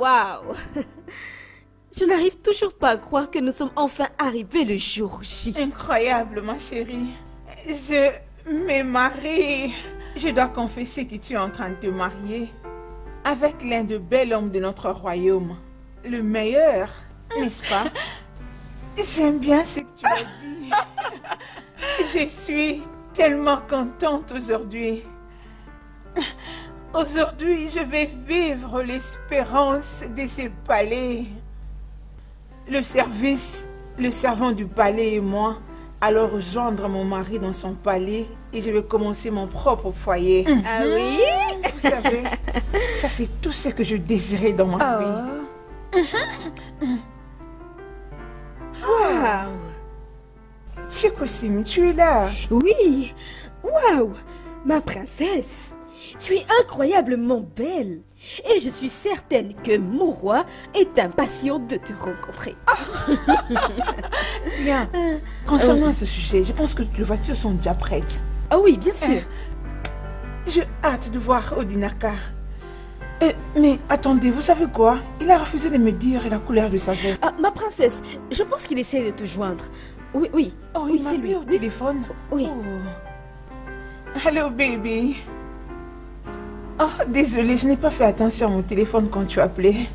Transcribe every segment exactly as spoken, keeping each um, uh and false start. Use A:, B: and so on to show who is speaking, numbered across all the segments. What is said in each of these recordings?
A: Waouh! Je n'arrive toujours pas à croire que nous sommes enfin arrivés le jour J.
B: Incroyable, ma chérie. Je me marie. Je dois confesser que tu es en train de te marier avec l'un des bels hommes de notre royaume. Le meilleur, n'est-ce pas? J'aime bien ce que tu as dit. Je suis tellement contente aujourd'hui. Aujourd'hui, je vais vivre l'espérance de ce palais. Le service, le servant du palais et moi allons rejoindre mon mari dans son palais et je vais commencer mon propre foyer.
A: Ah oui?
B: Vous savez, ça c'est tout ce que je désirais dans ma vie.
A: Waouh!
B: Chikosim, tu es là?
A: Oui! Waouh! Ma princesse! Tu es incroyablement belle! Et je suis certaine que mon roi est impatient de te rencontrer.
B: Bien. Concernant ce sujet, je pense que les voitures sont déjà prêtes.
A: Ah oui, bien sûr.
B: Euh, J'ai hâte de voir Odinaka. Euh, mais attendez, vous savez quoi? Il a refusé de me dire la couleur de sa veste.
A: Ah, ma princesse, je pense qu'il essaie de te joindre. Oui, oui.
B: Oh,
A: oui,
B: il m'a
A: c'est
B: mis
A: lui.
B: au téléphone.
A: Oui.
B: Oh. Hello, baby. Oh, désolée, je n'ai pas fait attention à mon téléphone quand tu appelais.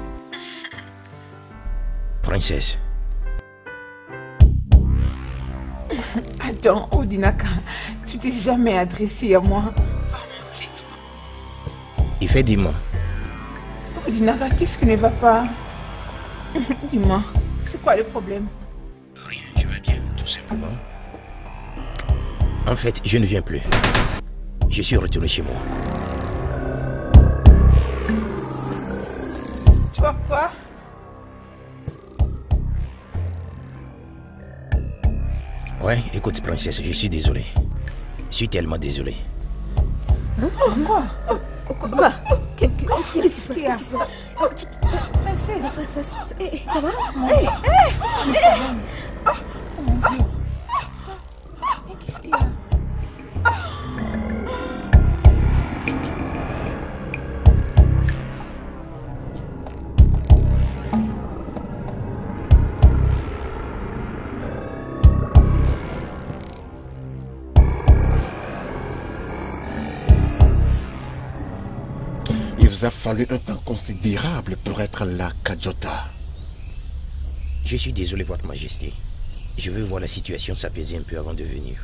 C: Princesse.
B: Attends, Odinaka, tu t'es jamais adressé à moi. Oh, mon titre.
C: Effectivement.
B: Odinaka, qu'est-ce qui ne va pas? Dis-moi, c'est quoi le problème?
C: Rien, je vais bien, tout simplement. En fait, je ne viens plus. Je suis retourné chez moi.
B: Tu vois quoi?
C: Ouais, écoute, princesse, je suis désolé. Je suis tellement désolé.
B: Hein? Quoi?
A: Quoi? Quoi? Qu'est-ce qui se passe? Qu'est-ce qui se passe?
B: Princesse.
A: Princesse, eh, ça va?
B: Mon
A: Eh,
B: Dieu.
A: eh, eh.
B: Oh mon Dieu. Mais qu'est-ce qu'il y a?
D: Il vous a fallu un temps considérable pour être là, Kajota.
C: Je suis désolé, Votre Majesté. Je veux voir la situation s'apaiser un peu avant de venir.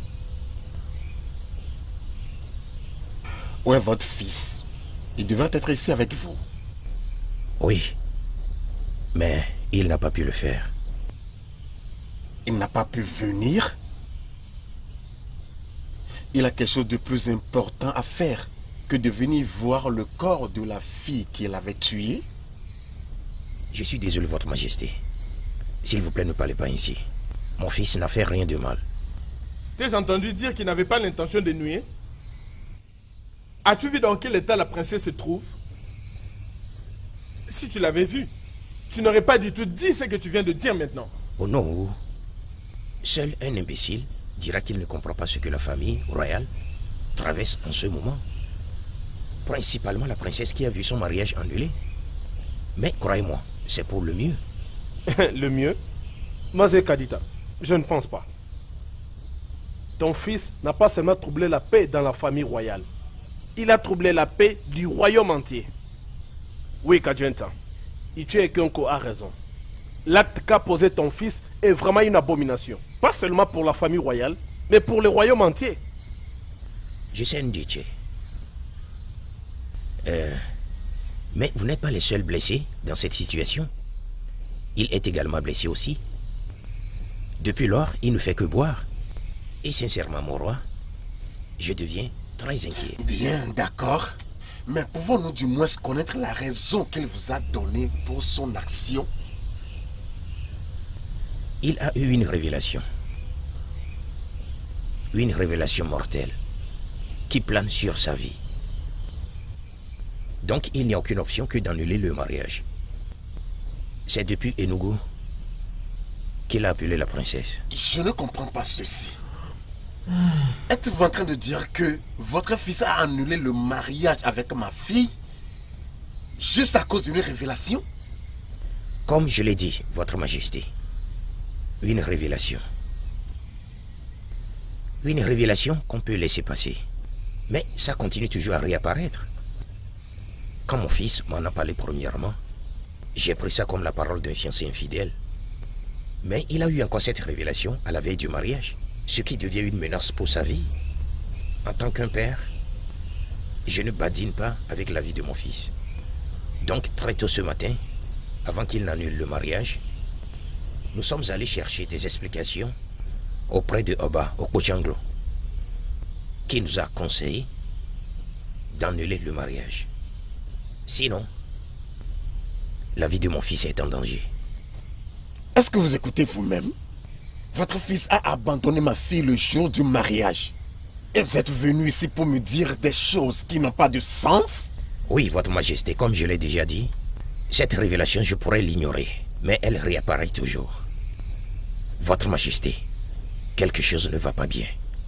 D: Où est votre fils? Il devrait être ici avec vous.
C: Oui, mais il n'a pas pu le faire.
D: Il n'a pas pu venir? Il a quelque chose de plus important à faire que de venir voir le corps de la fille qu'il avait tuée?
C: Je suis désolé, Votre Majesté. S'il vous plaît, ne parlez pas ainsi. Mon fils n'a fait rien de mal.
E: T'as entendu dire qu'il n'avait pas l'intention de nuire? As-tu vu dans quel état la princesse se trouve? Si tu l'avais vu, tu n'aurais pas du tout dit ce que tu viens de dire maintenant.
C: Oh non. Seul un imbécile dira qu'il ne comprend pas ce que la famille royale traverse en ce moment. Principalement la princesse qui a vu son mariage annulé. Mais croyez-moi, c'est pour le mieux.
E: Le mieux? Mazé Kadita, je ne pense pas. Ton fils n'a pas seulement troublé la paix dans la famille royale. Il a troublé la paix du royaume entier. Oui, Kajenta, Ichiekenko a raison. L'acte qu'a posé ton fils est vraiment une abomination. Pas seulement pour la famille royale, mais pour le royaume entier.
C: Je sais, Ndiche. Euh, mais vous n'êtes pas les seuls blessés dans cette situation. Il est également blessé aussi. Depuis lors, il ne fait que boire. Et sincèrement, mon roi, je deviens très inquiet.
D: Bien, d'accord. Mais pouvons-nous du moins connaître la raison qu'il vous a donnée pour son action?
C: Il a eu une révélation. Une révélation mortelle qui plane sur sa vie. Donc, il n'y a aucune option que d'annuler le mariage. C'est depuis Enugu qu'il a appelé la princesse.
D: Je ne comprends pas ceci. Êtes-vous en train de dire que votre fils a annulé le mariage avec ma fille? Juste à cause d'une révélation?
C: Comme je l'ai dit, Votre Majesté, une révélation. Une révélation qu'on peut laisser passer. Mais ça continue toujours à réapparaître. Quand mon fils m'en a parlé premièrement, j'ai pris ça comme la parole d'un fiancé infidèle. Mais il a eu encore cette révélation à la veille du mariage, ce qui devient une menace pour sa vie. En tant qu'un père, je ne badine pas avec la vie de mon fils. Donc très tôt ce matin, avant qu'il n'annule le mariage, nous sommes allés chercher des explications auprès de Oba Okpochanglo, qui nous a conseillé d'annuler le mariage. Sinon, la vie de mon fils est en danger.
D: Est-ce que vous écoutez vous-même? Votre fils a abandonné ma fille le jour du mariage. Et vous êtes venu ici pour me dire des choses qui n'ont pas de sens?
C: Oui, Votre Majesté, comme je l'ai déjà dit, cette révélation, je pourrais l'ignorer, mais elle réapparaît toujours. Votre Majesté, quelque chose ne va pas bien.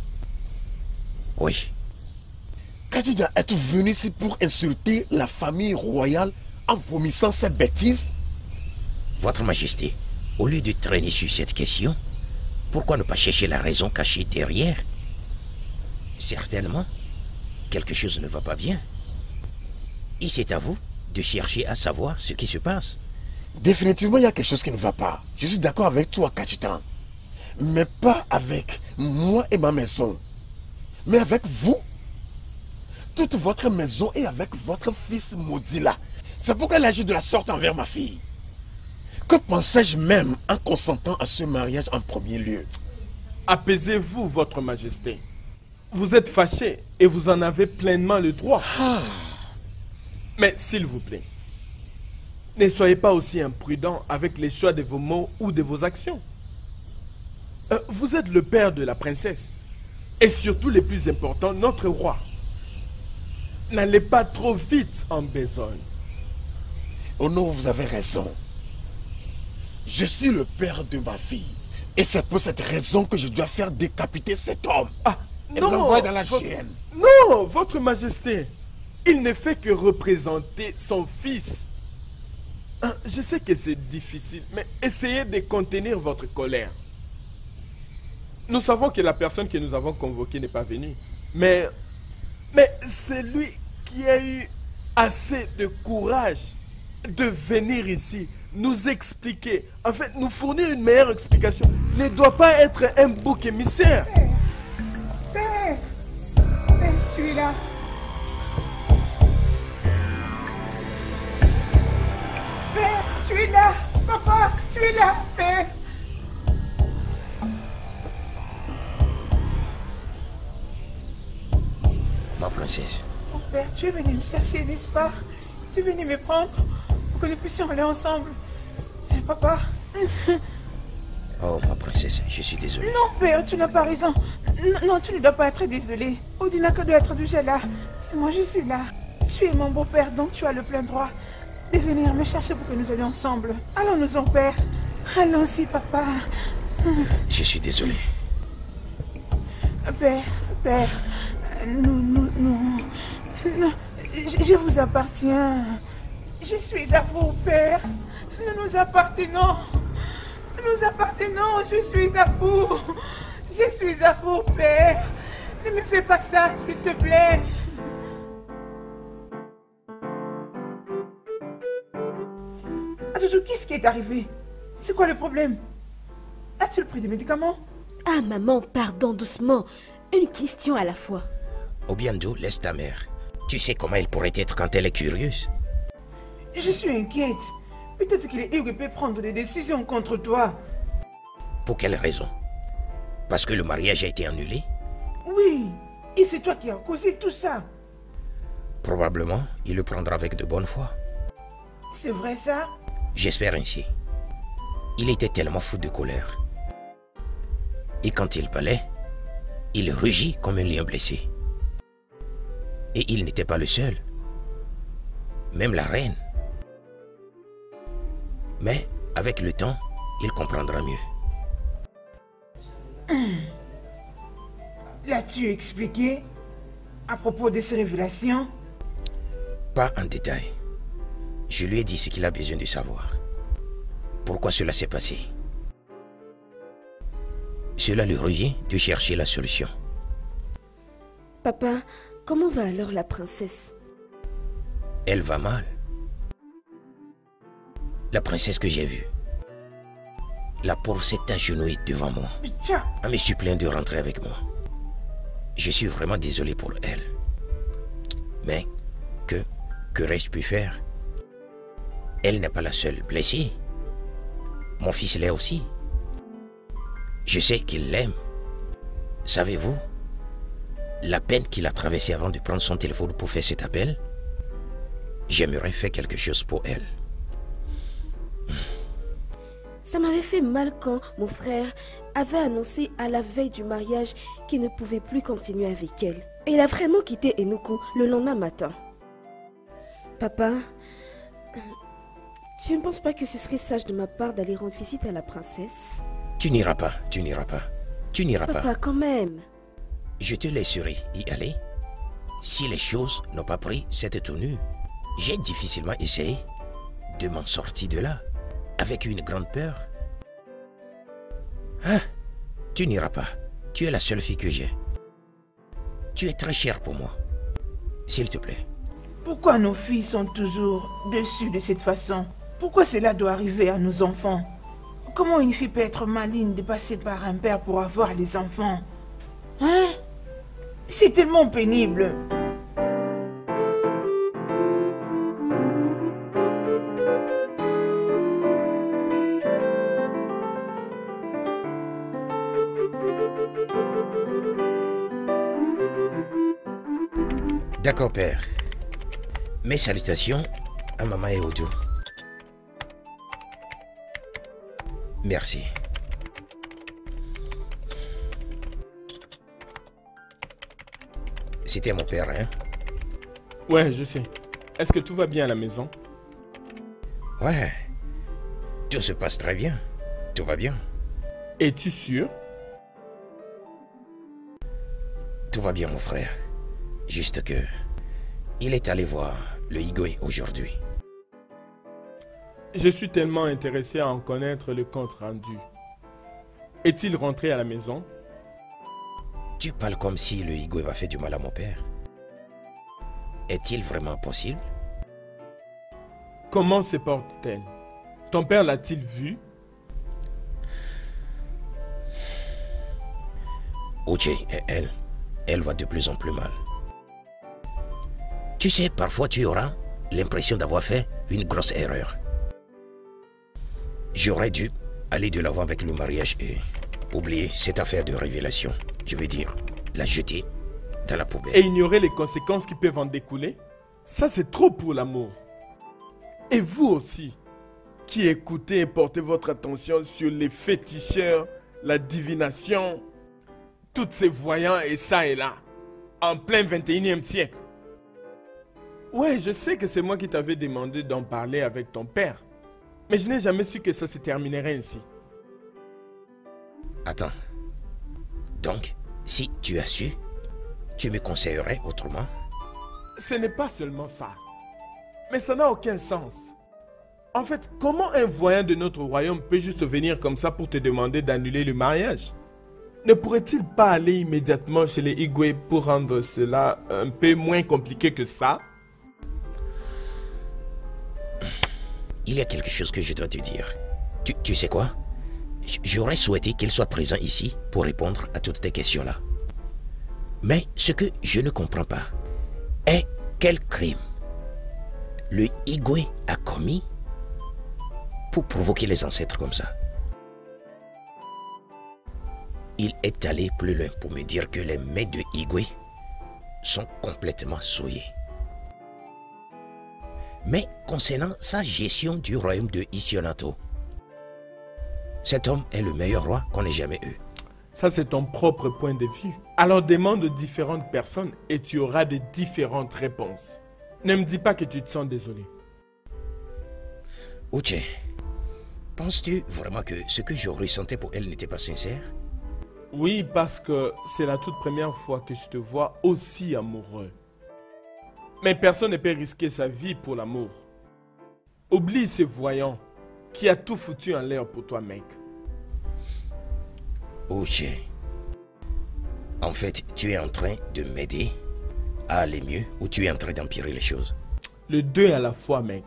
C: Oui.
D: Kadija, êtes-vous venu ici pour insulter la famille royale en vomissant ces bêtises?
C: Votre Majesté, au lieu de traîner sur cette question, pourquoi ne pas chercher la raison cachée derrière? Certainement, quelque chose ne va pas bien. Et c'est à vous de chercher à savoir ce qui se passe.
D: Définitivement, il y a quelque chose qui ne va pas. Je suis d'accord avec toi, Kachitan. Mais pas avec moi et ma maison. Mais avec vous. Toute votre maison et avec votre fils maudit là. C'est pourquoi elle agit de la sorte envers ma fille. Que pensais-je même en consentant à ce mariage en premier lieu?
E: Apaisez-vous, Votre Majesté. Vous êtes fâché et vous en avez pleinement le droit.
D: Ah.
E: Mais s'il vous plaît, ne soyez pas aussi imprudent avec les choix de vos mots ou de vos actions. Euh, vous êtes le père de la princesse. Et surtout, le plus important, notre roi. N'allez pas trop vite en besogne.
D: Oh non, vous avez raison. Je suis le père de ma fille. Et c'est pour cette raison que je dois faire décapiter cet homme.
E: Ah,
D: et
E: non,
D: l'envoyer dans la
E: votre...
D: chienne.
E: Non, Votre Majesté. Il ne fait que représenter son fils. Hein, je sais que c'est difficile, mais essayez de contenir votre colère. Nous savons que la personne que nous avons convoquée n'est pas venue. Mais, mais c'est lui qui a eu assez de courage de venir ici, nous expliquer, en fait, nous fournir une meilleure explication. Ne doit pas être un bouc émissaire.
B: Père, Père, tu es là. Père, tu es là. Papa, tu es là, Père.
C: Ma princesse.
B: Oh Père, tu es venu me chercher, n'est-ce pas? Tu es venu me prendre pour que nous puissions aller ensemble. Eh, papa.
C: Oh, ma princesse, je suis désolé.
B: Non, Père, tu n'as pas raison. Non, non, tu ne dois pas être désolé. Odinaka doit être déjà là. Moi, je suis là. Tu es mon beau-père, donc tu as le plein droit de venir me chercher pour que nous allions ensemble. Allons-nous-en, Père. Allons-y, papa.
C: Je suis désolé.
B: Père, Père, nous, nous, nous, nous je, je vous appartiens. Je suis à vous, Père. Nous nous appartenons. Nous appartenons. Je suis à vous. Je suis à vous, Père. Ne me fais pas ça, s'il te plaît. Attends, qu'est-ce qui est arrivé? C'est quoi le problème? As-tu pris des médicaments?
A: Ah, maman, pardon, doucement. Une question à la fois.
C: Obiando, laisse ta mère. Tu sais comment elle pourrait être quand elle est curieuse.
B: Je suis inquiète. Peut-être qu'il est occupé de prendre des décisions contre toi.
C: Pour quelle raison? Parce que le mariage a été annulé?
B: Oui, et c'est toi qui as causé tout ça.
C: Probablement, il le prendra avec de bonne foi.
B: C'est vrai ça?
C: J'espère ainsi. Il était tellement fou de colère. Et quand il parlait, il rugit comme un lion blessé. Et il n'était pas le seul. Même la reine. Mais avec le temps, il comprendra mieux.
B: L'as-tu expliqué à propos de ces révélations?
C: Pas en détail. Je lui ai dit ce qu'il a besoin de savoir. Pourquoi cela s'est passé? Cela lui revient de chercher la solution.
A: Papa, comment va alors la princesse?
C: Elle va mal. La princesse que j'ai vue. La pauvre s'est agenouillée devant moi, en me suppliant de rentrer avec moi. Je suis vraiment désolé pour elle. Mais, que, que reste pu faire? Elle n'est pas la seule blessée. Mon fils l'est aussi. Je sais qu'il l'aime. Savez-vous, la peine qu'il a traversée avant de prendre son téléphone pour faire cet appel, j'aimerais faire quelque chose pour elle.
A: Ça m'avait fait mal quand mon frère avait annoncé à la veille du mariage qu'il ne pouvait plus continuer avec elle. Et il a vraiment quitté Enugu le lendemain matin. Papa, tu ne penses pas que ce serait sage de ma part d'aller rendre visite à la princesse?
C: Tu n'iras pas, tu n'iras pas, tu n'iras pas.
A: Papa, quand même.
C: Je te laisserai y aller. Si les choses n'ont pas pris cette tenue, j'ai difficilement essayé de m'en sortir de là, avec une grande peur. Hein? Tu n'iras pas. Tu es la seule fille que j'ai. Tu es très chère pour moi. S'il te plaît.
B: Pourquoi nos filles sont toujours déçues de cette façon? Pourquoi cela doit arriver à nos enfants? Comment une fille peut être maligne de passer par un père pour avoir les enfants? Hein? C'est tellement pénible.
C: D'accord, père. Mes salutations à maman et Ojo. Merci. C'était mon père, hein?
E: Ouais, je sais. Est-ce que tout va bien à la maison?
C: Ouais. Tout se passe très bien. Tout va bien.
E: Es-tu sûr?
C: Tout va bien, mon frère. Juste que... il est allé voir le Igwe aujourd'hui.
E: Je suis tellement intéressé à en connaître le compte rendu. Est-il rentré à la maison?
C: Tu parles comme si le Igwe va faire du mal à mon père. Est-il vraiment possible?
E: Comment se porte-t-elle? Ton père l'a-t-il vu?
C: Uche et elle, elle va de plus en plus mal. Tu sais, parfois tu auras l'impression d'avoir fait une grosse erreur. J'aurais dû aller de l'avant avec le mariage et oublier cette affaire de révélation. Je veux dire, la jeter dans la poubelle.
E: Et ignorer les conséquences qui peuvent en découler? Ça, c'est trop pour l'amour. Et vous aussi, qui écoutez et portez votre attention sur les féticheurs, la divination, tous ces voyants et ça et là, en plein vingt et unième siècle. Ouais, je sais que c'est moi qui t'avais demandé d'en parler avec ton père. Mais je n'ai jamais su que ça se terminerait ainsi.
C: Attends. Donc, si tu as su, tu me conseillerais autrement?
E: Ce n'est pas seulement ça. Mais ça n'a aucun sens. En fait, comment un voyant de notre royaume peut juste venir comme ça pour te demander d'annuler le mariage? Ne pourrait-il pas aller immédiatement chez les Igwe pour rendre cela un peu moins compliqué que ça?
C: Il y a quelque chose que je dois te dire. Tu, tu sais quoi? J'aurais souhaité qu'il soit présent ici pour répondre à toutes tes questions-là. Mais ce que je ne comprends pas est quel crime le Igwe a commis pour provoquer les ancêtres comme ça. Il est allé plus loin pour me dire que les mains de Igwe sont complètement souillées. Mais concernant sa gestion du royaume de Issionato, cet homme est le meilleur roi qu'on ait jamais eu.
E: Ça, c'est ton propre point de vue. Alors demande aux différentes personnes et tu auras de différentes réponses. Ne me dis pas que tu te sens désolé.
C: Uche, penses-tu vraiment que ce que je ressentais pour elle n'était pas sincère?
E: Oui, parce que c'est la toute première fois que je te vois aussi amoureux. Mais personne ne peut risquer sa vie pour l'amour. Oublie ce voyant qui a tout foutu en l'air pour toi, mec.
C: Ok. En fait, tu es en train de m'aider à aller mieux ou tu es en train d'empirer les choses?
E: Le deux à la fois, mec.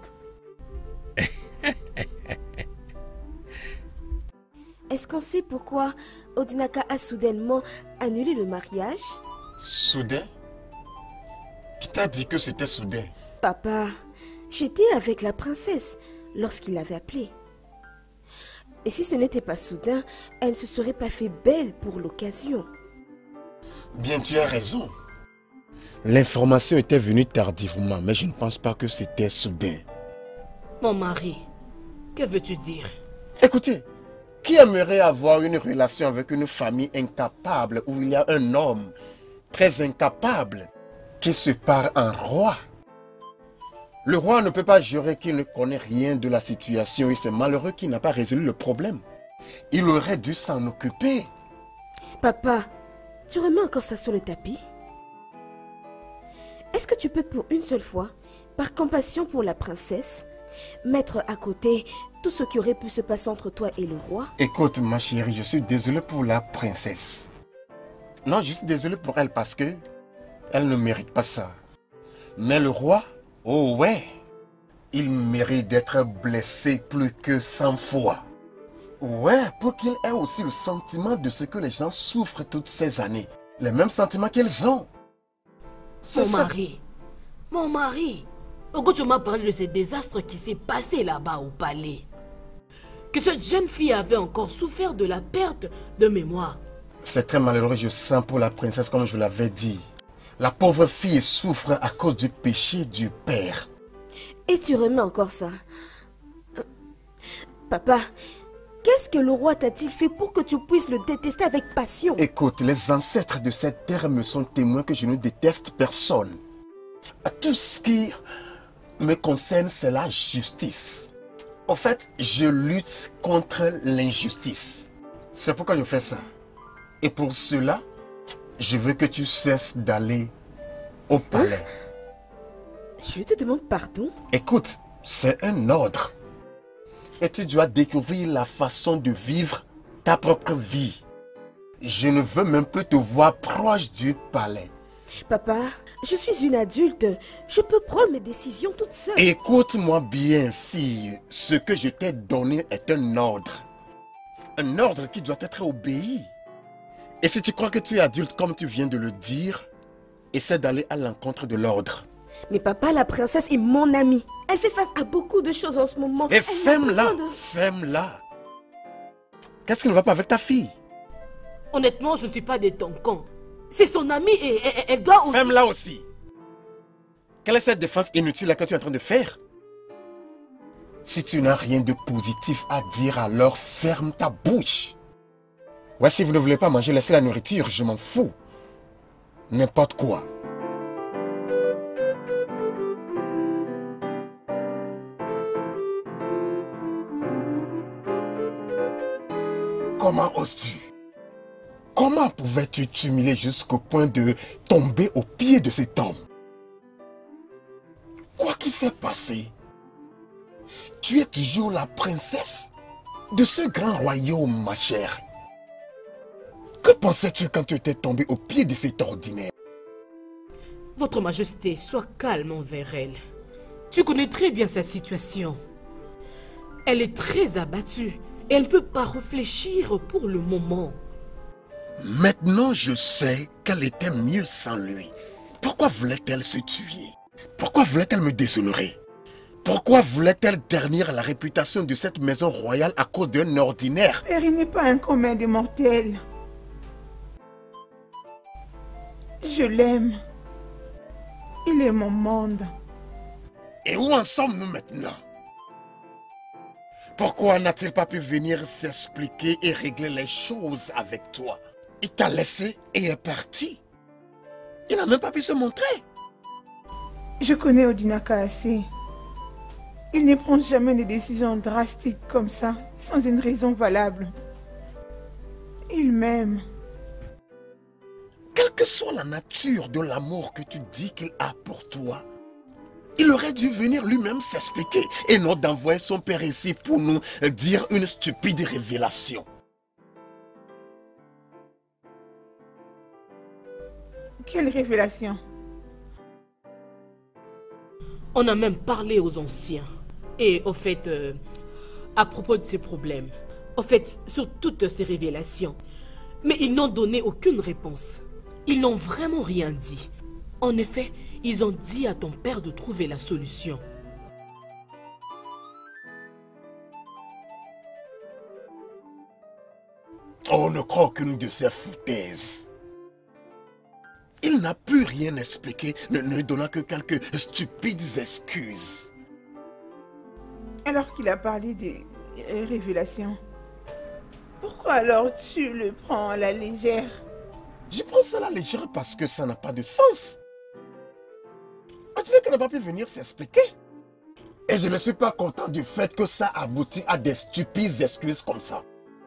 A: Est-ce qu'on sait pourquoi Odinaka a soudainement annulé le mariage?
D: Soudain? Qui t'a dit que c'était soudain?
A: Papa, j'étais avec la princesse lorsqu'il l'avait appelée. Et si ce n'était pas soudain, elle ne se serait pas fait belle pour l'occasion.
D: Bien, tu as raison. L'information était venue tardivement, mais je ne pense pas que c'était soudain.
F: Mon mari, que veux-tu dire?
D: Écoutez, qui aimerait avoir une relation avec une famille incapable où il y a un homme très incapable qui se part en roi? Le roi ne peut pas jurer qu'il ne connaît rien de la situation et c'est malheureux qu'il n'a pas résolu le problème. Il aurait dû s'en occuper.
A: Papa, tu remets encore ça sur le tapis? Est-ce que tu peux pour une seule fois, par compassion pour la princesse, mettre à côté tout ce qui aurait pu se passer entre toi et le roi?
D: Écoute ma chérie, je suis désolé pour la princesse. Non, je suis désolé pour elle parce que elle ne mérite pas ça. Mais le roi, oh ouais, il mérite d'être blessé plus que cent fois. Ouais, pour qu'il ait aussi le sentiment de ce que les gens souffrent toutes ces années. Les mêmes sentiments qu'ils ont.
F: Mon mari, mon mari, pourquoi tu m'as parlé de ce désastre qui s'est passé là-bas au palais? Que cette jeune fille avait encore souffert de la perte de mémoire.
D: C'est très malheureux, je sens pour la princesse comme je vous l'avais dit. La pauvre fille souffre à cause du péché du père.
A: Et tu remets encore ça? Papa, qu'est-ce que le roi t'a-t-il fait pour que tu puisses le détester avec passion?
D: Écoute, les ancêtres de cette terre me sont témoins que je ne déteste personne. Tout ce qui me concerne, c'est la justice. En fait, je lutte contre l'injustice. C'est pourquoi je fais ça. Et pour cela, je veux que tu cesses d'aller au palais.
A: Je te demande pardon?
D: Écoute, c'est un ordre. Et tu dois découvrir la façon de vivre ta propre vie. Je ne veux même plus te voir proche du palais.
A: Papa, je suis une adulte. Je peux prendre mes décisions toute seule.
D: Écoute-moi bien, fille. Ce que je t'ai donné est un ordre. Un ordre qui doit être obéi. Et si tu crois que tu es adulte comme tu viens de le dire, essaie d'aller à l'encontre de l'ordre.
A: Mais papa, la princesse est mon amie. Elle fait face à beaucoup de choses en ce moment.
D: Et ferme-la,
A: de...
D: ferme-la. Qu'est-ce qui ne va pas avec ta fille?
F: Honnêtement, je ne suis pas des toncons. C'est son amie et elle, elle doit aussi...
D: Ferme-la aussi. Quelle est cette défense inutile que tu es en train de faire? Si tu n'as rien de positif à dire, alors ferme ta bouche. Ouais, si vous ne voulez pas manger, laissez la nourriture, je m'en fous. N'importe quoi. Comment oses-tu? Comment pouvais-tu t'humilier jusqu'au point de tomber aux pieds de cet homme? Quoi qu'il s'est passé, tu es toujours la princesse de ce grand royaume, ma chère. Que pensais-tu quand tu étais tombé aux pieds de cet ordinaire?
F: Votre Majesté, sois calme envers elle. Tu connais très bien sa situation. Elle est très abattue et elle ne peut pas réfléchir pour le moment.
D: Maintenant, je sais qu'elle était mieux sans lui. Pourquoi voulait-elle se tuer? Pourquoi voulait-elle me déshonorer? Pourquoi voulait-elle ternir la réputation de cette maison royale à cause d'un ordinaire?
B: Père, il n'est pas un commun des mortels. Je l'aime. Il est mon monde.
D: Et où en sommes-nous maintenant? Pourquoi n'a-t-il pas pu venir s'expliquer et régler les choses avec toi? Il t'a laissé et est parti. Il n'a même pas pu se montrer.
B: Je connais Odinaka assez. Il ne prend jamais des décisions drastiques comme ça, sans une raison valable. Il m'aime.
D: Quelle que soit la nature de l'amour que tu dis qu'il a pour toi, Il aurait dû venir lui-même s'expliquer et non d'envoyer son père ici pour nous dire une stupide révélation.
B: Quelle révélation?
F: On a même parlé aux anciens. Et au fait, euh, à propos de ces problèmes, au fait, sur toutes ces révélations. Mais ils n'ont donné aucune réponse. Ils n'ont vraiment rien dit. En effet, ils ont dit à ton père de trouver la solution.
D: On ne croit aucune de ces foutaises. Il n'a plus rien expliqué, ne, ne donnant que quelques stupides excuses.
B: Alors qu'il a parlé des révélations, pourquoi alors tu le prends à la légère?
D: Je prends ça à la légère parce que ça n'a pas de sens. On dirait qu'il n'a pas pu venir s'expliquer. Et je ne suis pas content du fait que ça aboutit à des stupides excuses comme ça.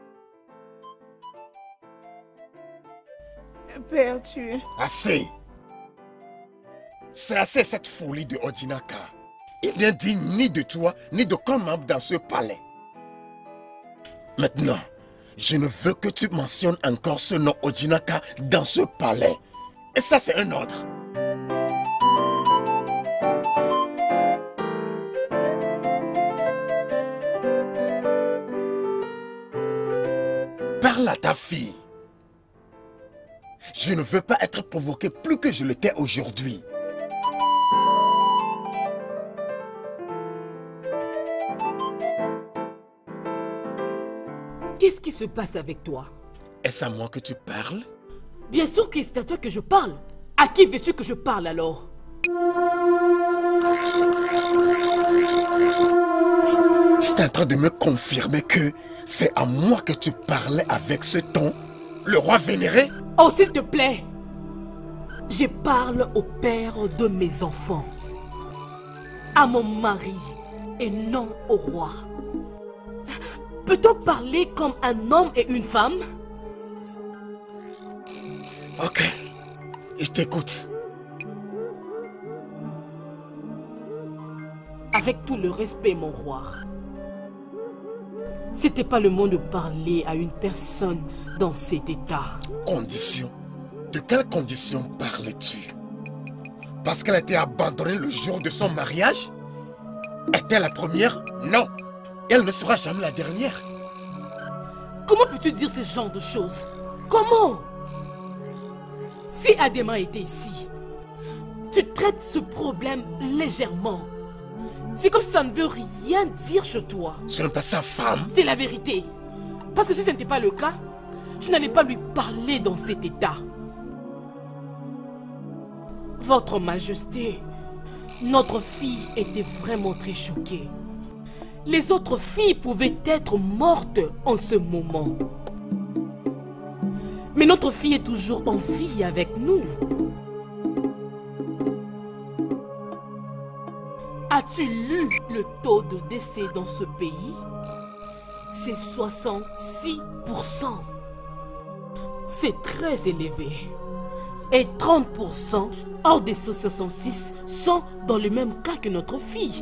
B: Père, tu...
D: Assez. C'est assez cette folie de Odinaka. Il n'est digne ni de toi, ni de qu'un membre dans ce palais. Maintenant, je ne veux que tu mentionnes encore ce nom Odinaka dans ce palais. Et ça, c'est un ordre. Parle à ta fille. Je ne veux pas être provoqué plus que je l'étais aujourd'hui.
F: Qu'est-ce qui se passe avec toi?
D: Est-ce à moi que tu parles?
F: Bien sûr que c'est à toi que je parle. À qui veux-tu que je parle alors?
D: Tu es en train de me confirmer que c'est à moi que tu parlais avec ce ton? Le roi vénéré?
F: Oh, s'il te plaît. Je parle au père de mes enfants. À mon mari et non au roi. Peut-on parler comme un homme et une femme?
D: Ok, je t'écoute.
F: Avec tout le respect, mon roi. C'était pas le moment de parler à une personne dans cet état.
D: Condition? De quelle condition parles-tu? Parce qu'elle a été abandonnée le jour de son mariage? Est-elle la première? Non. Elle ne sera jamais la dernière.
F: Comment peux-tu dire ce genre de choses? Comment? Si Adema était ici, tu traites ce problème légèrement. C'est comme si ça ne veut rien dire chez toi.
D: Ce n'est pas sa femme.
F: C'est la vérité. Parce que si ce n'était pas le cas, tu n'allais pas lui parler dans cet état. Votre Majesté, notre fille était vraiment très choquée. Les autres filles pouvaient être mortes en ce moment. Mais notre fille est toujours en vie avec nous. As-tu lu le taux de décès dans ce pays? C'est soixante-six pour cent. C'est très élevé. Et trente pour cent hors des soixante-six sont dans le même cas que notre fille.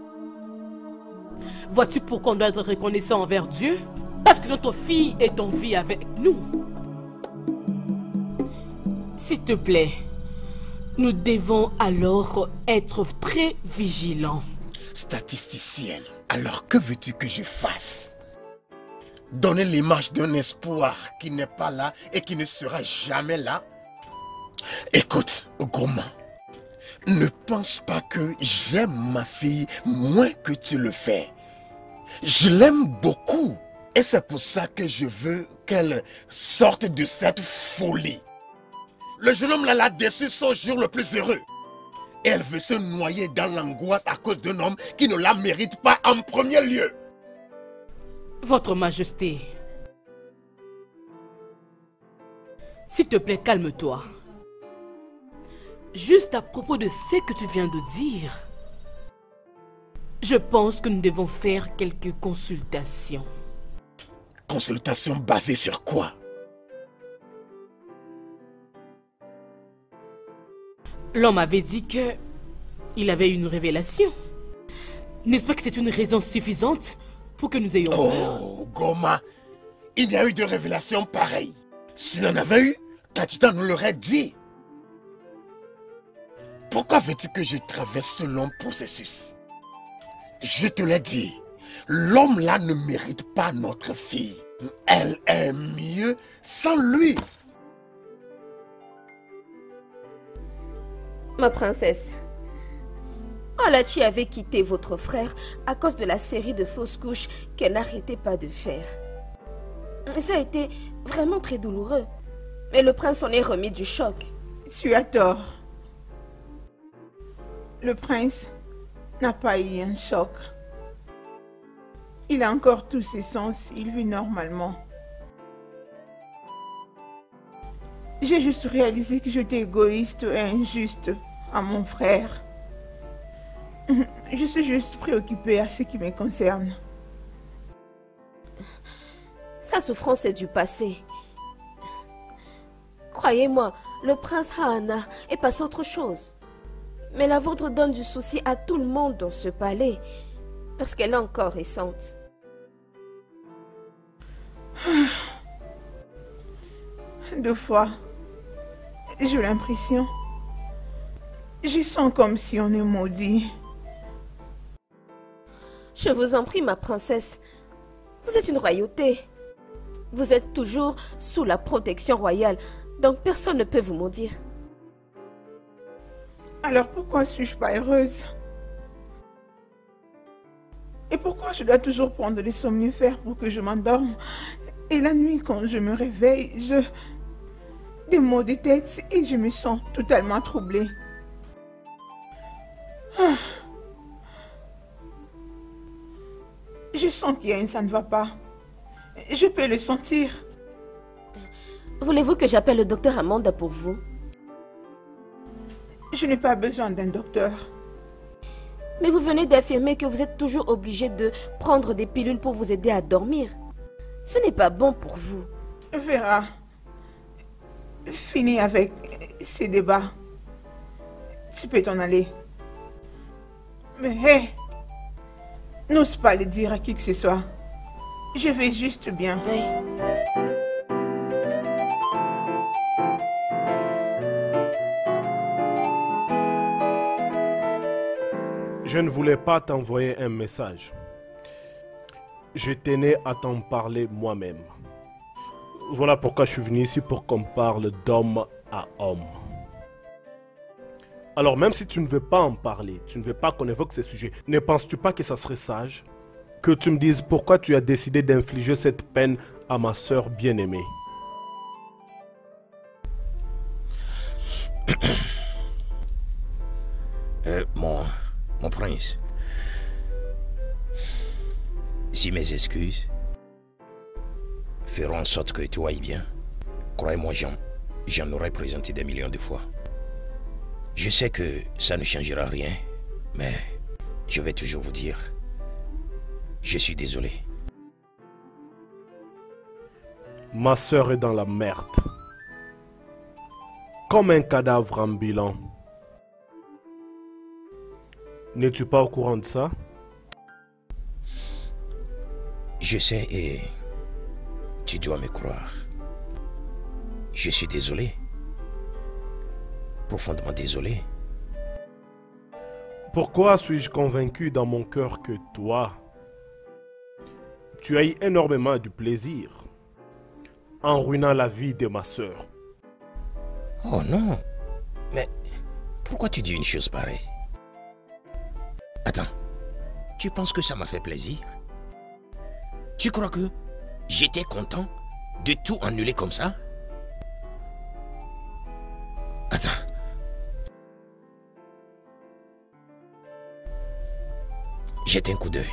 F: Vois-tu pourquoi on doit être reconnaissant envers Dieu? Parce que notre fille est en vie avec nous. S'il te plaît, nous devons alors être très vigilants.
D: Statisticienne, alors que veux-tu que je fasse? Donner l'image d'un espoir qui n'est pas là et qui ne sera jamais là? Écoute, Gourmand, ne pense pas que j'aime ma fille moins que tu le fais. Je l'aime beaucoup et c'est pour ça que je veux qu'elle sorte de cette folie. Le jeune homme là l'a déçu son jour le plus heureux. Et elle veut se noyer dans l'angoisse à cause d'un homme qui ne la mérite pas en premier lieu.
F: Votre Majesté, s'il te plaît, calme-toi. Juste à propos de ce que tu viens de dire, je pense que nous devons faire quelques consultations.
D: Consultations basées sur quoi?
F: L'homme avait dit que Il avait une révélation. N'est-ce pas que c'est une raison suffisante pour que nous ayons peur?
D: Oh, Goma, il n'y a eu de révélation pareille. S'il en avait eu, Kachita nous l'aurait dit. Pourquoi veux-tu que je traverse ce long processus? Je te l'ai dit, l'homme là ne mérite pas notre fille. Elle est mieux sans lui.
A: Ma princesse, Alachi avait quitté votre frère à cause de la série de fausses couches qu'elle n'arrêtait pas de faire. Ça a été vraiment très douloureux. Mais le prince en est remis du choc.
B: Tu as tort. Le prince n'a pas eu un choc. Il a encore tous ses sens, il vit normalement. J'ai juste réalisé que j'étais égoïste et injuste à mon frère. Je suis juste préoccupée à ce qui me concerne.
A: Sa souffrance est du passé. Croyez-moi, le prince Hana est passé autre chose. Mais la vôtre donne du souci à tout le monde dans ce palais, parce qu'elle est encore récente.
B: Deux fois, j'ai l'impression. Je sens comme si on est maudit.
A: Je vous en prie, ma princesse. Vous êtes une royauté. Vous êtes toujours sous la protection royale, donc personne ne peut vous maudire.
B: Alors pourquoi suis-je pas heureuse? Et pourquoi je dois toujours prendre des somnifères pour que je m'endorme? Et la nuit, quand je me réveille, je... des maux de tête et je me sens totalement troublée. Ah. Je sens qu'il y a un ça ne va pas. Je peux le sentir.
A: Voulez-vous que j'appelle le docteur Amanda pour vous?
B: Je n'ai pas besoin d'un docteur.
A: Mais vous venez d'affirmer que vous êtes toujours obligé de prendre des pilules pour vous aider à dormir. Ce n'est pas bon pour vous.
B: Vera, finis avec ces débats. Tu peux t'en aller. Mais hé, hey, n'ose pas le dire à qui que ce soit. Je vais juste bien.
A: Oui.
E: Je ne voulais pas t'envoyer un message. Je tenais à t'en parler moi-même. Voilà pourquoi je suis venu ici pour qu'on parle d'homme à homme. Alors même si tu ne veux pas en parler, tu ne veux pas qu'on évoque ces sujets, ne penses-tu pas que ça serait sage que tu me dises pourquoi tu as décidé d'infliger cette peine à ma sœur bien-aimée?
C: euh, mon, mon prince, si mes excuses feront en sorte que tout aille bien, croyez-moi, Jean, j'en aurais présenté des millions de fois. Je sais que ça ne changera rien, mais je vais toujours vous dire, je suis désolé.
E: Ma sœur est dans la merde. Comme un cadavre ambulant. N'es-tu pas au courant de ça?
C: Je sais et tu dois me croire. Je suis désolé. Profondément désolé.
E: Pourquoi suis-je convaincu dans mon cœur que toi, tu as eu énormément de plaisir en ruinant la vie de ma sœur?
C: Oh non, mais pourquoi tu dis une chose pareille? Attends, tu penses que ça m'a fait plaisir? Tu crois que j'étais content de tout annuler comme ça? Attends. Jette un coup d'œil.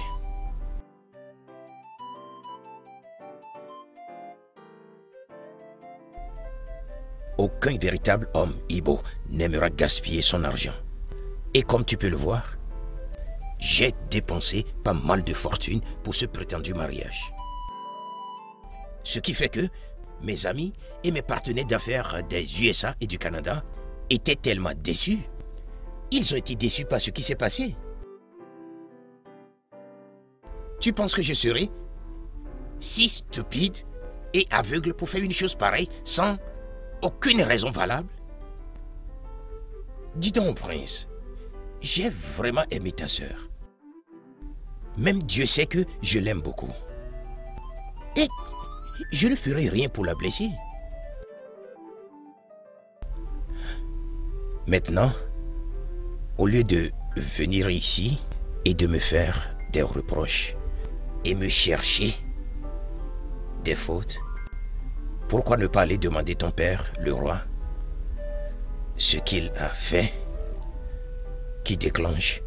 C: Aucun véritable homme Ibo n'aimera gaspiller son argent. Et comme tu peux le voir, j'ai dépensé pas mal de fortune pour ce prétendu mariage. Ce qui fait que mes amis et mes partenaires d'affaires des U S A et du Canada étaient tellement déçus Ils ont été déçus par ce qui s'est passé. Tu penses que je serais si stupide et aveugle pour faire une chose pareille sans aucune raison valable? Dis donc, prince, j'ai vraiment aimé ta sœur. Même Dieu sait que je l'aime beaucoup. Et je ne ferai rien pour la blesser. Maintenant, au lieu de venir ici et de me faire des reproches et me chercher des fautes, pourquoi ne pas aller demander ton père, le roi, ce qu'il a fait qui déclenche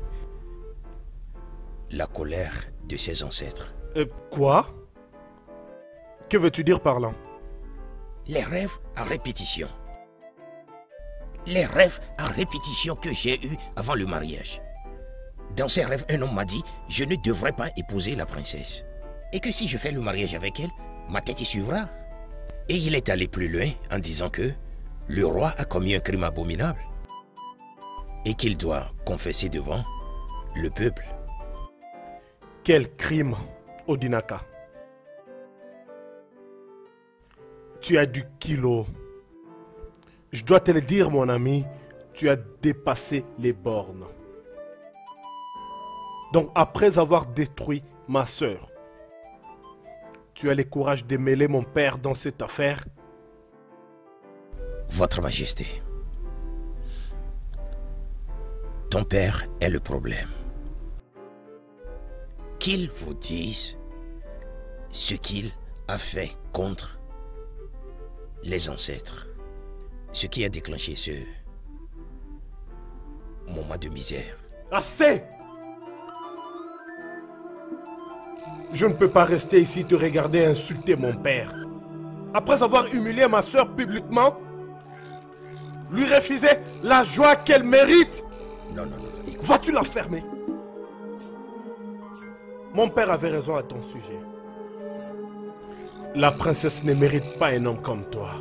C: la colère de ses ancêtres?
E: Euh, quoi? Que veux-tu dire par là?
C: Les rêves à répétition. Les rêves à répétition que j'ai eus avant le mariage. Dans ces rêves, un homme m'a dit, je ne devrais pas épouser la princesse. Et que si je fais le mariage avec elle, ma tête y suivra. Et il est allé plus loin en disant que le roi a commis un crime abominable. Et qu'il doit confesser devant le peuple.
E: Quel crime, Odinaka? Tu as du kilo. Je dois te le dire, mon ami, tu as dépassé les bornes. Donc, après avoir détruit ma sœur, tu as le courage de mêler mon père dans cette affaire?
C: Votre Majesté, ton père est le problème. Qu'il vous dise ce qu'il a fait contre les ancêtres. Ce qui a déclenché ce moment de misère.
E: Assez! Je ne peux pas rester ici te regarder insulter mon père. Après avoir humilié ma soeur publiquement, lui refuser la joie qu'elle mérite.
C: Non, non, non.
E: Vas-tu la fermer? Mon père avait raison à ton sujet. La princesse ne mérite pas un homme comme toi.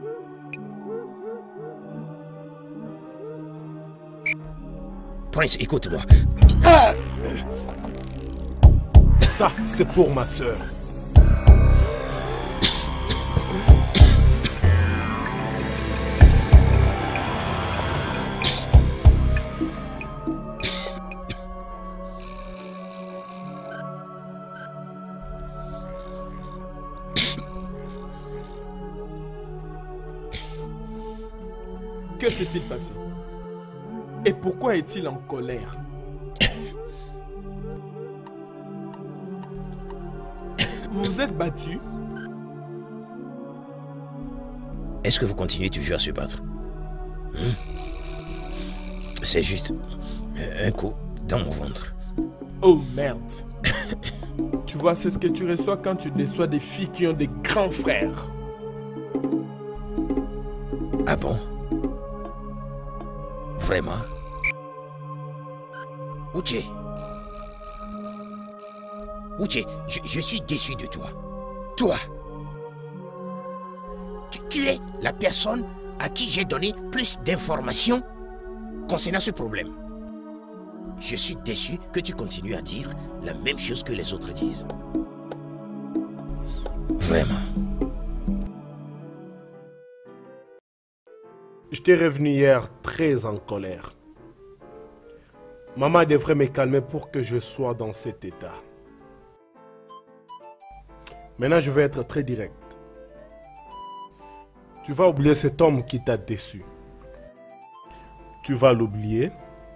C: Prince, écoute-moi.
E: Ah! Ça, c'est pour ma sœur. Que s'est-il passé? Et pourquoi est-il en colère? Vous vous êtes battu?
C: Est-ce que vous continuez toujours à se battre? hmm? C'est juste un coup dans mon ventre.
E: Oh merde. Tu vois, c'est ce que tu reçois quand tu déçois des filles qui ont des grands frères.
C: Ah bon? Vraiment? Uche. Uche, je, je suis déçu de toi. Toi. Tu, tu es la personne à qui j'ai donné plus d'informations concernant ce problème. Je suis déçu que tu continues à dire la même chose que les autres disent. Vraiment.
E: Je t'ai revenu hier très en colère. Maman devrait me calmer pour que je sois dans cet état. Maintenant, je vais être très direct. Tu vas oublier cet homme qui t'a déçu. Tu vas l'oublier.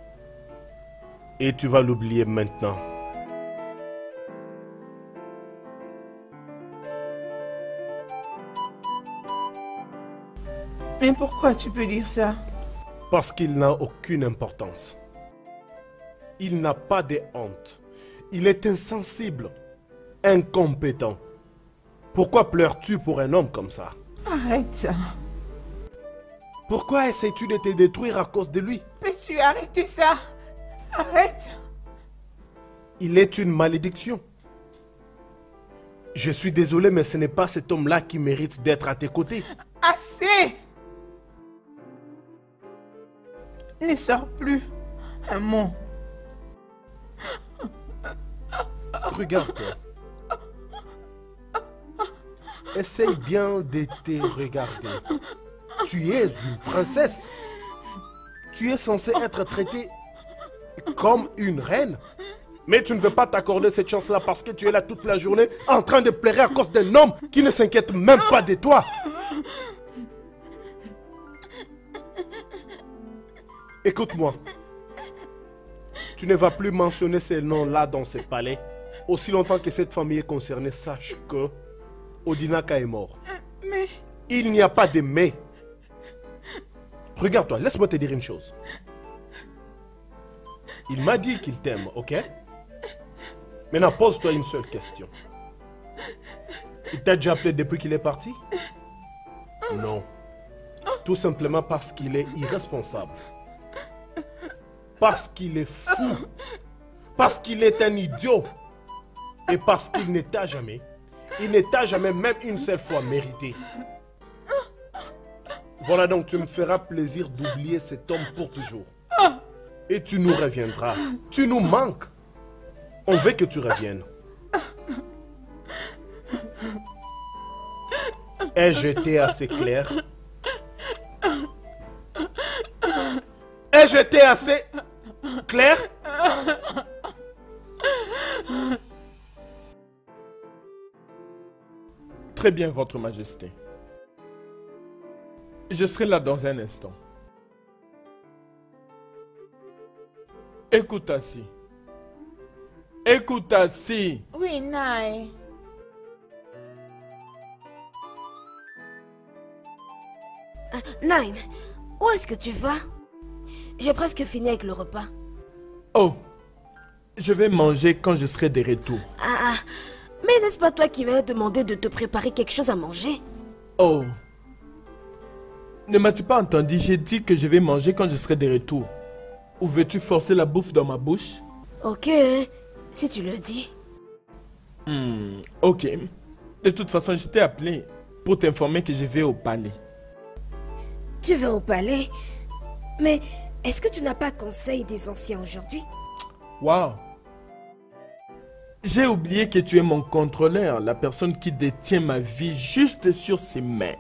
E: Et tu vas l'oublier maintenant.
B: Mais pourquoi tu peux dire ça?
E: Parce qu'il n'a aucune importance. Il n'a pas de honte. Il est insensible, incompétent. Pourquoi pleures-tu pour un homme comme ça?
B: Arrête ça.
E: Pourquoi essaies-tu de te détruire à cause de lui?
B: Peux-tu arrêter ça? Arrête.
E: Il est une malédiction. Je suis désolé, mais ce n'est pas cet homme-là qui mérite d'être à tes côtés.
B: Assez. Ne sors plus. un mot.
E: Regarde-toi. Essaye bien de te regarder. Tu es une princesse. Tu es censée être traitée comme une reine. Mais tu ne veux pas t'accorder cette chance-là parce que tu es là toute la journée en train de pleurer à cause d'un homme qui ne s'inquiète même pas de toi. Écoute-moi. Tu ne vas plus mentionner ces noms-là dans ce palais. Aussi longtemps que cette famille est concernée, sache que Odinaka est mort.
B: Mais...
E: Il n'y a pas de mais. Regarde-toi, laisse-moi te dire une chose. Il m'a dit qu'il t'aime, ok? Maintenant, pose-toi une seule question. Il t'a déjà appelé depuis qu'il est parti? Non. Tout simplement parce qu'il est irresponsable. Parce qu'il est fou. Parce qu'il est un idiot. Et parce qu'il ne t'a jamais, il ne t'a jamais même une seule fois mérité. Voilà donc, tu me feras plaisir d'oublier cet homme pour toujours. Et tu nous reviendras. Tu nous manques. On veut que tu reviennes. Ai-je été assez clair? Ai-je été assez clair? Très bien, Votre Majesté. Je serai là dans un instant. Écoute Assi. Écoute Assi.
B: Oui, Nai.
A: Euh, Nine, où est-ce que tu vas? J'ai presque fini avec le repas.
E: Oh, je vais manger quand je serai de retour.
A: Ah, ah. Mais n'est-ce pas toi qui m'as demandé de te préparer quelque chose à manger?
E: Oh. Ne m'as-tu pas entendu? J'ai dit que je vais manger quand je serai de retour. Ou veux-tu forcer la bouffe dans ma bouche?
A: Ok, si tu le dis.
E: Hmm, ok. De toute façon, je t'ai appelé pour t'informer que je vais au palais.
A: Tu vas au palais? Mais est-ce que tu n'as pas conseil des anciens aujourd'hui?
E: Waouh! J'ai oublié que tu es mon contrôleur, la personne qui détient ma vie juste sur ses mains.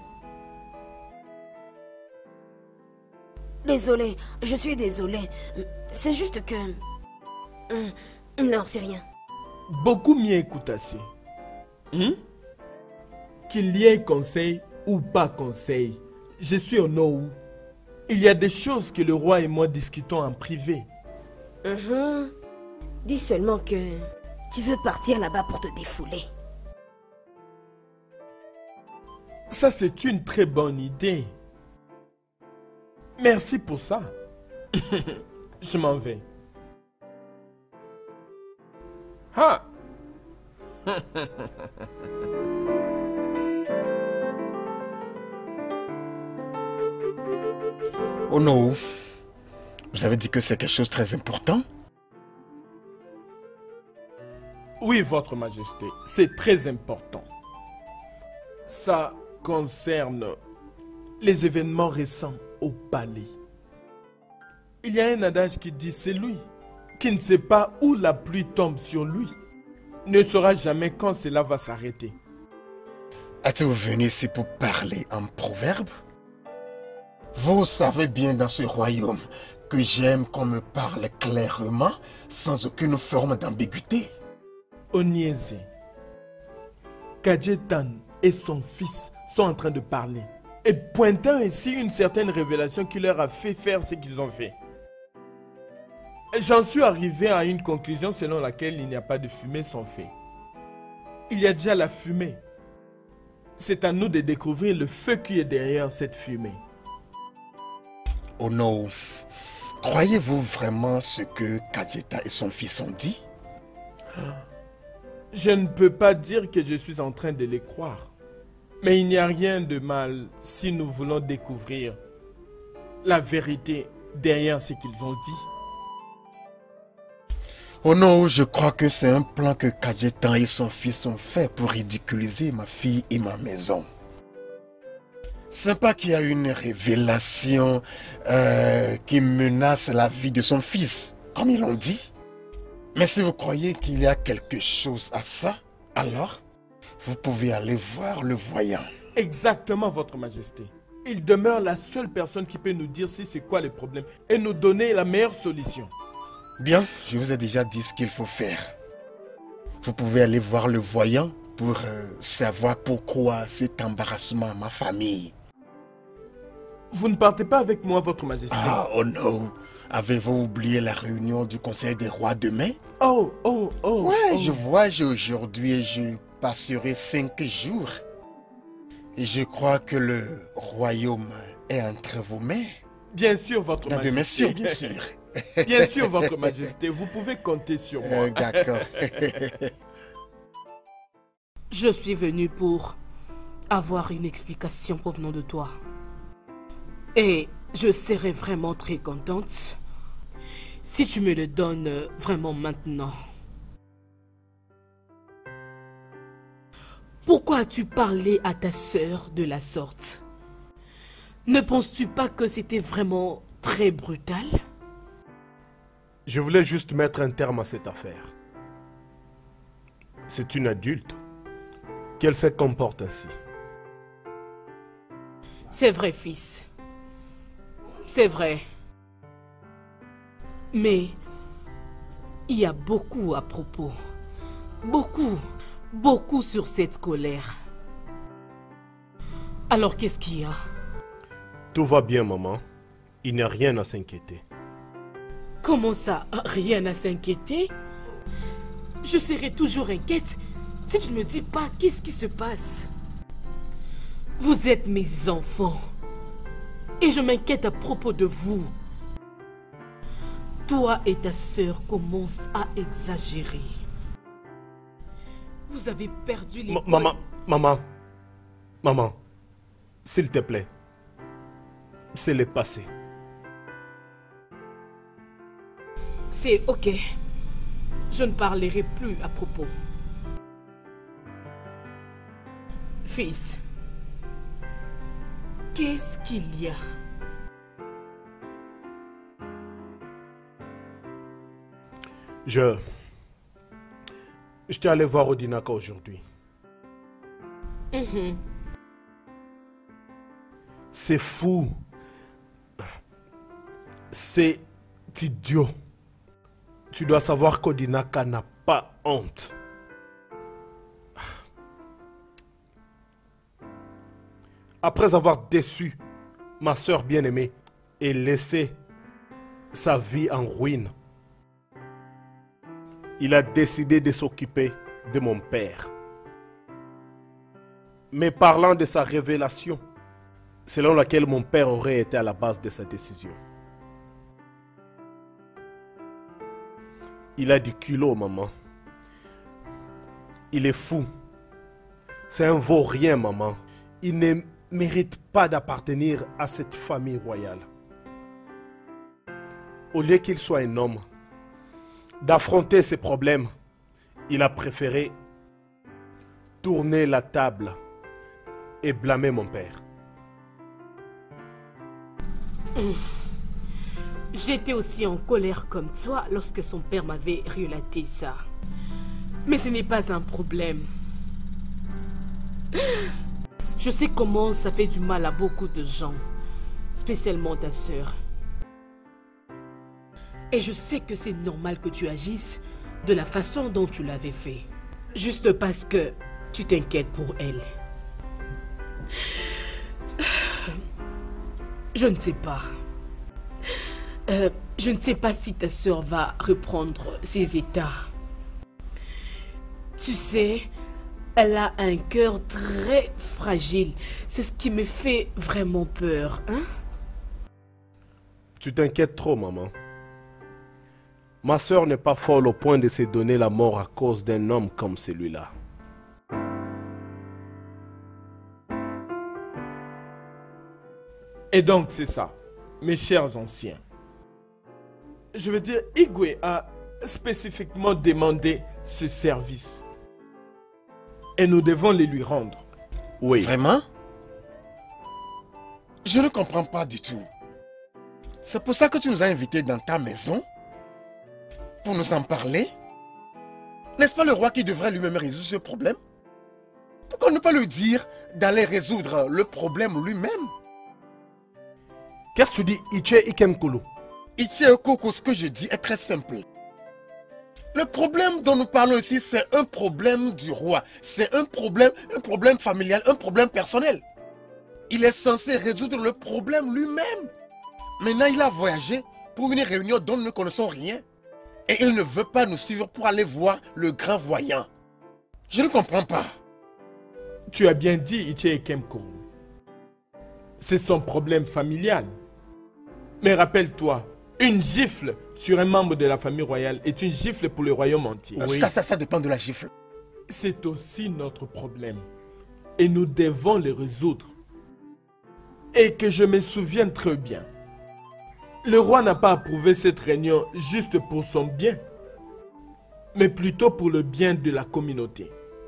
A: Désolé, je suis désolé. C'est juste que... Non, c'est rien.
E: Beaucoup mieux écoute assez. Hmm? Qu'il y ait conseil ou pas conseil, je suis au Nohou. Il y a des choses que le roi et moi discutons en privé.
A: Uh-huh. Dis seulement que tu veux partir là-bas pour te défouler.
E: Ça, c'est une très bonne idée. Merci pour ça. Je m'en vais. Ha!
D: Oh non, vous avez dit que c'est quelque chose de très important?
E: Oui, Votre Majesté, c'est très important. Ça concerne les événements récents au palais. Il y a un adage qui dit c'est lui qui ne sait pas où la pluie tombe sur lui ne saura jamais quand cela va s'arrêter.
D: Êtes-vous venu ici pour parler en proverbe? Vous savez bien dans ce royaume que j'aime qu'on me parle clairement sans aucune forme d'ambiguïté.
E: Onieze, Kajetan et son fils sont en train de parler et pointant ainsi une certaine révélation qui leur a fait faire ce qu'ils ont fait. J'en suis arrivé à une conclusion selon laquelle il n'y a pas de fumée sans feu. Il y a déjà la fumée. C'est à nous de découvrir le feu qui est derrière cette fumée.
D: Oh non, croyez-vous vraiment ce que Kajeta et son fils ont dit?
E: Je ne peux pas dire que je suis en train de les croire. Mais il n'y a rien de mal si nous voulons découvrir la vérité derrière ce qu'ils ont dit.
D: Oh non, je crois que c'est un plan que Kajetan et son fils ont fait pour ridiculiser ma fille et ma maison. C'est pas qu'il y a une révélation euh, qui menace la vie de son fils. comme ils l'ont dit. Mais si vous croyez qu'il y a quelque chose à ça, alors vous pouvez aller voir le voyant.
E: Exactement, Votre Majesté. Il demeure la seule personne qui peut nous dire si c'est quoi le problème et nous donner la meilleure solution.
D: Bien, je vous ai déjà dit ce qu'il faut faire. Vous pouvez aller voir le voyant pour euh, savoir pourquoi cet embarrassement à ma famille.
E: Vous ne partez pas avec moi, Votre Majesté.
D: Ah, oh non. Avez-vous oublié la réunion du Conseil des rois demain?
E: Oh, oh, oh.
D: Ouais,
E: oh.
D: je voyage aujourd'hui et je passerai cinq jours. Et je crois que le royaume est entre vos mains.
E: Bien sûr, Votre
D: Majesté. Bien sûr, bien sûr.
E: Bien sûr, Votre Majesté. Vous pouvez compter sur moi.
D: Euh, D'accord.
F: Je suis venu pour avoir une explication provenant de toi. Et je serais vraiment très contente si tu me le donnes vraiment maintenant. Pourquoi as-tu parlé à ta sœur de la sorte? Ne penses-tu pas que c'était vraiment très brutal?
E: Je voulais juste mettre un terme à cette affaire. C'est une adulte. Qu'elle se comporte ainsi.
F: C'est vrai, fils. C'est vrai. Mais il y a beaucoup à propos. Beaucoup, beaucoup sur cette colère. Alors qu'est-ce qu'il y a?
E: Tout va bien, maman. Il n'y a rien à s'inquiéter.
F: Comment ça, rien à s'inquiéter? Je serai toujours inquiète si tu ne me dis pas qu'est-ce qui se passe. Vous êtes mes enfants. Et je m'inquiète à propos de vous. Toi et ta sœur commencent à exagérer. Vous avez perdu les...
E: Maman, maman, maman, s'il te plaît. C'est le passé.
F: C'est ok. Je ne parlerai plus à propos. Fils, qu'est-ce qu'il y a?
E: Je... J'étais allé voir Odinaka aujourd'hui.
F: Mm-hmm.
E: C'est fou. C'est idiot. Tu dois savoir qu'Odinaka n'a pas honte. Après avoir déçu ma soeur bien-aimée et laissé sa vie en ruine, il a décidé de s'occuper de mon père. Mais parlant de sa révélation, selon laquelle mon père aurait été à la base de sa décision. Il a du culot, maman. Il est fou. C'est un vaurien, maman. Il ne mérite pas d'appartenir à cette famille royale. Au lieu qu'il soit un homme, d'affronter ses problèmes, il a préféré tourner la table et blâmer mon père.
F: J'étais aussi en colère comme toi lorsque son père m'avait relaté ça. Mais ce n'est pas un problème. Je sais comment ça fait du mal à beaucoup de gens, spécialement ta sœur. Et je sais que c'est normal que tu agisses de la façon dont tu l'avais fait. Juste parce que tu t'inquiètes pour elle. Je ne sais pas. Euh, je ne sais pas si ta sœur va reprendre ses états. Tu sais, elle a un cœur très fragile. C'est ce qui me fait vraiment peur, hein?
E: Tu t'inquiètes trop, maman. Ma sœur n'est pas folle au point de se donner la mort à cause d'un homme comme celui-là. Et donc c'est ça, mes chers anciens. Je veux dire, Igwe a spécifiquement demandé ce service. Et nous devons les lui rendre. Oui.
D: Vraiment? Je ne comprends pas du tout. C'est pour ça que tu nous as invités dans ta maison? pour nous en parler? N'est-ce pas le roi qui devrait lui-même résoudre ce problème? Pourquoi ne pas lui dire d'aller résoudre le problème lui-même?
E: Qu'est-ce que tu dis, Iche Ikemkolo?
D: Iche Okoko, ce que je dis est très simple. Le problème dont nous parlons ici, c'est un problème du roi. C'est un problème, un problème familial, un problème personnel. Il est censé résoudre le problème lui-même. Maintenant, il a voyagé pour une réunion dont nous ne connaissons rien. Et il ne veut pas nous suivre pour aller voir le grand voyant. Je ne comprends pas.
E: Tu as bien dit, Iche Ikemkolo. C'est son problème familial. Mais rappelle-toi, une gifle sur un membre de la famille royale est une gifle pour le royaume entier.
D: Oui. Ça, ça, ça dépend de la gifle.
E: C'est aussi notre problème. Et nous devons le résoudre. Et que je me souvienne très bien. Le roi n'a pas approuvé cette réunion juste pour son bien, mais plutôt pour le bien de la communauté.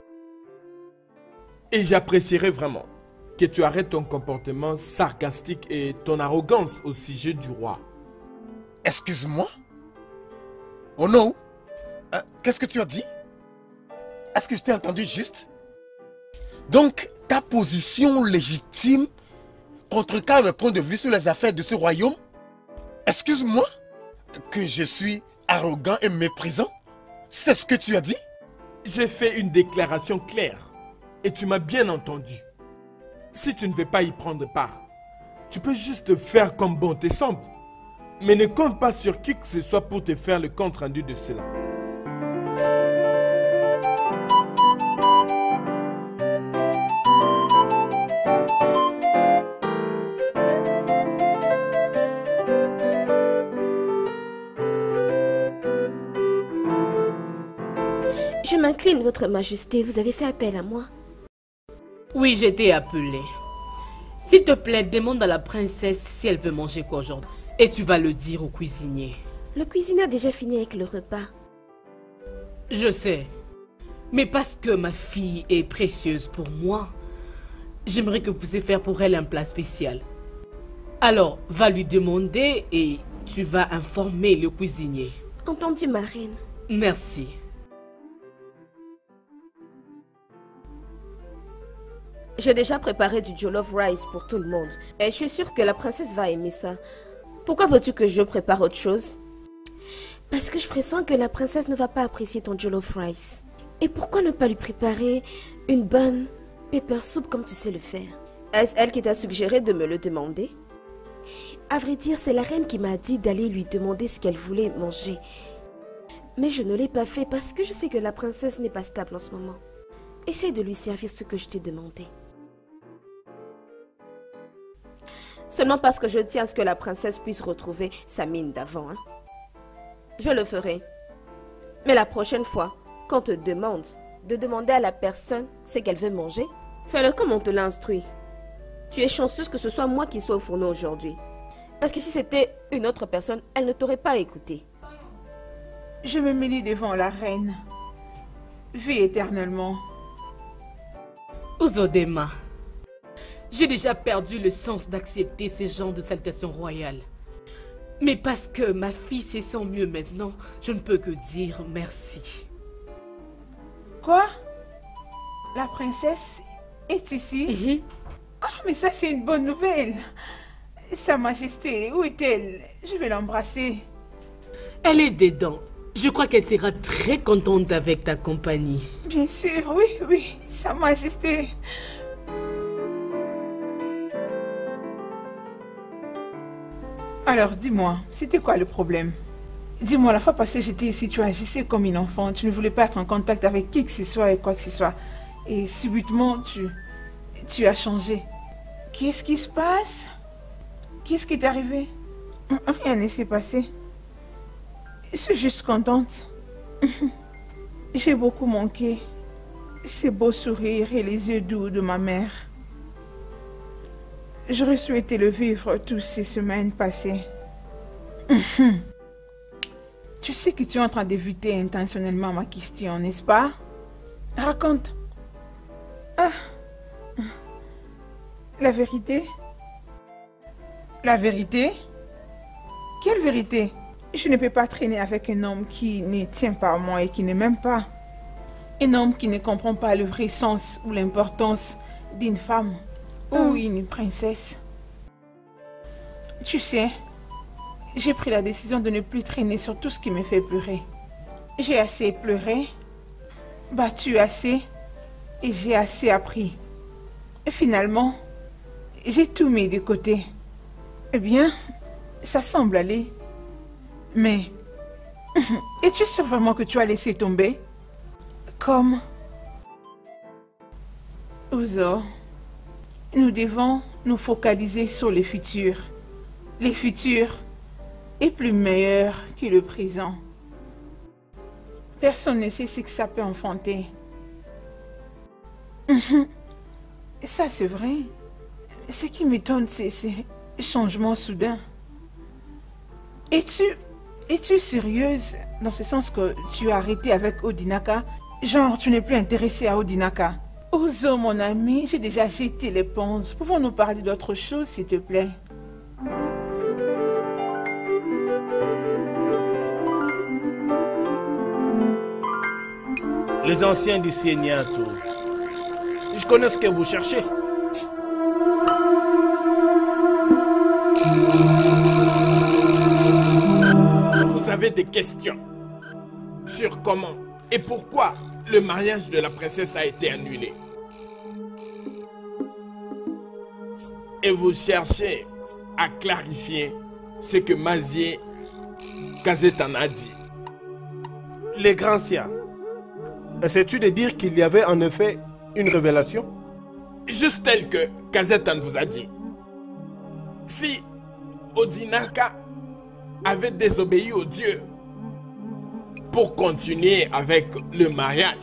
E: Et j'apprécierais vraiment que tu arrêtes ton comportement sarcastique et ton arrogance au sujet du roi.
D: Excuse-moi? Oh non? Euh, Qu'est-ce que tu as dit? Est-ce que je t'ai entendu juste? Donc, ta position légitime contrecarre le point de vue sur les affaires de ce royaume? Excuse-moi? Que je suis arrogant et méprisant? C'est ce que tu as dit?
E: J'ai fait une déclaration claire et tu m'as bien entendu. Si tu ne veux pas y prendre part, tu peux juste faire comme bon te semble. Mais ne compte pas sur qui que ce soit pour te faire le compte rendu de cela.
A: Je m'incline, votre majesté. Vous avez fait appel à moi.
F: Oui, j'ai été appelée. S'il te plaît, demande à la princesse si elle veut manger quoi aujourd'hui. Et tu vas le dire au cuisinier.
A: Le cuisinier a déjà fini avec le repas.
F: Je sais. Mais parce que ma fille est précieuse pour moi, j'aimerais que vous puissiez faire pour elle un plat spécial. Alors, va lui demander et tu vas informer le cuisinier.
A: Entendu, ma reine.
F: Merci.
A: J'ai déjà préparé du jollof rice pour tout le monde. Et je suis sûre que la princesse va aimer ça. Pourquoi veux-tu que je prépare autre chose? Parce que je pressens que la princesse ne va pas apprécier ton jollof rice. Et pourquoi ne pas lui préparer une bonne pepper soup comme tu sais le faire? Est-ce elle qui t'a suggéré de me le demander? À vrai dire, c'est la reine qui m'a dit d'aller lui demander ce qu'elle voulait manger. Mais je ne l'ai pas fait parce que je sais que la princesse n'est pas stable en ce moment. Essaye de lui servir ce que je t'ai demandé. Seulement parce que je tiens à ce que la princesse puisse retrouver sa mine d'avant. Hein. Je le ferai. Mais la prochaine fois, qu'on te demande de demander à la personne ce qu'elle veut manger, fais-le comme on te l'a instruit. Tu es chanceuse que ce soit moi qui sois au fourneau aujourd'hui. Parce que si c'était une autre personne, elle ne t'aurait pas écouté.
B: Je me mêle devant la reine. Vis éternellement.
F: Uzodema, j'ai déjà perdu le sens d'accepter ces genres de salutations royales. Mais parce que ma fille se sent mieux maintenant, je ne peux que dire merci.
B: Quoi? La princesse est ici?
F: Mm-hmm.
B: Ah, mais ça c'est une bonne nouvelle. Sa Majesté, où est-elle? Je vais l'embrasser.
F: Elle est dedans. Je crois qu'elle sera très contente avec ta compagnie.
B: Bien sûr, oui, oui, Sa Majesté. Alors, dis-moi, c'était quoi le problème? Dis-moi, la fois passée, j'étais ici, tu agissais comme une enfant, tu ne voulais pas être en contact avec qui que ce soit et quoi que ce soit. Et subitement, tu, tu as changé. Qu'est-ce qui se passe? Qu'est-ce qui est arrivé? Rien ne s'est passé. Je suis juste contente. J'ai beaucoup manqué. Ces beaux sourires et les yeux doux de ma mère. J'aurais souhaité le vivre toutes ces semaines passées. Tu sais que tu es en train d'éviter intentionnellement ma question, n'est-ce pas? Raconte. Ah. La vérité? La vérité? Quelle vérité? Je ne peux pas traîner avec un homme qui ne tient pas à moi et qui ne m'aime pas. Un homme qui ne comprend pas le vrai sens ou l'importance d'une femme ou
A: Mm.
B: une princesse. Tu sais, j'ai pris la décision de ne plus traîner sur tout ce qui me fait pleurer. J'ai assez pleuré, battu assez et j'ai assez appris. Et finalement, j'ai tout mis de côté. Eh bien, ça semble aller. Mais, es-tu sûr vraiment que tu as laissé tomber? Comme... Ouzo, nous devons nous focaliser sur le futur. Le futur est plus meilleur que le présent. Personne ne sait ce que ça peut enfanter. Ça, c'est vrai. Ce qui m'étonne, c'est ces changements soudains. Es-tu... Es-tu sérieuse dans ce sens que tu as arrêté avec Odinaka? Genre, tu n'es plus intéressée à Odinaka? Ozo, mon ami, j'ai déjà jeté l'éponge. Pouvons-nous parler d'autre chose, s'il te plaît?
E: Les anciens du Sieniato. Je connais ce que vous cherchez. Vous avez des questions sur comment et pourquoi le mariage de la princesse a été annulé. Et vous cherchez à clarifier ce que Mazier Kazetan a dit. Les grands siens, essaies-tu de dire qu'il y avait en effet une révélation? Juste telle que Kazetan vous a dit. Si Odinaka avait désobéi au Dieu pour continuer avec le mariage,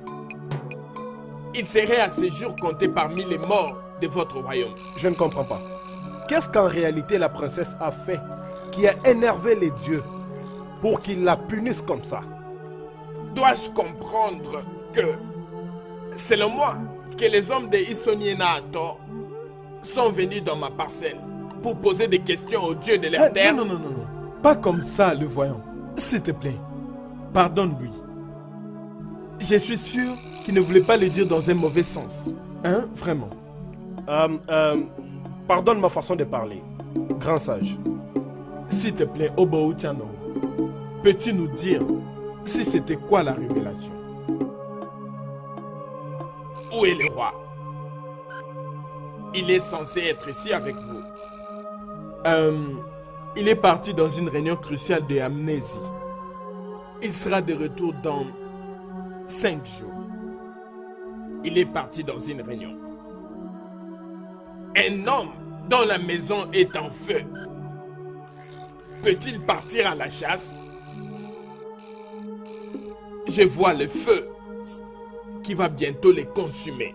E: il serait à ce jour compté parmi les morts de votre royaume. Je ne comprends pas. Qu'est-ce qu'en réalité la princesse a fait qui a énervé les dieux pour qu'ils la punissent comme ça? Dois-je comprendre que, selon moi, que les hommes de Isoniena Ator sont venus dans ma parcelle pour poser des questions aux dieux de leur
G: Eh,
E: terre?
G: Non, non, non, non. Pas comme ça, le voyant. S'il te plaît, pardonne-lui. Je suis sûr qu'il ne voulait pas le dire dans un mauvais sens. Hein, vraiment.
E: Euh, euh, pardonne ma façon de parler, grand sage.
G: S'il te plaît, Obo Chano, peux-tu nous dire si c'était quoi la révélation?
E: Où est le roi? Il est censé être ici avec vous.
G: Euh, il est parti dans une réunion cruciale de amnésie. Il sera de retour dans cinq jours.
E: Il est parti dans une réunion. Un homme dont la maison est en feu peut-il partir à la chasse? Je vois le feu qui va bientôt les consumer.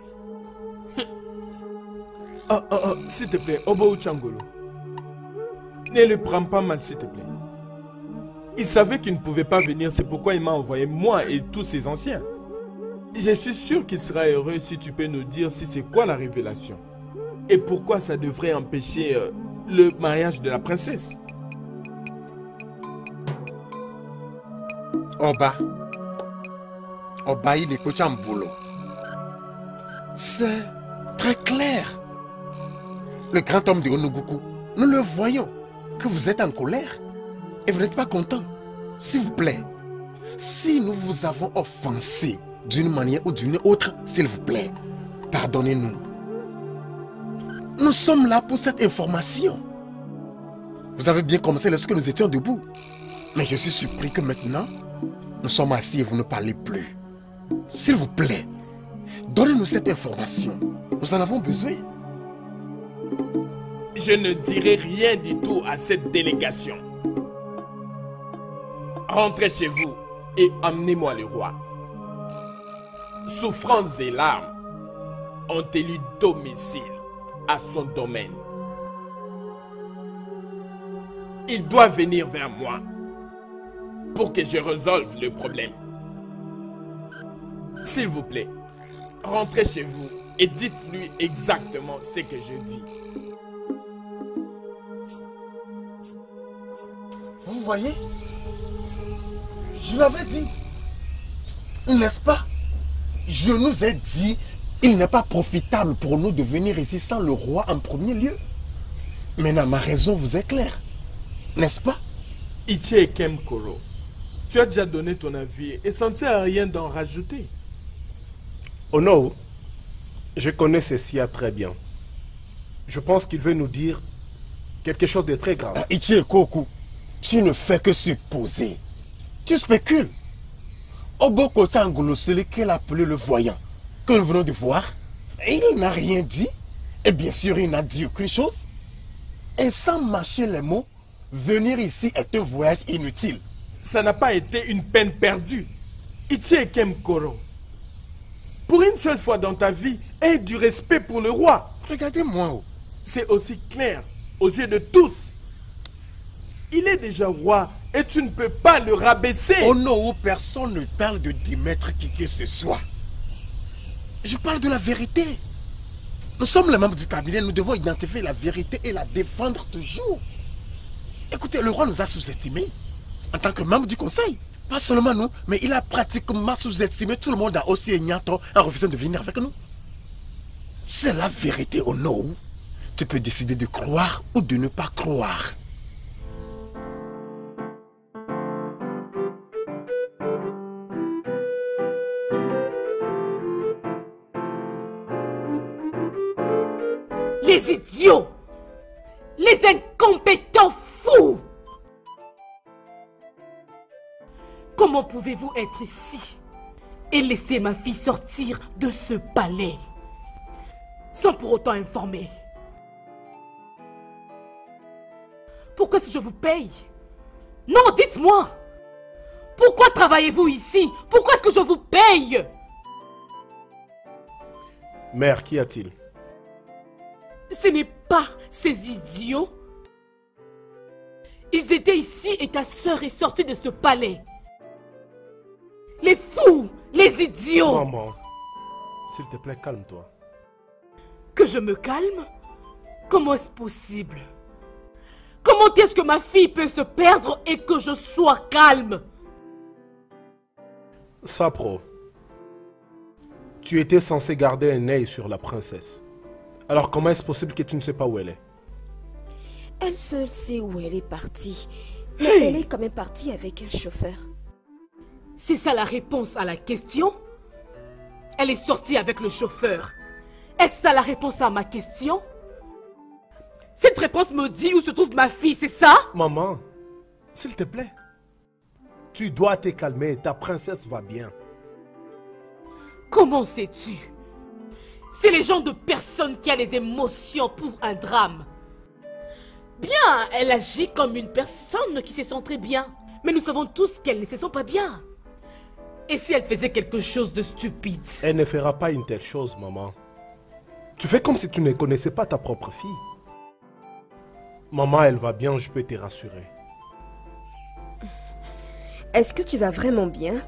G: Oh, oh, oh, s'il te plaît, Obo Changolo. Ne le prends pas mal, s'il te plaît. Il savait qu'il ne pouvait pas venir, c'est pourquoi il m'a envoyé moi et tous ses anciens. Je suis sûr qu'il sera heureux si tu peux nous dire si c'est quoi la révélation. Et pourquoi ça devrait empêcher euh, le mariage de la princesse.
D: Oba. Oba, il est coach en boulot. C'est très clair. Le grand homme de Onuguku, nous le voyons, que vous êtes en colère et vous n'êtes pas content. S'il vous plaît, si nous vous avons offensé d'une manière ou d'une autre, s'il vous plaît, pardonnez-nous. Nous sommes là pour cette information. Vous avez bien commencé lorsque nous étions debout. Mais je suis surpris que maintenant, nous sommes assis et vous ne parlez plus. S'il vous plaît, donnez-nous cette information. Nous en avons besoin.
E: Je ne dirai rien du tout à cette délégation. Rentrez chez vous et amenez-moi le roi. Souffrances et larmes ont élu domicile à son domaine. Il doit venir vers moi pour que je résolve le problème. S'il vous plaît, rentrez chez vous et dites-lui exactement ce que je dis.
D: Vous voyez, Je l'avais dit. N'est-ce pas? Je nous ai dit, il n'est pas profitable pour nous de venir ici sans le roi en premier lieu. Maintenant, ma raison vous est claire. N'est-ce pas?
G: Itie Ekem Koro, tu as déjà donné ton avis et ça ne sert à rien d'en rajouter.
E: Oh non, je connais Cécia très bien. Je pense qu'il veut nous dire quelque chose de très grave.
D: Itie Koku, tu ne fais que supposer. Tu spécules. Oboko Tangolo, celui qu'elle a appelé le voyant, que nous venons de voir, il n'a rien dit. Et bien sûr, il n'a dit aucune chose. Et sans mâcher les mots, venir ici est un voyage inutile.
G: Ça n'a pas été une peine perdue. Itie Ekem Koro. Pour une seule fois dans ta vie, aie du respect pour le roi.
D: Regardez-moi.
G: C'est aussi clair aux yeux de tous. Il est déjà roi et tu ne peux pas le rabaisser.
D: Oh non, personne ne parle de démettre qui que ce soit. Je parle de la vérité. Nous sommes les membres du cabinet, nous devons identifier la vérité et la défendre toujours. Écoutez, le roi nous a sous-estimés en tant que membre du conseil. Pas seulement nous, mais il a pratiquement sous-estimé tout le monde à aussi Ignato en refusant de venir avec nous. C'est la vérité, oh non. Tu peux décider de croire ou de ne pas croire.
F: Les idiots! Les incompétents fous! Comment pouvez-vous être ici et laisser ma fille sortir de ce palais sans pour autant informer? Pourquoi si je vous paye? Non, dites-moi! Pourquoi travaillez-vous ici? Pourquoi est-ce que je vous paye?
E: Mère, qu'y a-t-il?
F: Ce n'est pas ces idiots. Ils étaient ici et ta sœur est sortie de ce palais. Les fous, les idiots.
E: Maman, s'il te plaît, calme-toi.
F: Que je me calme? Comment est-ce possible? Comment est-ce que ma fille peut se perdre et que je sois calme?
E: Sapro, tu étais censé garder un œil sur la princesse. Alors comment est-ce possible que tu ne sais pas où elle est?
A: Elle seule sait où elle est partie. Mais
F: Hey!
A: elle est quand même partie avec un chauffeur.
F: C'est ça la réponse à la question? Elle est sortie avec le chauffeur. Est-ce ça la réponse à ma question? Cette réponse me dit où se trouve ma fille, c'est ça?
E: Maman, s'il te plaît. Tu dois te calmer, ta princesse va bien.
F: Comment sais-tu? C'est les gens de personne qui a les émotions pour un drame. Bien, elle agit comme une personne qui se sent très bien. Mais nous savons tous qu'elle ne se sent pas bien. Et si elle faisait quelque chose de stupide?
E: Elle ne fera pas une telle chose, maman. Tu fais comme si tu ne connaissais pas ta propre fille. Maman, elle va bien, je peux te rassurer.
A: Est-ce que tu vas vraiment bien?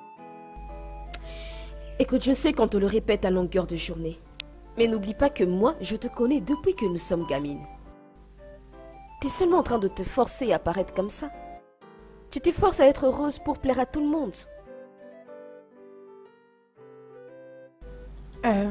A: Écoute, je sais qu'on te le répète à longueur de journée. Mais n'oublie pas que moi, je te connais depuis que nous sommes gamines. T'es seulement en train de te forcer à paraître comme ça. Tu t'efforces à être heureuse pour plaire à tout le monde.
B: Euh,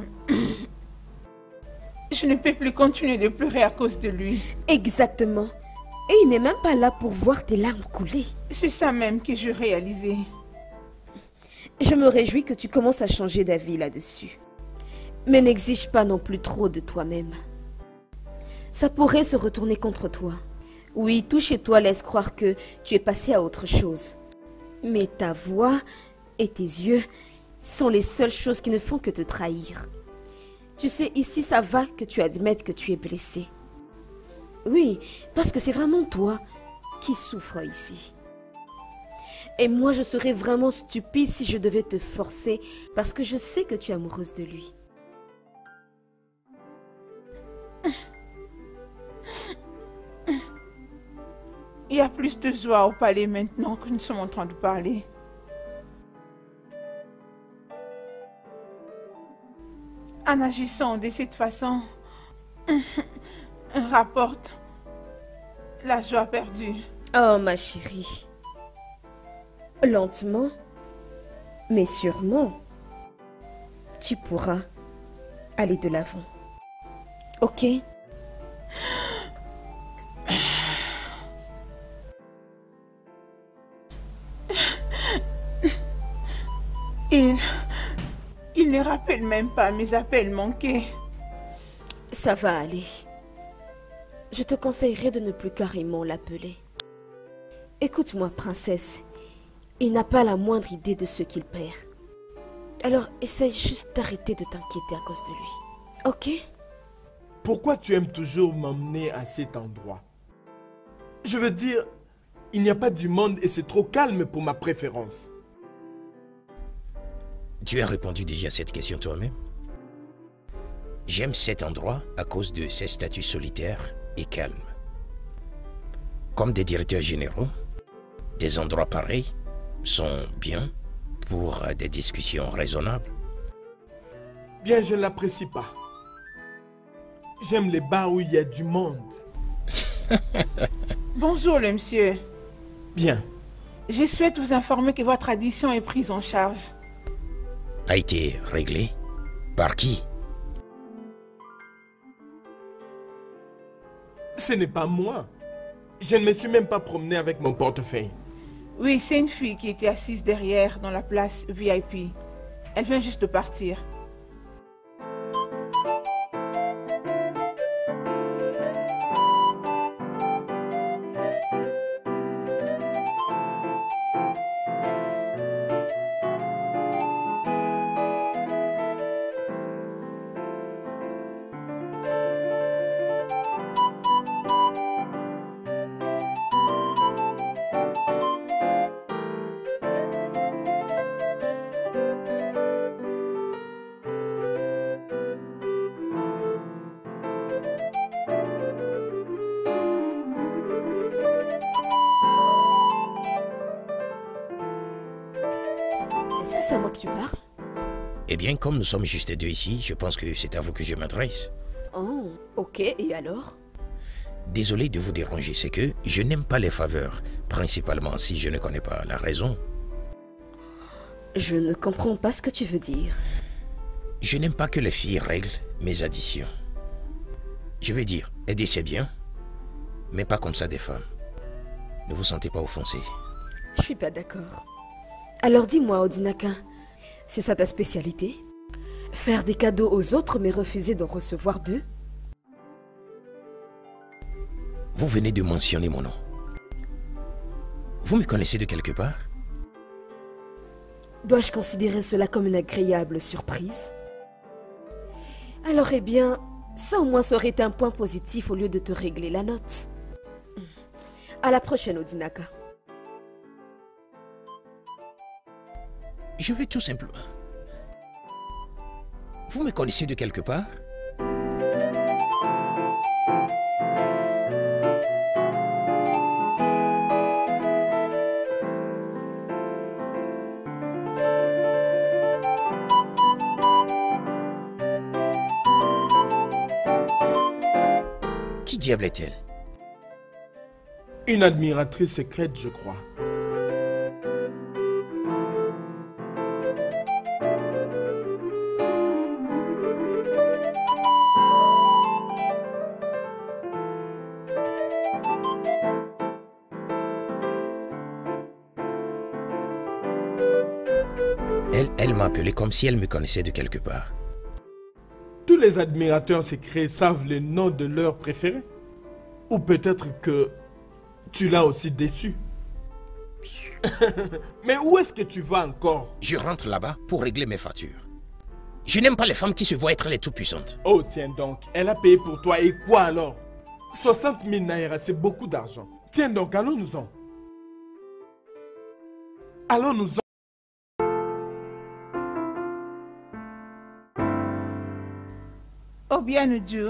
B: je ne peux plus continuer de pleurer à cause de lui.
A: Exactement. Et il n'est même pas là pour voir tes larmes couler.
B: C'est ça même que je réalisais.
A: Je me réjouis que tu commences à changer d'avis là-dessus. Mais n'exige pas non plus trop de toi-même. Ça pourrait se retourner contre toi. Oui, tout chez toi laisse croire que tu es passé à autre chose. Mais ta voix et tes yeux sont les seules choses qui ne font que te trahir. Tu sais, ici ça va que tu admettes que tu es blessé. Oui, parce que c'est vraiment toi qui souffres ici. Et moi, je serais vraiment stupide si je devais te forcer parce que je sais que tu es amoureuse de lui.
B: Il y a plus de joie au palais maintenant que nous sommes en train de parler. En agissant de cette façon, on rapporte la joie perdue.
A: Oh, ma chérie. Lentement, mais sûrement, tu pourras aller de l'avant. Ok?
B: Il... Il ne rappelle même pas mes appels manqués.
A: Ça va aller. Je te conseillerais de ne plus carrément l'appeler. Écoute-moi, princesse. Il n'a pas la moindre idée de ce qu'il perd. Alors, essaye juste d'arrêter de t'inquiéter à cause de lui. Ok?
G: Pourquoi tu aimes toujours m'emmener à cet endroit? Je veux dire, il n'y a pas du monde et c'est trop calme pour ma préférence.
C: Tu as répondu déjà à cette question toi-même. J'aime cet endroit à cause de ses statuts solitaires et calmes. Comme des directeurs généraux, des endroits pareils sont bien pour des discussions raisonnables.
G: Bien, je ne l'apprécie pas. J'aime les bars où il y a du monde.
B: Bonjour, le monsieur.
G: Bien.
B: Je souhaite vous informer que votre addition est prise en charge.
C: A été réglé? Par qui?
G: Ce n'est pas moi. Je ne me suis même pas promené avec mon portefeuille.
B: Oui, c'est une fille qui était assise derrière dans la place V I P. Elle vient juste de partir.
A: Est-ce que c'est à moi que tu parles?
C: Eh bien, comme nous sommes juste deux ici, je pense que c'est à vous que je m'adresse.
A: Oh, ok, et alors?
C: Désolé de vous déranger, c'est que je n'aime pas les faveurs, principalement si je ne connais pas la raison.
A: Je ne comprends pas ce que tu veux dire.
C: Je n'aime pas que les filles règlent mes additions. Je veux dire, aider c'est bien, mais pas comme ça des femmes. Ne vous sentez pas offensé.
A: Je suis pas d'accord. Alors dis-moi, Odinaka, c'est ça ta spécialité? Faire des cadeaux aux autres mais refuser d'en recevoir d'eux?
C: Vous venez de mentionner mon nom. Vous me connaissez de quelque part?
A: Dois-je considérer cela comme une agréable surprise? Alors eh bien, ça au moins ça aurait été un point positif au lieu de te régler la note. À la prochaine, Odinaka.
C: Je veux tout simplement... Vous me connaissez de quelque part? Qui diable est-elle?
G: Une admiratrice secrète, je crois.
C: Elle, elle m'a appelé comme si elle me connaissait de quelque part.
G: Tous les admirateurs secrets savent le nom de leur préféré. Ou peut-être que tu l'as aussi déçu. Mais où est-ce que tu vas encore?
C: Je rentre là-bas pour régler mes factures. Je n'aime pas les femmes qui se voient être les tout-puissantes.
G: Oh, tiens donc, elle a payé pour toi et quoi alors? soixante mille naira, c'est beaucoup d'argent. Tiens donc, allons-nous-en. Allons-nous-en.
B: Oh bien, Dieu.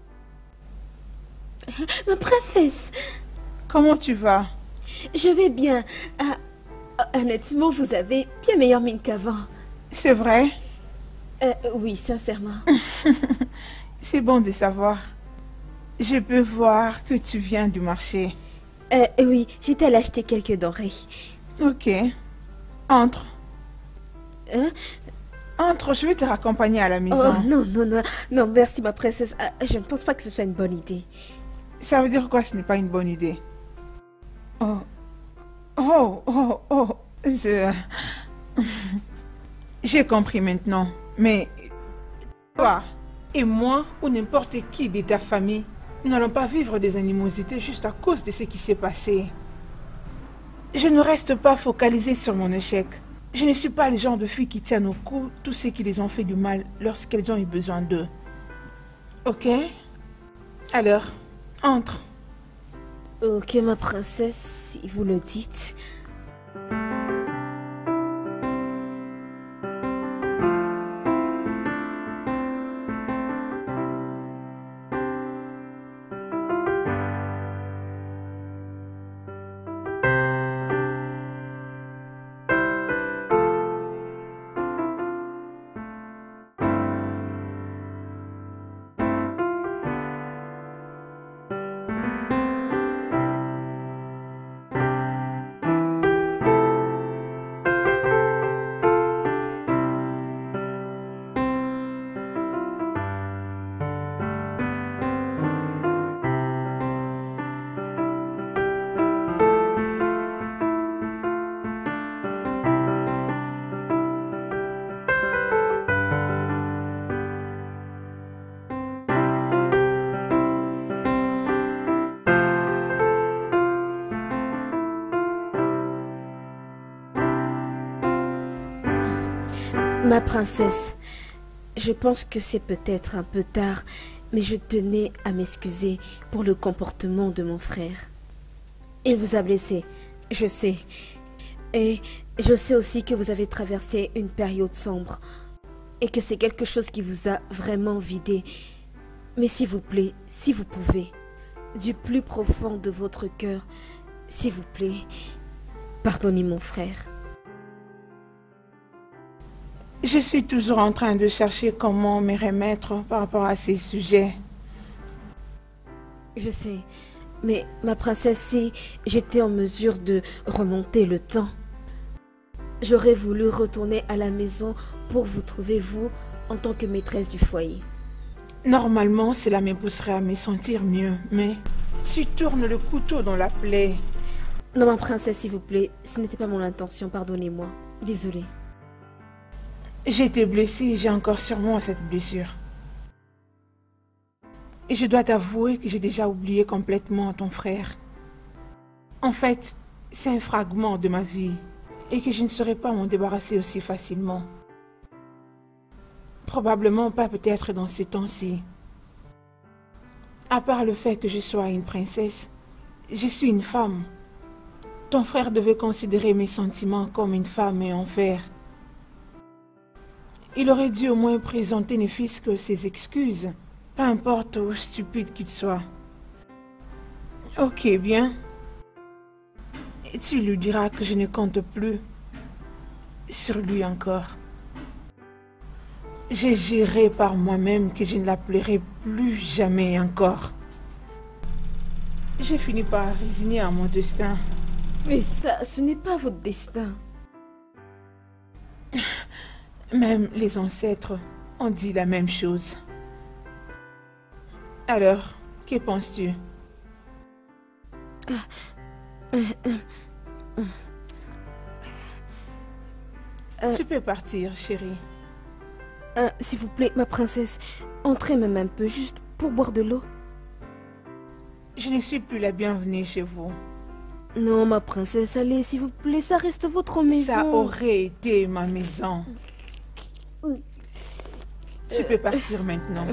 A: Ma princesse,
B: Comment tu vas?
A: je vais bien. Ah, honnêtement, vous avez bien meilleure mine qu'avant.
B: C'est vrai?
A: Euh, oui, sincèrement.
B: C'est bon de savoir. Je peux voir que tu viens du marché.
A: Euh, oui, j'étais allée acheter quelques denrées.
B: Ok. Entre.
A: Hein?
B: Entre, je vais te raccompagner à la maison.
A: Oh non, non, non, non, merci ma princesse. Ah, je ne pense pas que ce soit une bonne idée.
B: Ça veut dire quoi, ce n'est pas une bonne idée? Oh, oh, oh, oh, je... J'ai compris maintenant, mais toi et moi, ou n'importe qui de ta famille, nous n'allons pas vivre des animosités juste à cause de ce qui s'est passé. Je ne reste pas focalisée sur mon échec. Je ne suis pas le genre de fille qui tiennent au cou tous ceux qui les ont fait du mal lorsqu'elles ont eu besoin d'eux. Ok? Alors, entre.
A: Ok, ma princesse, si vous le dites. Ma princesse, je pense que c'est peut-être un peu tard, mais je tenais à m'excuser pour le comportement de mon frère. Il vous a blessé, je sais. Et je sais aussi que vous avez traversé une période sombre et que c'est quelque chose qui vous a vraiment vidé. Mais s'il vous plaît, si vous pouvez, du plus profond de votre cœur, s'il vous plaît, pardonnez mon frère.
B: Je suis toujours en train de chercher comment me remettre par rapport à ces sujets.
A: Je sais, mais ma princesse, si j'étais en mesure de remonter le temps, j'aurais voulu retourner à la maison pour vous trouver, vous, en tant que maîtresse du foyer.
B: Normalement, cela me pousserait à me sentir mieux, mais tu tournes le couteau dans la plaie.
A: Non, ma princesse, s'il vous plaît, ce n'était pas mon intention, pardonnez-moi. Désolée.
B: J'ai été blessée et j'ai encore sur moi cette blessure. Et je dois t'avouer que j'ai déjà oublié complètement ton frère. En fait, c'est un fragment de ma vie et que je ne saurais pas m'en débarrasser aussi facilement. Probablement pas peut-être dans ces temps-ci. À part le fait que je sois une princesse, je suis une femme. Ton frère devait considérer mes sentiments comme une femme et en faire. Il aurait dû au moins présenter ne fût-ce que ses excuses, peu importe où stupide qu'il soit. Ok, bien. Et tu lui diras que je ne compte plus sur lui encore. J'ai juré par moi-même que je ne l'appellerai plus jamais encore. J'ai fini par résigner à mon destin.
A: Mais ça, ce n'est pas votre destin.
B: Même les ancêtres ont dit la même chose. Alors, que penses-tu?
A: Ah, euh, euh, euh,
B: Tu peux partir, chérie.
A: euh, S'il vous plaît, ma princesse, entrez même un peu, juste pour boire de l'eau.
B: Je ne suis plus la bienvenue chez vous.
A: Non, ma princesse, allez, s'il vous plaît, ça reste votre maison.
B: Ça aurait été ma maison. Tu peux partir maintenant.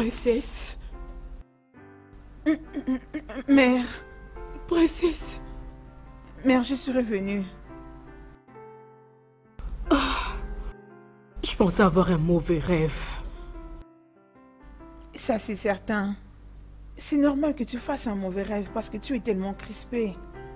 F: Princesse.
B: Mère.
F: Princesse.
B: Mère, je suis revenue.
F: Oh, je pensais avoir un mauvais rêve.
B: Ça, c'est certain. C'est normal que tu fasses un mauvais rêve parce que tu es tellement crispée.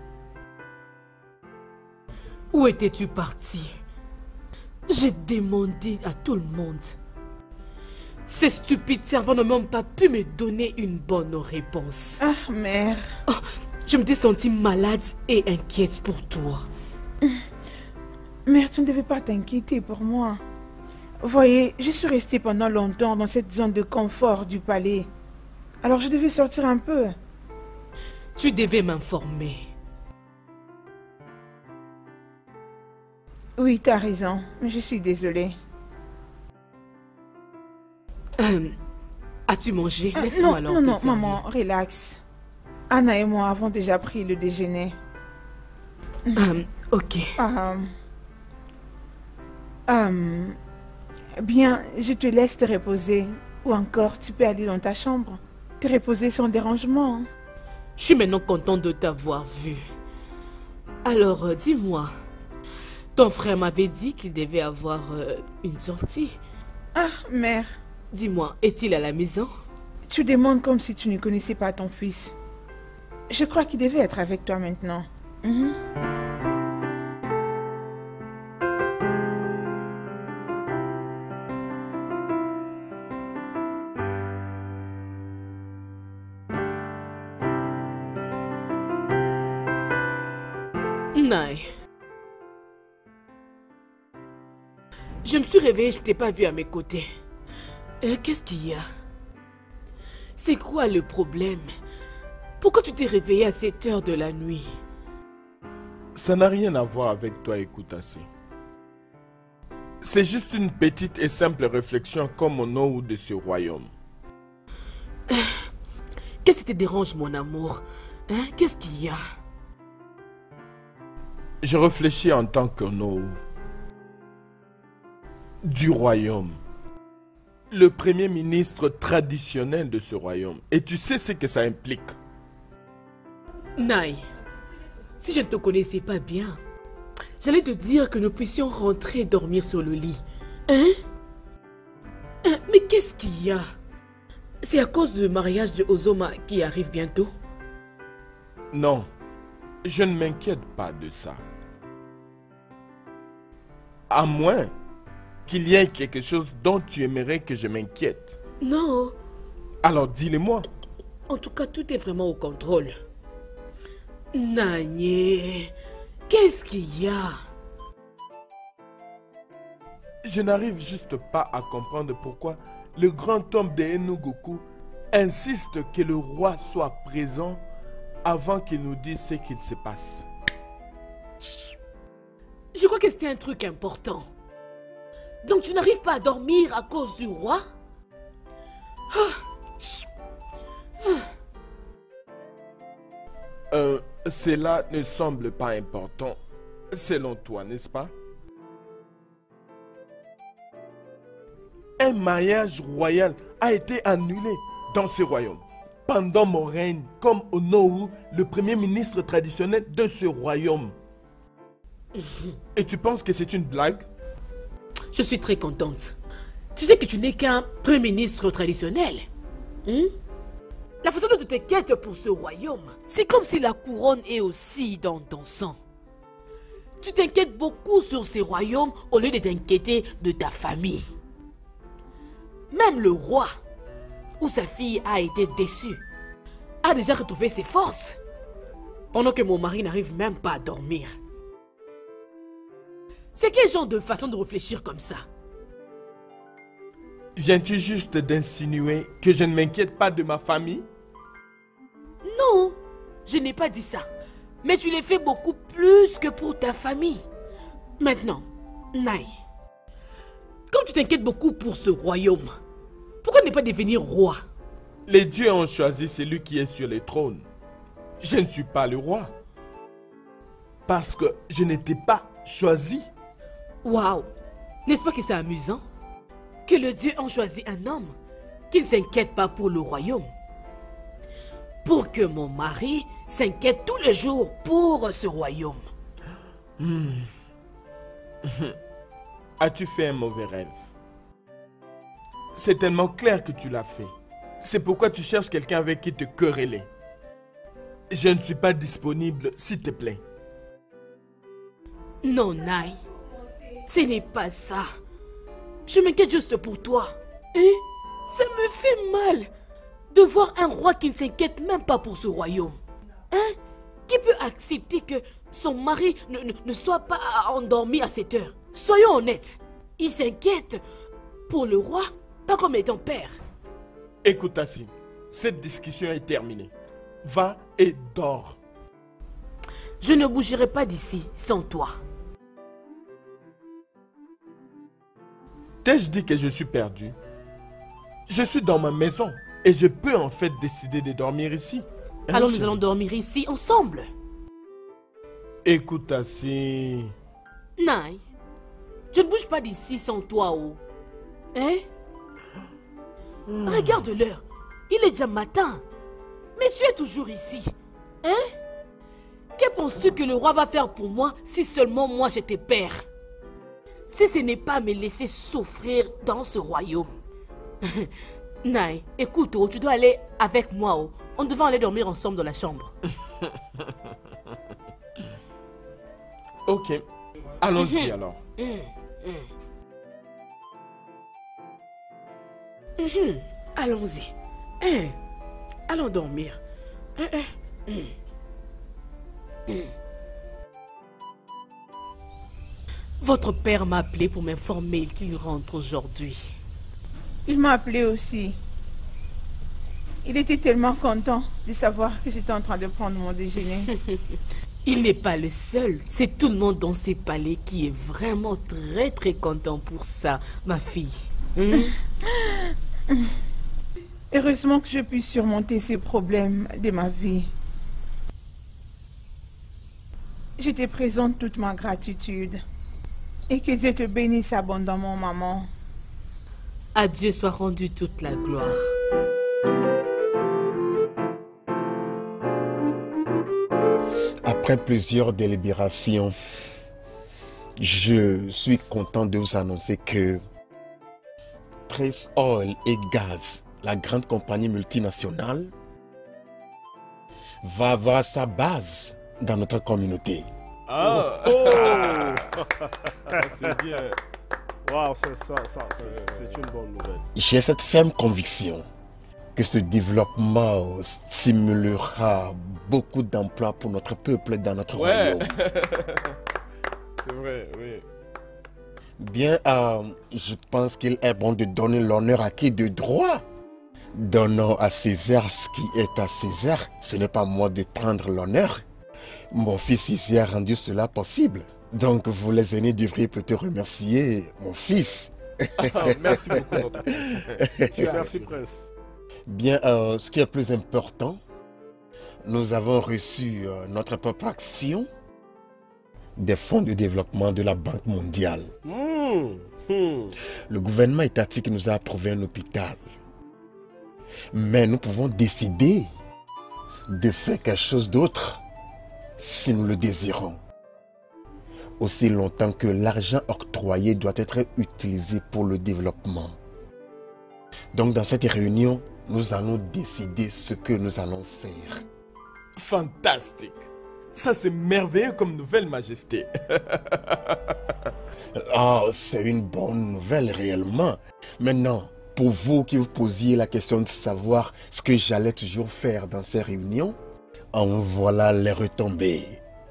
F: Où étais-tu parti? J'ai demandé à tout le monde. Ces stupides servants ne m'ont pas pu me donner une bonne réponse.
B: Ah, mère.
F: Oh, je me suis sentie malade et inquiète pour toi.
B: Mère, tu ne devais pas t'inquiéter pour moi. Voyez, je suis restée pendant longtemps dans cette zone de confort du palais. Alors je devais sortir un peu.
F: Tu devais m'informer.
B: Oui, tu as raison, mais je suis désolée.
F: Euh, As-tu mangé?
B: euh,
F: Laisse-moi
B: Non,
F: alors
B: non,
F: te
B: non,
F: servir.
B: maman, relax. Anna et moi avons déjà pris le déjeuner.
F: Euh, ok.
B: Euh, euh, bien, je te laisse te reposer. Ou encore, tu peux aller dans ta chambre. Te reposer sans dérangement.
F: Je suis maintenant contente de t'avoir vu. Alors, euh, dis-moi, ton frère m'avait dit qu'il devait avoir euh, une sortie.
B: Ah, mère.
F: Dis-moi, est-il à la maison?
B: Tu demandes comme si tu ne connaissais pas ton fils. Je crois qu'il devait être avec toi maintenant. Mhm.
F: Naï. Je me suis réveillée, je t'ai pas vu à mes côtés. Euh, Qu'est-ce qu'il y a? C'est quoi le problème? Pourquoi tu t'es réveillée à cette heure de la nuit?
G: Ça n'a rien à voir avec toi, écoute assez. C'est juste une petite et simple réflexion comme au nom de ce royaume.
F: Qu'est-ce qui te dérange, mon amour? Hein? Qu'est-ce qu'il y a?
G: Je réfléchis en tant que Noou du royaume. Le premier ministre traditionnel de ce royaume. Et tu sais ce que ça implique.
F: Naï, si je ne te connaissais pas bien, j'allais te dire que nous puissions rentrer et dormir sur le lit. Hein? Hein? Mais qu'est-ce qu'il y a? C'est à cause du mariage de Ozoma qui arrive bientôt?
G: Non, je ne m'inquiète pas de ça. À moins qu'il y ait quelque chose dont tu aimerais que je m'inquiète.
F: Non.
G: Alors dis-le-moi.
F: En tout cas, tout est vraiment au contrôle. Nanye, qu'est-ce qu'il y a?
G: Je n'arrive juste pas à comprendre pourquoi le grand homme de Enugoku insiste que le roi soit présent avant qu'il nous dise ce qu'il se passe.
F: Je crois que c'était un truc important. Donc tu n'arrives pas à dormir à cause du roi? Ah.
G: Euh, cela ne semble pas important, selon toi, n'est-ce pas? Un mariage royal a été annulé dans ce royaume pendant mon règne comme Onowu, le premier ministre traditionnel de ce royaume. Et tu penses que c'est une blague?
F: Je suis très contente. Tu sais que tu n'es qu'un premier ministre traditionnel. Hein? La façon dont tu t'inquiètes pour ce royaume, c'est comme si la couronne est aussi dans ton sang. Tu t'inquiètes beaucoup sur ces royaumes au lieu de t'inquiéter de ta famille. Même le roi, où sa fille a été déçue, a déjà retrouvé ses forces, pendant que mon mari n'arrive même pas à dormir. C'est quel genre de façon de réfléchir comme ça?
G: Viens-tu juste d'insinuer que je ne m'inquiète pas de ma famille?
F: Non, je n'ai pas dit ça. Mais tu l'as fait beaucoup plus que pour ta famille. Maintenant, Naï, comme tu t'inquiètes beaucoup pour ce royaume, pourquoi ne pas devenir roi?
G: Les dieux ont choisi celui qui est sur le trône. Je ne suis pas le roi. Parce que je n'étais pas choisi.
F: Waouh! N'est-ce pas que c'est amusant? Que le Dieu ait choisi un homme qui ne s'inquiète pas pour le royaume. Pour que mon mari s'inquiète tous les jours pour ce royaume.
G: Hmm. As-tu fait un mauvais rêve? C'est tellement clair que tu l'as fait. C'est pourquoi tu cherches quelqu'un avec qui te quereller. Je ne suis pas disponible, s'il te plaît.
F: Non, Nai. Ce n'est pas ça. Je m'inquiète juste pour toi. Et ça me fait mal de voir un roi qui ne s'inquiète même pas pour ce royaume. Hein? Qui peut accepter que son mari ne, ne, ne soit pas endormi à cette heure? Soyons honnêtes. Il s'inquiète pour le roi, pas comme étant père.
G: Écoute, Tassi, cette discussion est terminée. Va et dors.
F: Je ne bougerai pas d'ici sans toi.
G: T'ai-je dit que je suis perdu? Je suis dans ma maison et je peux en fait décider de dormir ici. Hein,
F: Alors
G: chérie?
F: nous allons dormir ici ensemble.
G: Écoute, Tassi.
F: Nai, je ne bouge pas d'ici sans toi, oh. Hein? Hmm. Regarde l'heure. Il est déjà matin. Mais tu es toujours ici. Hein? Que penses-tu que le roi va faire pour moi si seulement moi j'étais père? Si ce n'est pas me laisser souffrir dans ce royaume. Nai, écoute, oh, tu dois aller avec moi. Oh. On devait aller dormir ensemble dans la chambre.
G: Ok, allons-y alors.
F: Mmh, mmh. Mmh. Allons-y. Mmh. Allons dormir. Mmh. Mmh. Mmh. Votre père m'a appelé pour m'informer qu'il rentre aujourd'hui.
B: Il m'a appelé aussi. Il était tellement content de savoir que j'étais en train de prendre mon déjeuner.
F: Il n'est pas le seul. C'est tout le monde dans ces palais qui est vraiment très très content pour ça, ma fille. Hum?
B: Heureusement que je puisse surmonter ces problèmes de ma vie. Je te présente toute ma gratitude. Et que Dieu te bénisse abondamment, maman.
F: À Dieu soit rendue toute la gloire.
D: Après plusieurs délibérations, je suis content de vous annoncer que Trace Oil et Gaz, la grande compagnie multinationale, va avoir sa base dans notre communauté.
E: Ah, oh, ça c'est bien. Waouh, ça, ça, ça, c'est une bonne nouvelle.
D: J'ai cette ferme conviction que ce développement stimulera beaucoup d'emplois pour notre peuple dans notre
G: ouais.
D: royaume.
E: C'est vrai, oui.
D: Bien, euh, je pense qu'il est bon de donner l'honneur à qui de droit. Donnons à César ce qui est à César. Ce n'est pas moi de prendre l'honneur. Mon fils ici a rendu cela possible. Donc, vous les aînés devriez plutôt remercier mon fils.
E: Ah, merci beaucoup, notre prince. Merci, prince.
D: Bien, euh, ce qui est plus important, nous avons reçu euh, notre propre action des fonds de développement de la Banque mondiale.
E: Mmh, mmh.
D: Le gouvernement étatique nous a approuvé un hôpital. Mais nous pouvons décider de faire quelque chose d'autre si nous le désirons. Aussi longtemps que l'argent octroyé doit être utilisé pour le développement. Donc dans cette réunion, nous allons décider ce que nous allons faire.
G: Fantastique. Ça c'est merveilleux comme nouvelle, Majesté.
D: Ah, c'est une bonne nouvelle réellement. Maintenant, pour vous qui vous posiez la question de savoir ce que j'allais toujours faire dans ces réunions, en voilà les retombées.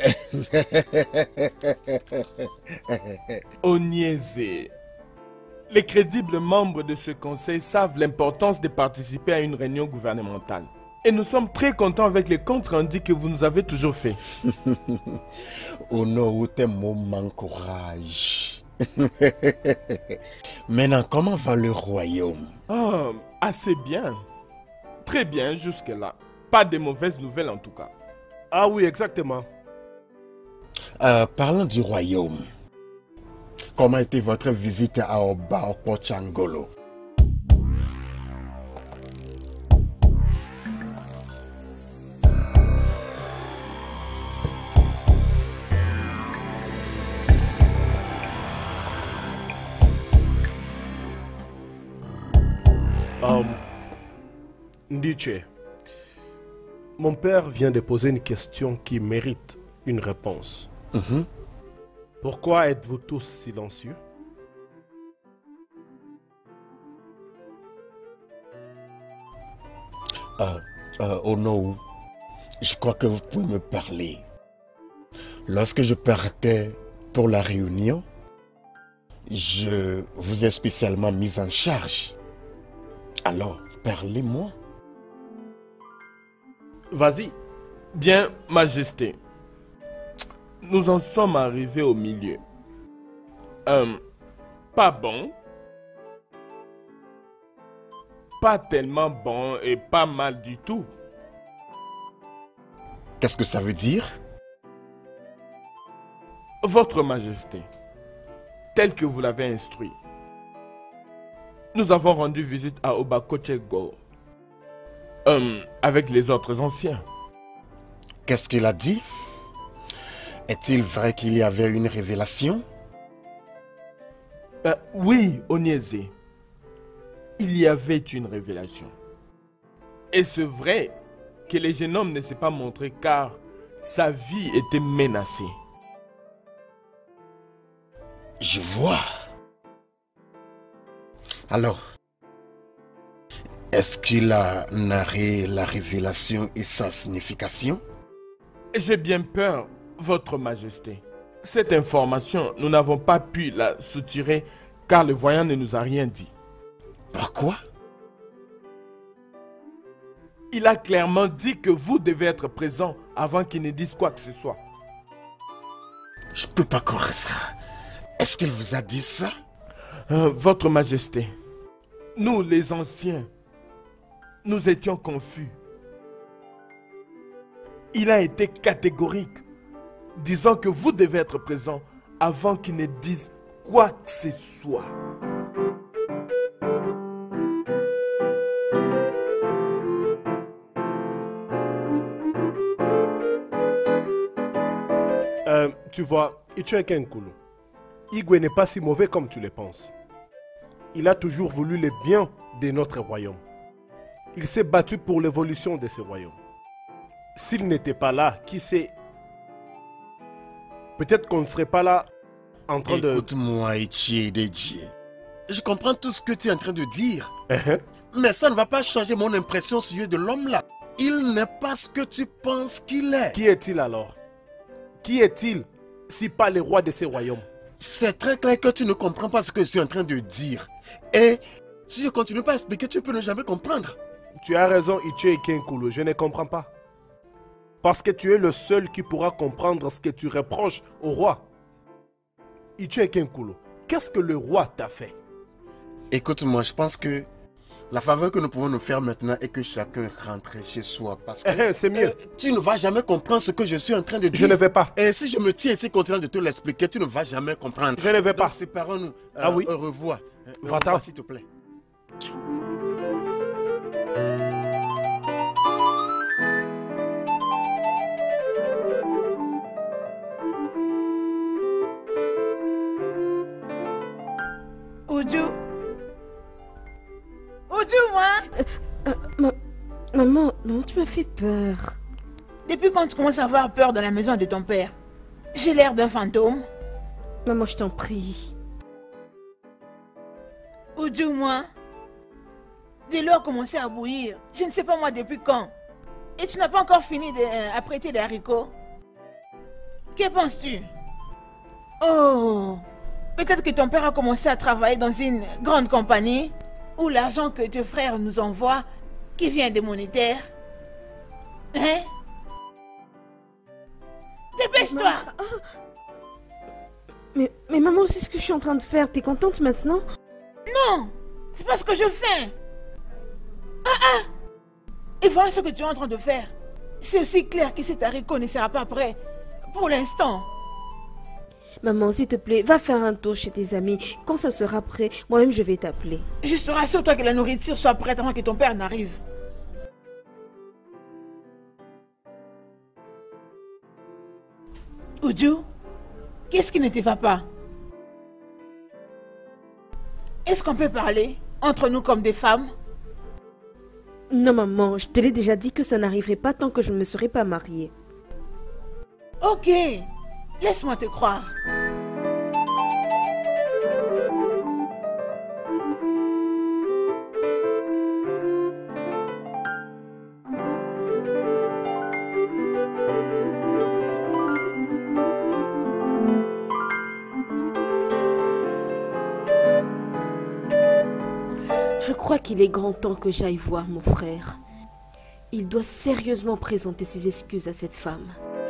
G: Oniezé. Les crédibles membres de ce conseil savent l'importance de participer à une réunion gouvernementale. Et nous sommes très contents avec les comptes rendus que vous nous avez toujours faits.
D: Oh non, tes mots m'encouragent. Maintenant, comment va le royaume?
G: Oh, assez bien. Très bien jusque-là. Pas de mauvaises nouvelles en tout cas.
E: Ah oui, exactement.
D: Euh, parlons du royaume. Comment était votre visite à Oba Opochangolo?
E: Ndiche, mon père vient de poser une question qui mérite une réponse.
D: Mm-hmm.
E: Pourquoi êtes-vous tous silencieux?
D: Ah, ah, oh non, je crois que vous pouvez me parler. Lorsque je partais pour la réunion, je vous ai spécialement mis en charge. Alors, parlez-moi.
G: Vas-y. Bien, Majesté. Nous en sommes arrivés au milieu. Euh, pas bon. Pas tellement bon et pas mal du tout.
D: Qu'est-ce que ça veut dire?
G: Votre Majesté, tel que vous l'avez instruit, nous avons rendu visite à Obakochego euh, avec les autres anciens.
D: Qu'est-ce qu'il a dit? Est-il vrai qu'il y avait une révélation?
G: Euh, oui, Onyeze. Il y avait une révélation. Et c'est vrai que le jeune homme ne s'est pas montré car sa vie était menacée.
D: Je vois. Alors, est-ce qu'il a narré la révélation et sa signification?
G: J'ai bien peur, Votre Majesté. Cette information, nous n'avons pas pu la soutirer car le voyant ne nous a rien dit.
D: Pourquoi?
G: Il a clairement dit que vous devez être présent avant qu'il ne dise quoi que ce soit.
D: Je peux pas croire ça. Est-ce qu'il vous a dit ça?
G: Euh, Votre Majesté, nous les anciens, nous étions confus. Il a été catégorique, disant que vous devez être présent avant qu'il ne dise quoi que ce soit.
E: Euh, tu vois, Icheke Nkulu, Igwe n'est pas si mauvais comme tu le penses. Il a toujours voulu le bien de notre royaume. Il s'est battu pour l'évolution de ce royaume. S'il n'était pas là, qui sait? Peut-être qu'on ne serait pas là en train de...
D: Écoute-moi, Ichie Deji. Je comprends tout ce que tu es en train de dire.
E: Uh-huh.
D: Mais ça ne va pas changer mon impression sur de l'homme-là. Il n'est pas ce que tu penses qu'il est.
E: Qui est-il alors? Qui est-il si pas le roi de ce royaume?
D: C'est très clair que tu ne comprends pas ce que je suis en train de dire. Et si je continue pas à expliquer, tu peux ne jamais comprendre.
E: Tu as raison, Icheke Nkulu, je ne comprends pas. Parce que tu es le seul qui pourra comprendre ce que tu reproches au roi. Icheke Nkulu, qu'est-ce que le roi t'a fait?
D: Écoute-moi, je pense que la faveur que nous pouvons nous faire maintenant est que chacun rentre chez soi. Parce que
E: c'est mieux.
D: Euh, tu ne vas jamais comprendre ce que je suis en train de dire.
E: Je ne vais pas.
D: Et si je me tiens ici continuant de te l'expliquer, tu ne vas jamais comprendre.
E: Je ne vais pas.
D: Donc séparons-nous. Euh,
E: Ah oui.
D: Au revoir. Euh, au
E: Va-t'en.
D: revoir, s'il te plaît.
B: Oudjou. Oudjou, moi.
A: Euh, euh, ma- maman, maman, tu m'as fait peur.
B: Depuis quand tu commences à avoir peur dans la maison de ton père? J'ai l'air d'un fantôme.
A: Maman, je t'en prie.
B: Oudjou, moi. De l'eau a commencé à bouillir. Je ne sais pas moi depuis quand. Et tu n'as pas encore fini d'apprêter des haricots. Que penses-tu? Oh, peut-être que ton père a commencé à travailler dans une grande compagnie où l'argent que tes frères nous envoient, qui vient des monétaires. Hein? Dépêche-toi!
A: Maman, Mais, mais maman, c'est ce que je suis en train de faire. T'es contente maintenant?
B: Non! C'est pas ce que je fais! Ah ah! Et voilà ce que tu es en train de faire. C'est aussi clair que cet haricot ne sera pas prêt pour l'instant.
A: Maman, s'il te plaît, va faire un tour chez tes amis. Quand ça sera prêt, moi-même je vais t'appeler.
B: Juste rassure-toi que la nourriture soit prête avant que ton père n'arrive. Oudjou, qu'est-ce qui ne te va pas? Est-ce qu'on peut parler entre nous comme des femmes?
A: Non, maman, je te l'ai déjà dit que ça n'arriverait pas tant que je ne me serais pas mariée.
B: Ok, laisse-moi te croire.
A: Je crois qu'il est grand temps que j'aille voir mon frère. Il doit sérieusement présenter ses excuses à cette femme.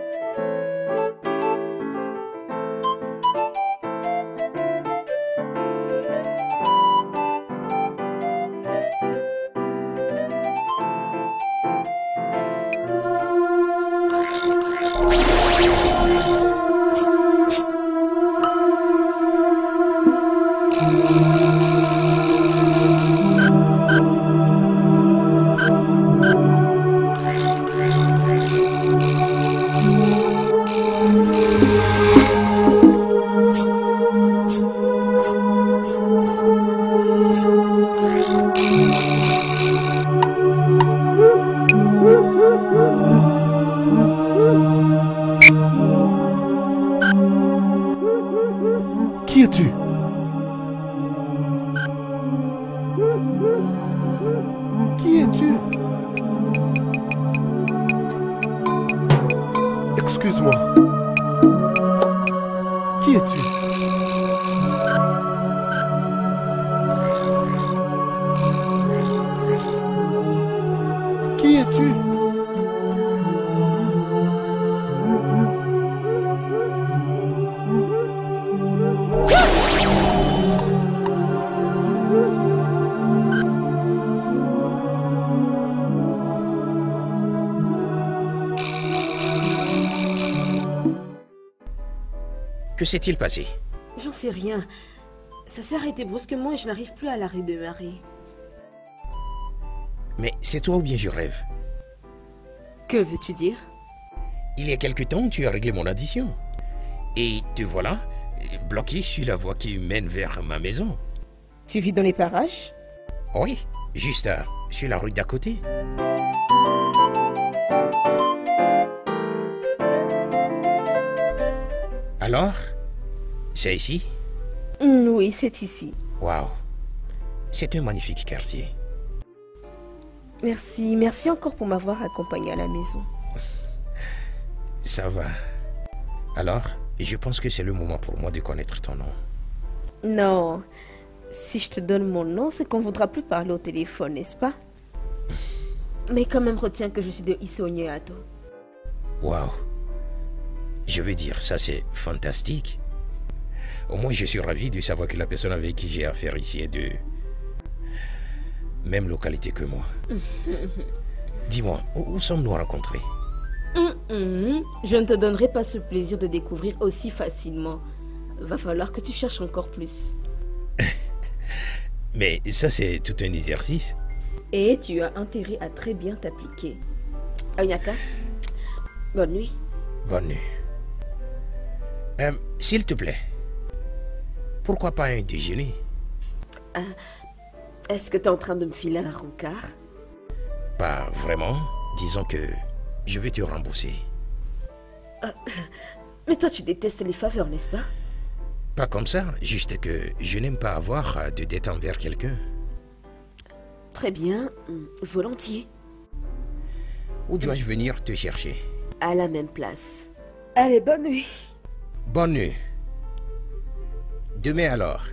E: Qui es-tu? Qui es-tu? Excuse-moi. Qui es-tu? Qui es-tu?
C: Que s'est-il passé?
A: J'en sais rien. Ça s'est arrêté brusquement et je n'arrive plus à la redémarrer.
C: Mais c'est toi ou bien je rêve?
A: Que veux-tu dire?
C: Il y a quelque temps, tu as réglé mon addition. Et te voilà, bloqué sur la voie qui mène vers ma maison.
A: Tu vis dans les parages?
C: Oui, juste à, sur la rue d'à côté. Alors, c'est ici?
A: Oui, c'est ici.
C: Waouh, c'est un magnifique quartier.
A: Merci, merci encore pour m'avoir accompagné à la maison.
C: Ça va. Alors, je pense que c'est le moment pour moi de connaître ton nom.
A: Non, si je te donne mon nom, c'est qu'on ne voudra plus parler au téléphone, n'est-ce pas? Mais quand même, retiens que je suis de Isonyeato.
C: Waouh. Je veux dire, ça c'est fantastique. Au moins, je suis ravi de savoir que la personne avec qui j'ai affaire ici est de même localité que moi. Dis-moi, où, où sommes-nous rencontrés?
A: Hum, hum, je ne te donnerai pas ce plaisir de découvrir aussi facilement. Va falloir que tu cherches encore plus.
C: Mais ça, c'est tout un exercice.
A: Et tu as intérêt à très bien t'appliquer. Onyaka, bonne nuit.
C: Bonne nuit. Euh, S'il te plaît, pourquoi pas un déjeuner?
A: euh, Est-ce que tu es en train de me filer un rencard?
C: Pas vraiment. Disons que je vais te rembourser.
A: euh, Mais toi, tu détestes les faveurs, n'est-ce pas?
C: Pas comme ça, juste que je n'aime pas avoir de dette envers quelqu'un.
A: Très bien, volontiers.
C: Où dois-je venir te chercher?
A: À la même place. Allez, bonne nuit.
C: Bonne nuit. Demain alors.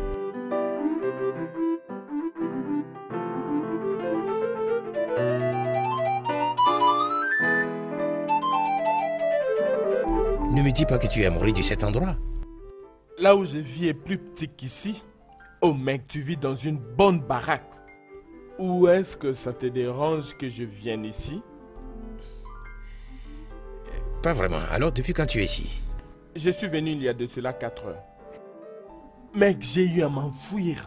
C: Ne me dis pas que tu es amoureux de cet endroit.
G: Là où je vis est plus petit qu'ici. Oh mec, tu vis dans une bonne baraque. Ou est-ce que ça te dérange que je vienne ici?
C: Pas vraiment. Alors, depuis quand tu es ici?
G: Je suis venu il y a de cela quatre heures. Mec, j'ai eu à m'enfuir.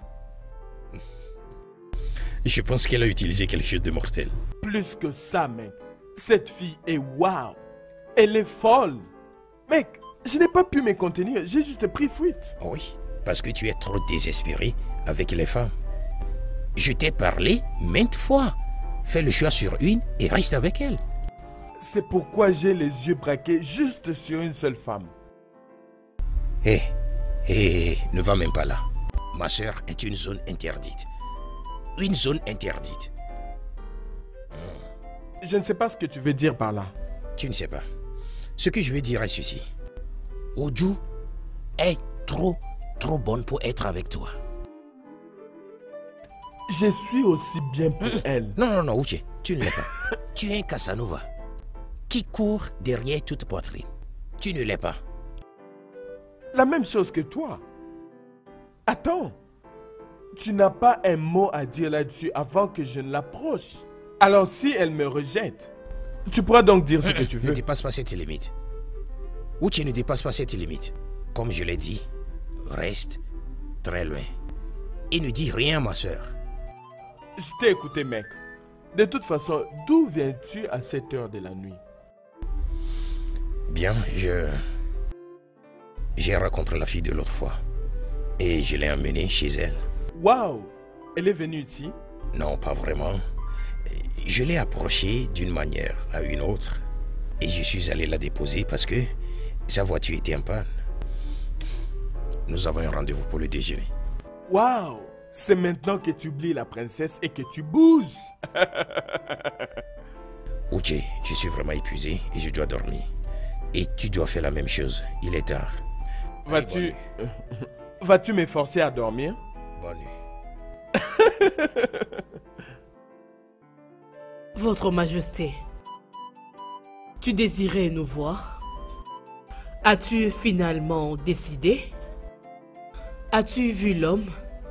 C: Je pense qu'elle a utilisé quelque chose de mortel.
G: Plus que ça, mec. Cette fille est waouh. Elle est folle. Mec, je n'ai pas pu me contenir. J'ai juste pris fuite.
C: Oui, parce que tu es trop désespéré avec les femmes. Je t'ai parlé maintes fois. fais le choix sur une et reste avec elle.
G: C'est pourquoi j'ai les yeux braqués juste sur une seule femme.
C: Hé, hé, hé, ne va même pas là. Ma sœur est une zone interdite. Une zone interdite.
G: Je ne sais pas ce que tu veux dire par là.
C: Tu ne sais pas. Ce que je veux dire est ceci. Oju est trop, trop bonne pour être avec toi.
G: Je suis aussi bien pour mmh. elle.
C: Non, non, non, Uche, tu ne l'es pas. Tu es un Casanova qui court derrière toute poitrine. Tu ne l'es pas.
G: La même chose que toi. Attends. Tu n'as pas un mot à dire là-dessus avant que je ne l'approche. Alors si elle me rejette, tu pourras donc dire ce mmh, que tu veux.
C: Ne dépasse pas cette limite. Uche ne dépasse pas cette limite. Comme je l'ai dit, reste très loin. Et ne dis rien, ma soeur.
G: Je t'ai écouté, mec. De toute façon, d'où viens-tu à cette heure de la nuit?
C: Bien, je... J'ai rencontré la fille de l'autre fois. Et je l'ai emmenée chez elle.
G: Waouh! Elle est venue ici?
C: Non, pas vraiment. Je l'ai approchée d'une manière à une autre. Et je suis allé la déposer parce que sa voiture était en panne. Nous avons un rendez-vous pour le déjeuner.
G: Waouh! C'est maintenant que tu oublies la princesse et que tu bouges.
C: Uche, je suis vraiment épuisé et je dois dormir. Et tu dois faire la même chose. Il est tard.
G: Vas-tu... Vas-tu m'efforcer à dormir?
C: Bonne nuit.
F: Votre Majesté, tu désirais nous voir? As-tu finalement décidé? As-tu vu l'homme?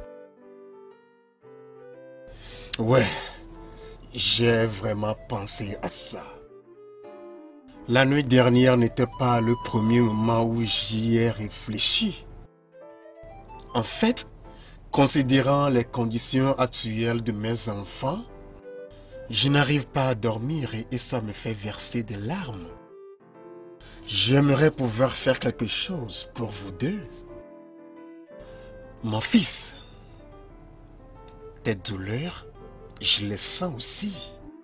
D: Ouais, j'ai vraiment pensé à ça. La nuit dernière n'était pas le premier moment où j'y ai réfléchi. En fait, considérant les conditions actuelles de mes enfants, je n'arrive pas à dormir et, et ça me fait verser des larmes. J'aimerais pouvoir faire quelque chose pour vous deux. Mon fils, tes douleurs, je les sens aussi.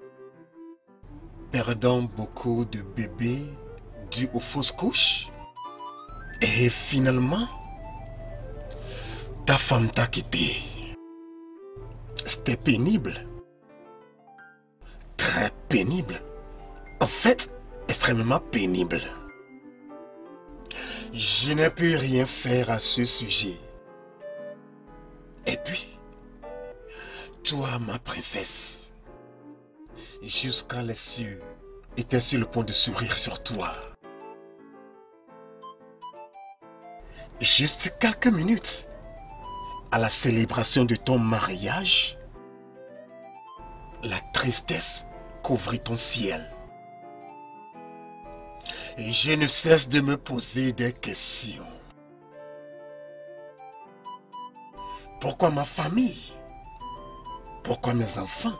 D: Perdant beaucoup de bébés dus aux fausses couches. Et finalement, ta femme t'a quitté. C'était pénible. Très pénible. En fait, extrêmement pénible. Je n'ai pu rien faire à ce sujet. Et puis, toi, ma princesse, jusqu'à les cieux étaient sur le point de sourire sur toi. Juste quelques minutes à la célébration de ton mariage, la tristesse couvrit ton ciel. Et je ne cesse de me poser des questions. Pourquoi ma famille? Pourquoi mes enfants?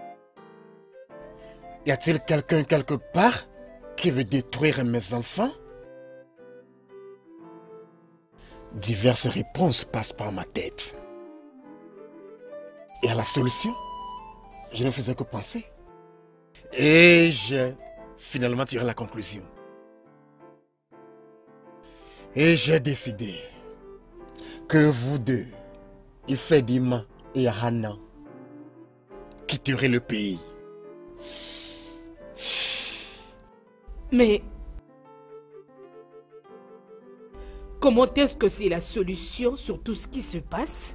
D: Y a-t-il quelqu'un quelque part qui veut détruire mes enfants? Diverses réponses passent par ma tête. Et à la solution, je ne faisais que penser. Et j'ai finalement tiré la conclusion. Et j'ai décidé que vous deux, Ifedima et Hana, quitterez le pays.
F: Mais comment est-ce que c'est la solution sur tout ce qui se passe?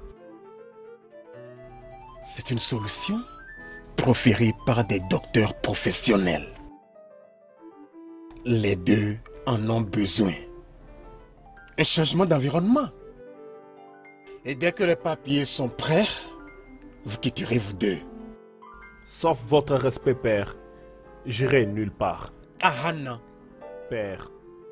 D: C'est une solution proférée par des docteurs professionnels. Les deux en ont besoin. Un changement d'environnement. Et dès que les papiers sont prêts, vous quitterez vous deux.
E: Sauf votre respect, père, j'irai nulle part.
D: Ah, Hana.
E: Père.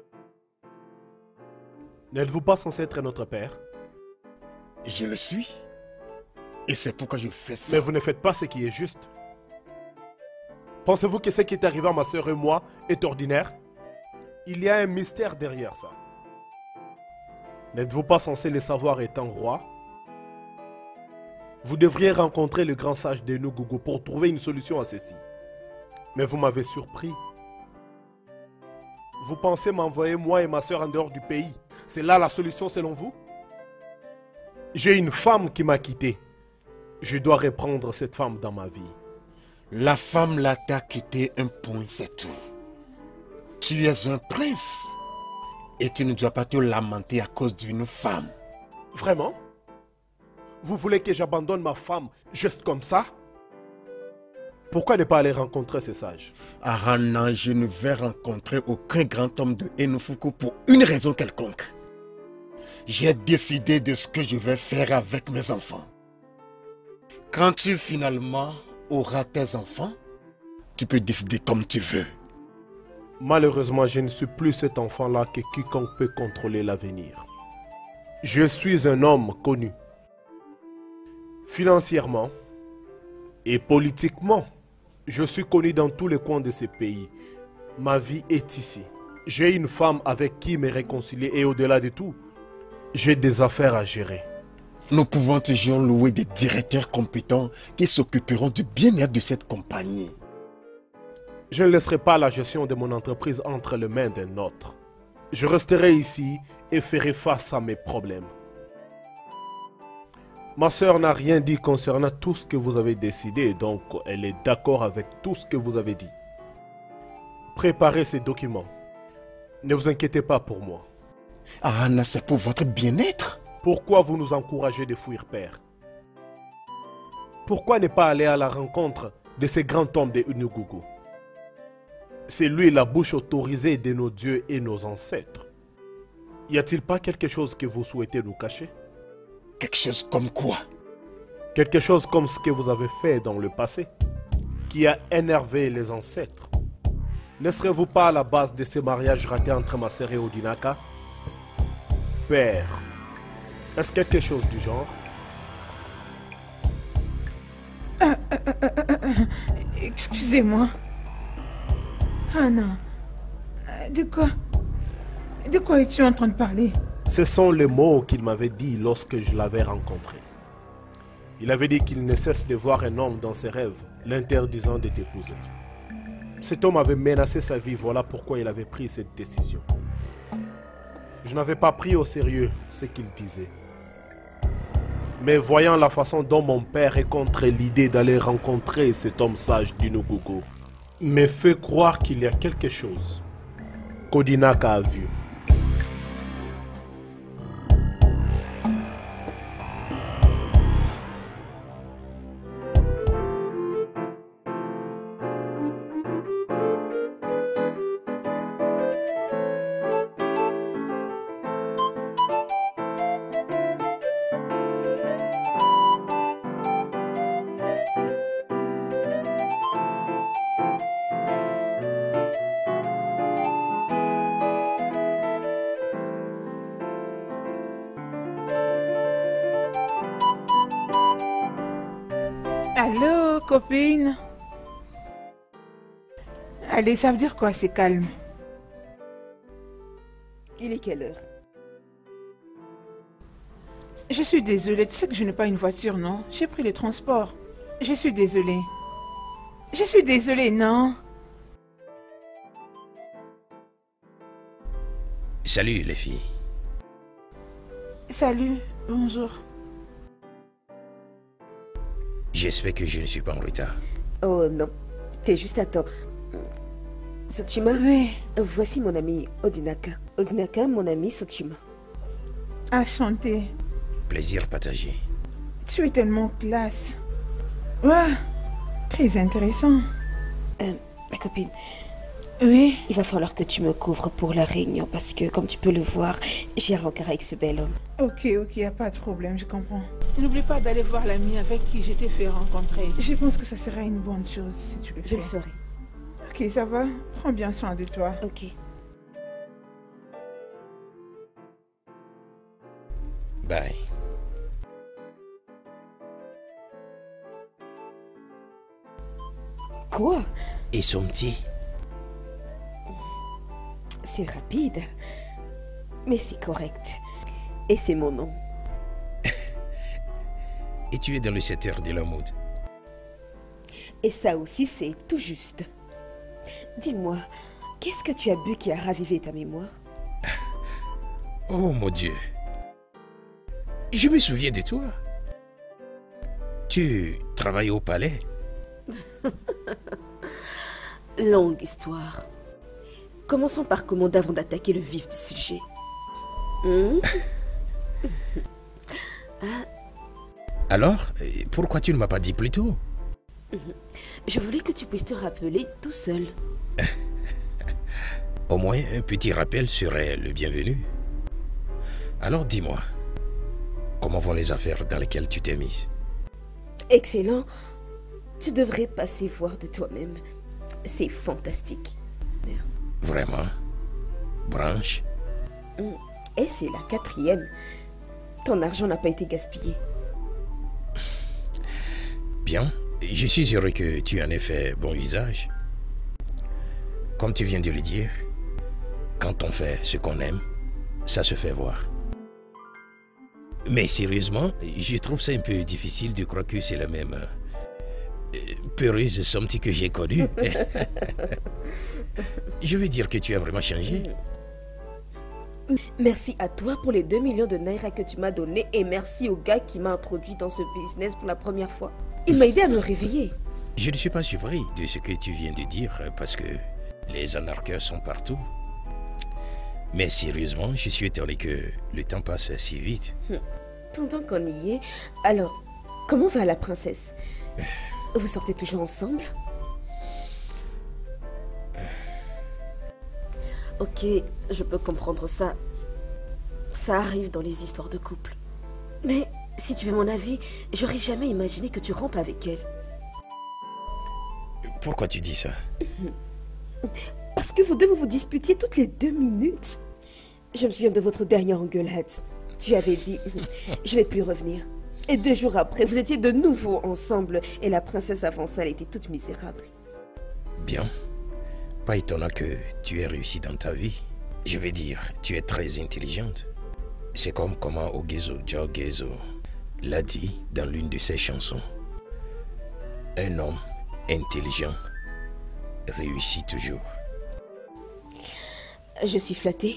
E: N'êtes-vous pas censé être notre père?
D: Je le suis. Et c'est pourquoi je fais ça.
E: Mais vous ne faites pas ce qui est juste. Pensez-vous que ce qui est arrivé à ma soeur et moi est ordinaire? Il y a un mystère derrière ça. N'êtes-vous pas censé le savoir étant roi? Vous devriez rencontrer le grand sage d'Enugugu pour trouver une solution à ceci. Mais vous m'avez surpris. Vous pensez m'envoyer moi et ma soeur en dehors du pays? C'est là la solution selon vous? J'ai une femme qui m'a quitté. Je dois reprendre cette femme dans ma vie.
D: La femme là t'a quitté, un point, c'est tout. Tu es un prince. Et tu ne dois pas te lamenter à cause d'une femme.
E: Vraiment? Vous voulez que j'abandonne ma femme juste comme ça? Pourquoi ne pas aller rencontrer ces sages?
D: Ah non, je ne vais rencontrer aucun grand homme de Enufuku pour une raison quelconque. J'ai décidé de ce que je vais faire avec mes enfants. Quand tu finalement auras tes enfants, tu peux décider comme tu veux.
E: Malheureusement, je ne suis plus cet enfant-là que quiconque peut contrôler l'avenir. Je suis un homme connu. Financièrement et politiquement, je suis connu dans tous les coins de ce pays. Ma vie est ici. J'ai une femme avec qui me réconcilier et au-delà de tout, j'ai des affaires à gérer.
D: Nous pouvons toujours louer des directeurs compétents qui s'occuperont du bien-être de cette compagnie.
E: Je ne laisserai pas la gestion de mon entreprise entre les mains d'un autre. Je resterai ici et ferai face à mes problèmes. Ma soeur n'a rien dit concernant tout ce que vous avez décidé, donc elle est d'accord avec tout ce que vous avez dit. Préparez ces documents. Ne vous inquiétez pas pour moi.
D: Ah, Anna, c'est pour votre bien-être.
E: Pourquoi vous nous encouragez de fuir, père? Pourquoi ne pas aller à la rencontre de ces grands hommes de Enugugu? C'est lui la bouche autorisée de nos dieux et nos ancêtres. Y a-t-il pas quelque chose que vous souhaitez nous cacher?
D: Quelque chose comme quoi?
E: Quelque chose comme ce que vous avez fait dans le passé, qui a énervé les ancêtres. Ne serez-vous pas à la base de ces mariages ratés entre ma sœur et Odinaka? Père, est-ce quelque chose du genre?
B: Euh, euh, euh, euh, euh, Excusez-moi. Anna, de quoi De quoi es-tu en train de parler?
E: Ce sont les mots qu'il m'avait dit lorsque je l'avais rencontré. Il avait dit qu'il ne cesse de voir un homme dans ses rêves, l'interdisant de t'épouser. Cet homme avait menacé sa vie, voilà pourquoi il avait pris cette décision. Je n'avais pas pris au sérieux ce qu'il disait. Mais voyant la façon dont mon père est contre l'idée d'aller rencontrer cet homme sage d'Enugugu, me fait croire qu'il y a quelque chose qu'Odinaka a vu.
B: Allô, copine? Allez, ça veut dire quoi, c'est calme?
A: Il est quelle heure?
B: Je suis désolée, tu sais que je n'ai pas une voiture, non? J'ai pris le transport. Je suis désolée. Je suis désolée, non?
C: Salut les filles.
B: Salut, bonjour.
C: J'espère que je ne suis pas en retard.
A: Oh non, t'es juste à temps. Sochima,
B: Oui,
A: voici mon ami Odinaka. Odinaka, mon ami Sochima.
B: enchantée.
C: Plaisir partagé.
B: Tu es tellement classe. Ouais, très intéressant.
A: Euh, ma copine,
B: Oui,
A: il va falloir que tu me couvres pour la réunion parce que, comme tu peux le voir, j'ai un rencard avec ce bel homme.
B: ok, ok, y a pas de problème, je comprends. N'oublie pas d'aller voir l'ami avec qui je t'ai fait rencontrer. Je pense que ça sera une bonne chose si tu le
A: Je
B: fais.
A: le ferai.
B: Ok, ça va? Prends bien soin de toi.
A: Ok.
C: Bye.
A: Quoi?
C: Et Somti?
A: C'est rapide. Mais c'est correct. Et c'est mon nom.
C: et tu es dans le secteur de la mode.
A: Et ça aussi, c'est tout juste. Dis-moi, qu'est-ce que tu as bu qui a ravivé ta mémoire?
C: Oh mon Dieu. Je me souviens de toi. Tu travailles au palais?
A: Longue histoire. Commençons par commander avant d'attaquer le vif du sujet. Hmm?
C: Ah. Alors, pourquoi tu ne m'as pas dit plus tôt?
A: Je voulais que tu puisses te rappeler tout seul.
C: Au moins, un petit rappel serait le bienvenu. Alors dis-moi, comment vont les affaires dans lesquelles tu t'es mise?
A: Excellent. Tu devrais passer voir de toi-même. C'est fantastique.
C: Vraiment? Branche?
A: Et c'est la quatrième. Ton argent n'a pas été gaspillé.
C: Bien, je suis heureux que tu en aies fait bon usage. Comme tu viens de le dire, quand on fait ce qu'on aime, ça se fait voir. Mais sérieusement, je trouve ça un peu difficile de croire que c'est la même euh, peureuse sommeti que j'ai connue. Je veux dire que tu as vraiment changé.
A: Merci à toi pour les deux millions de naira que tu m'as donné et merci au gars qui m'a introduit dans ce business pour la première fois. Il m'a aidé à me réveiller.
C: Je ne suis pas surpris de ce que tu viens de dire parce que les anarcheurs sont partout. Mais sérieusement, je suis étonné que le temps passe si vite.
A: Pendant qu'on y est, alors, comment va la princesse? Vous sortez toujours ensemble? Ok, je peux comprendre ça. Ça arrive dans les histoires de couple. Mais si tu veux mon avis, j'aurais jamais imaginé que tu rompes avec elle.
C: Pourquoi tu dis ça?
A: Parce que vous deux vous vous disputiez toutes les deux minutes. Je me souviens de votre dernière engueulade. Tu avais dit, je vais plus revenir. Et deux jours après, vous étiez de nouveau ensemble et la princesse avança, elle était toute misérable.
C: Bien. Pas étonnant que tu aies réussi dans ta vie. Je veux dire, tu es très intelligente. C'est comme comment Ogezo Jogezo l'a dit dans l'une de ses chansons. Un homme intelligent réussit toujours.
A: Je suis flattée.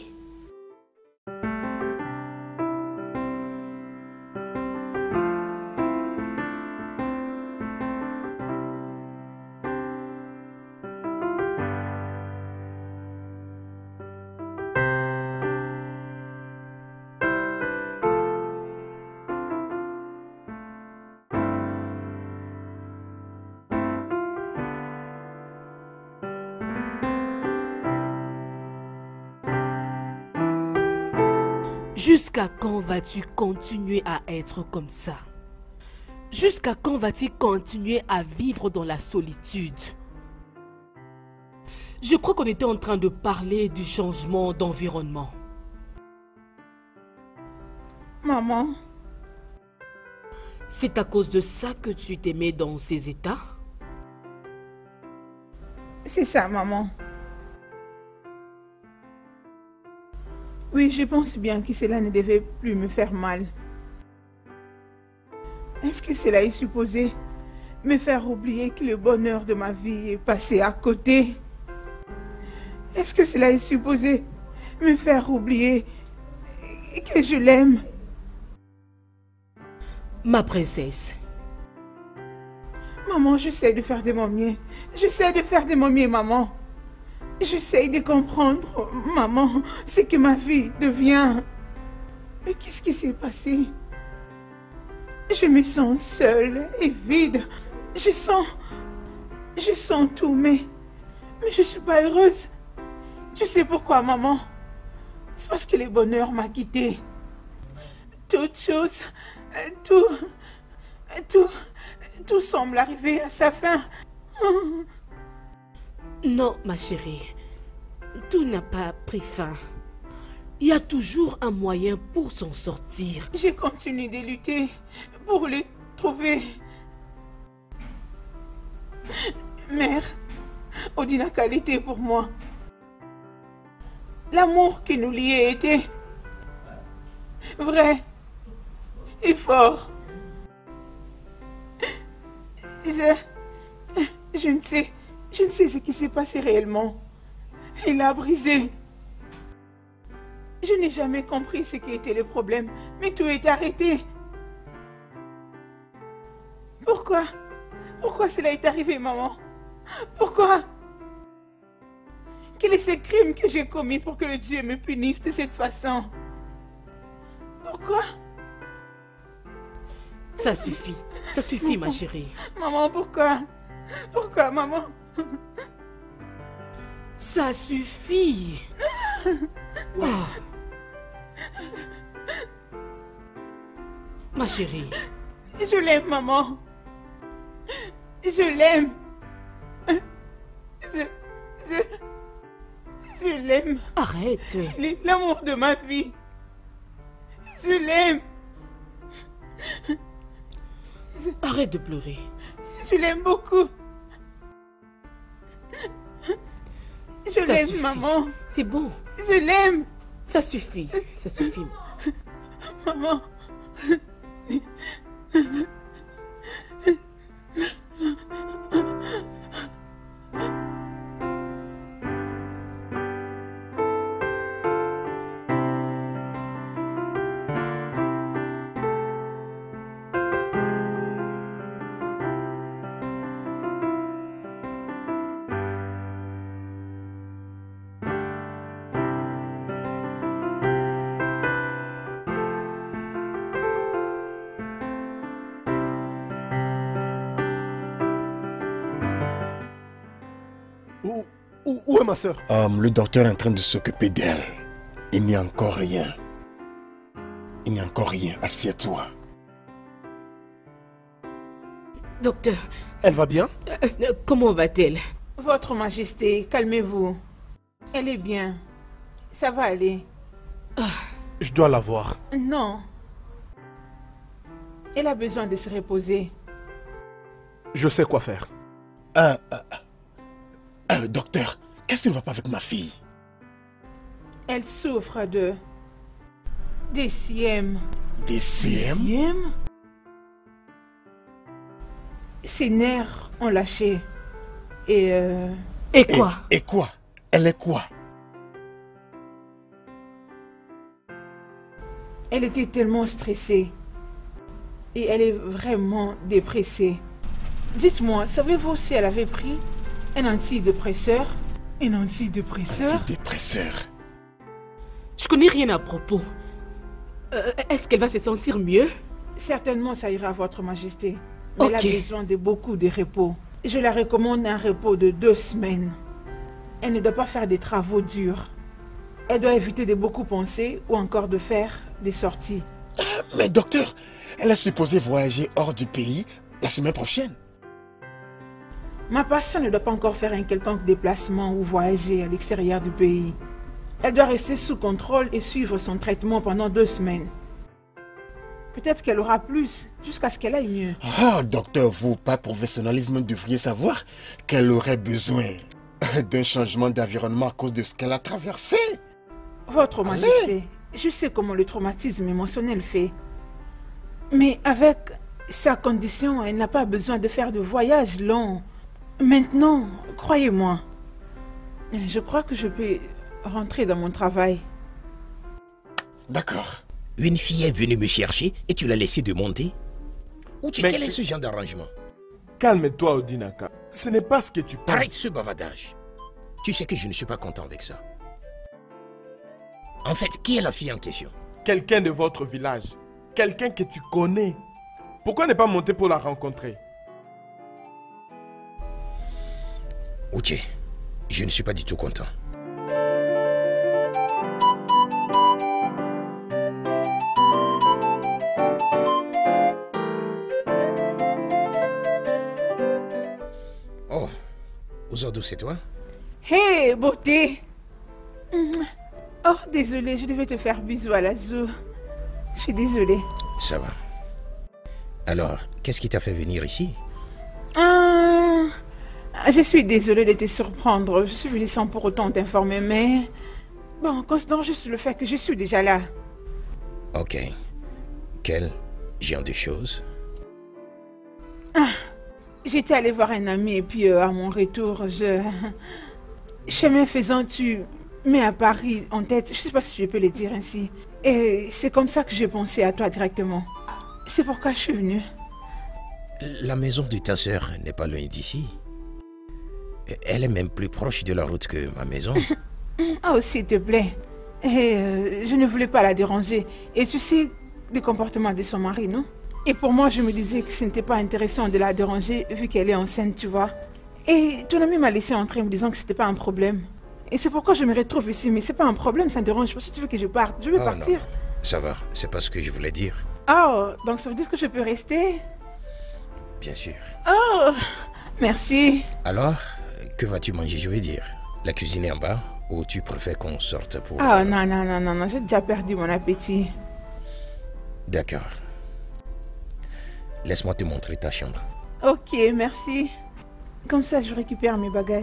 F: Jusqu'à quand vas-tu continuer à être comme ça? Jusqu'à quand vas-tu continuer à vivre dans la solitude? Je crois qu'on était en train de parler du changement d'environnement.
B: Maman.
F: C'est à cause de ça que tu t'es mis dans ces états?
B: C'est ça, maman. Oui, je pense bien que cela ne devait plus me faire mal. Est-ce que cela est supposé me faire oublier que le bonheur de ma vie est passé à côté? Est-ce que cela est supposé me faire oublier que je l'aime?
F: Ma princesse.
B: Maman, j'essaie de faire de mon mieux. J'essaie de faire de mon mieux, maman. J'essaie de comprendre, maman, ce que ma vie devient. Mais qu'est-ce qui s'est passé? Je me sens seule et vide. Je sens... Je sens tout, mais... Mais je ne suis pas heureuse. Tu sais pourquoi, maman? C'est parce que le bonheur m'a quittée. Toute chose... Tout... Tout... Tout semble arriver à sa fin.
F: Non, ma chérie. Tout n'a pas pris fin. Il y a toujours un moyen pour s'en sortir.
B: Je continue de lutter pour le trouver. Mère, Odina qualité pour moi. L'amour qui nous liait était vrai et fort. Je... Je ne sais... Je ne sais ce qui s'est passé réellement. Il a brisé. Je n'ai jamais compris ce qui était le problème, mais tout est arrêté. Pourquoi? Pourquoi cela est arrivé, maman? Pourquoi? Quel est ce crime que j'ai commis pour que le Dieu me punisse de cette façon? Pourquoi?
F: Ça suffit. Ça suffit, ma chérie.
B: Maman, pourquoi? Pourquoi, maman?
F: Ça suffit. Oh. Ma chérie.
B: Je l'aime, maman. Je l'aime. Je... Je... Je l'aime.
F: Arrête.
B: Il est l'amour de ma vie. Je l'aime.
F: Arrête de pleurer.
B: Je l'aime beaucoup. Je l'aime, maman.
F: C'est bon.
B: Je l'aime.
F: Ça suffit. Ça suffit.
B: Maman.
E: Où, où, où est ma soeur?
D: um, Le docteur est en train de s'occuper d'elle. Il n'y a encore rien. Il n'y a encore rien. Assieds-toi.
F: Docteur.
E: Elle va bien?
F: euh, Comment va-t-elle?
B: Votre Majesté, calmez-vous. Elle est bien. Ça va aller.
E: Ah. Je dois la voir.
B: Non. Elle a besoin de se reposer.
E: Je sais quoi faire.
D: Euh, euh, euh, docteur, qu'est-ce qui ne va pas avec ma fille?
B: Elle souffre de... Des C M.
D: Des C M?
B: C M? Ses nerfs ont lâché. Et euh...
F: Et quoi?
D: Et, et quoi? Elle est quoi?
B: Elle était tellement stressée. Et elle est vraiment dépressée. Dites-moi, savez-vous si elle avait pris un antidépresseur? Un antidépresseur?
D: Antidépresseur?
F: Je connais rien à propos. Euh, Est-ce qu'elle va se sentir mieux?
B: Certainement, ça ira, Votre Majesté. Mais
F: Okay.
B: elle a besoin de beaucoup de repos. Je la recommande un repos de deux semaines. Elle ne doit pas faire des travaux durs. Elle doit éviter de beaucoup penser ou encore de faire des sorties.
D: Mais docteur, elle est supposée voyager hors du pays la semaine prochaine.
B: Ma patiente ne doit pas encore faire un quelconque déplacement ou voyager à l'extérieur du pays. Elle doit rester sous contrôle et suivre son traitement pendant deux semaines. Peut-être qu'elle aura plus, jusqu'à ce qu'elle aille mieux.
D: Ah, docteur, vous, par professionnalisme, devriez savoir qu'elle aurait besoin d'un changement d'environnement à cause de ce qu'elle a traversé.
B: Votre Majesté, je sais comment le traumatisme émotionnel fait. Mais avec sa condition, elle n'a pas besoin de faire de voyages longs. Maintenant, croyez-moi, je crois que je peux rentrer dans mon travail.
D: D'accord.
C: Une fille est venue me chercher et tu l'as laissé de monter? Ou tu,
E: Mais
C: quel
E: tu-
C: est ce genre d'arrangement?
G: Calme-toi, Odinaka. Ce n'est pas ce que tu penses.
C: Arrête ce bavardage. Tu sais que je ne suis pas content avec ça. En fait, qui est la fille en question?
G: Quelqu'un de votre village. Quelqu'un que tu connais. Pourquoi ne pas monter pour la rencontrer?
C: Uche, je ne suis pas du tout content. Oh, Ouzodou, c'est toi?
B: Hé, beauté! Oh, désolée, je devais te faire bisous à la zoo. Je suis désolée.
C: Ça va. Alors, qu'est-ce qui t'a fait venir ici?
B: Ah, je suis désolée de te surprendre. Je suis venue sans pour autant t'informer, mais... Bon, considère juste le fait que je suis déjà là.
C: Ok. Quel genre de choses?
B: J'étais allée voir un ami et puis euh, à mon retour, je... Chemin faisant, tu mets à Paris en tête. Je ne sais pas si je peux le dire ainsi. Et c'est comme ça que j'ai pensé à toi directement. C'est pourquoi je suis venue.
C: La maison de ta sœur n'est pas loin d'ici. Elle est même plus proche de la route que ma maison.
B: Oh, s'il te plaît. Et, euh, je ne voulais pas la déranger. Et tu sais le comportement de son mari, non? Et pour moi, je me disais que ce n'était pas intéressant de la déranger vu qu'elle est enceinte, tu vois. Et ton ami m'a laissé entrer en me disant que c'était pas un problème. Et c'est pourquoi je me retrouve ici. Mais c'est pas un problème, ça ne dérange pas. Si tu veux que je parte, je vais
C: oh,
B: partir.
C: Non. Ça va, c'est pas ce que je voulais dire.
B: Oh, donc ça veut dire que je peux rester?
C: Bien sûr.
B: Oh, merci.
C: Alors, que vas-tu manger, je veux dire? La cuisine est en bas ou tu préfères qu'on sorte pour...
B: Ah oh, non, non, non, non, non, j'ai déjà perdu mon appétit.
C: D'accord. Laisse-moi te montrer ta chambre.
B: Ok, merci. Comme ça, je récupère mes bagages.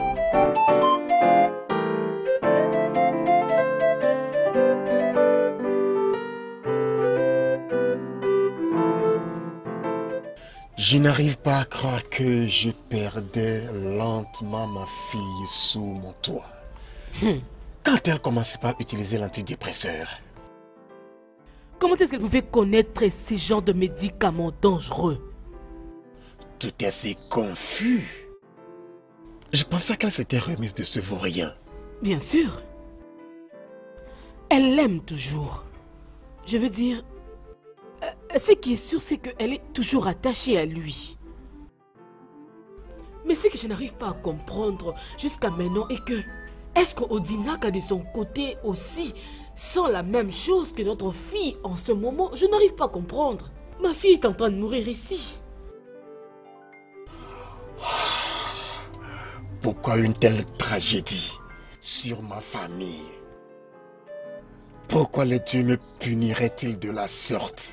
D: Je n'arrive pas à croire que je perdais lentement ma fille sous mon toit. Hmm. Quand elle commençait par utiliser l'antidépresseur.
F: Comment est-ce qu'elle pouvait connaître ces genres de médicaments dangereux?
D: Tout est si confus. Je pensais qu'elle s'était remise de ce vaurien.
F: Bien sûr. Elle l'aime toujours. Je veux dire... Ce qui est sûr, c'est qu'elle est toujours attachée à lui. Mais ce que je n'arrive pas à comprendre jusqu'à maintenant est que... Est-ce qu'Odinaka de son côté aussi sent la même chose que notre fille en ce moment? Je n'arrive pas à comprendre. Ma fille est en train de mourir ici.
D: Pourquoi une telle tragédie sur ma famille? Pourquoi les dieux me puniraient-ils de la sorte?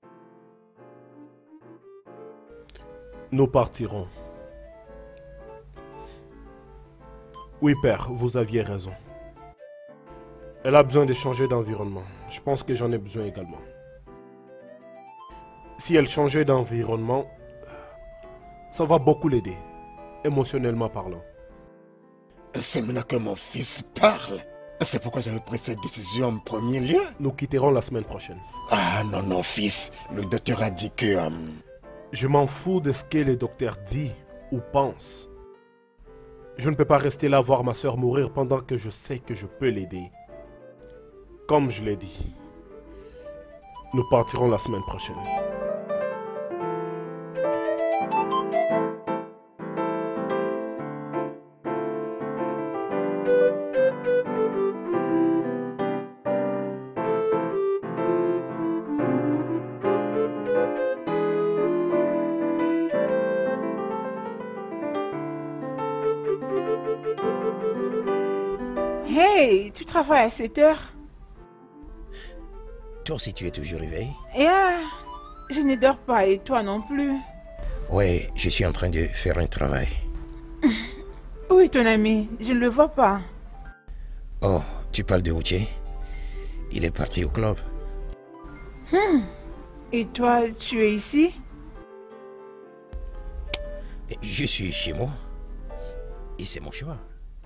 E: Nous partirons. Oui, père, vous aviez raison. Elle a besoin de changer d'environnement. Je pense que j'en ai besoin également. Si elle changeait d'environnement, ça va beaucoup l'aider, émotionnellement parlant.
D: C'est maintenant que mon fils parle. C'est pourquoi j'avais pris cette décision en premier lieu.
E: Nous quitterons la semaine prochaine.
D: Ah non, non, fils. Le docteur a dit que... Euh...
E: Je m'en fous de ce que le docteur dit ou pense. Je ne peux pas rester là voir ma soeur mourir pendant que je sais que je peux l'aider. Comme je l'ai dit, nous partirons la semaine prochaine.
B: Hey, tu travailles à cette heure?
C: Toi aussi, tu es toujours réveillé?
B: Yeah, je ne dors pas et toi non plus.
C: Ouais, je suis en train de faire un travail.
B: Oui, ton ami, je ne le vois pas.
C: Oh, tu parles de Uche? Il est parti au club.
B: Hmm. Et toi, tu es ici?
C: Je suis chez moi. Et c'est mon choix.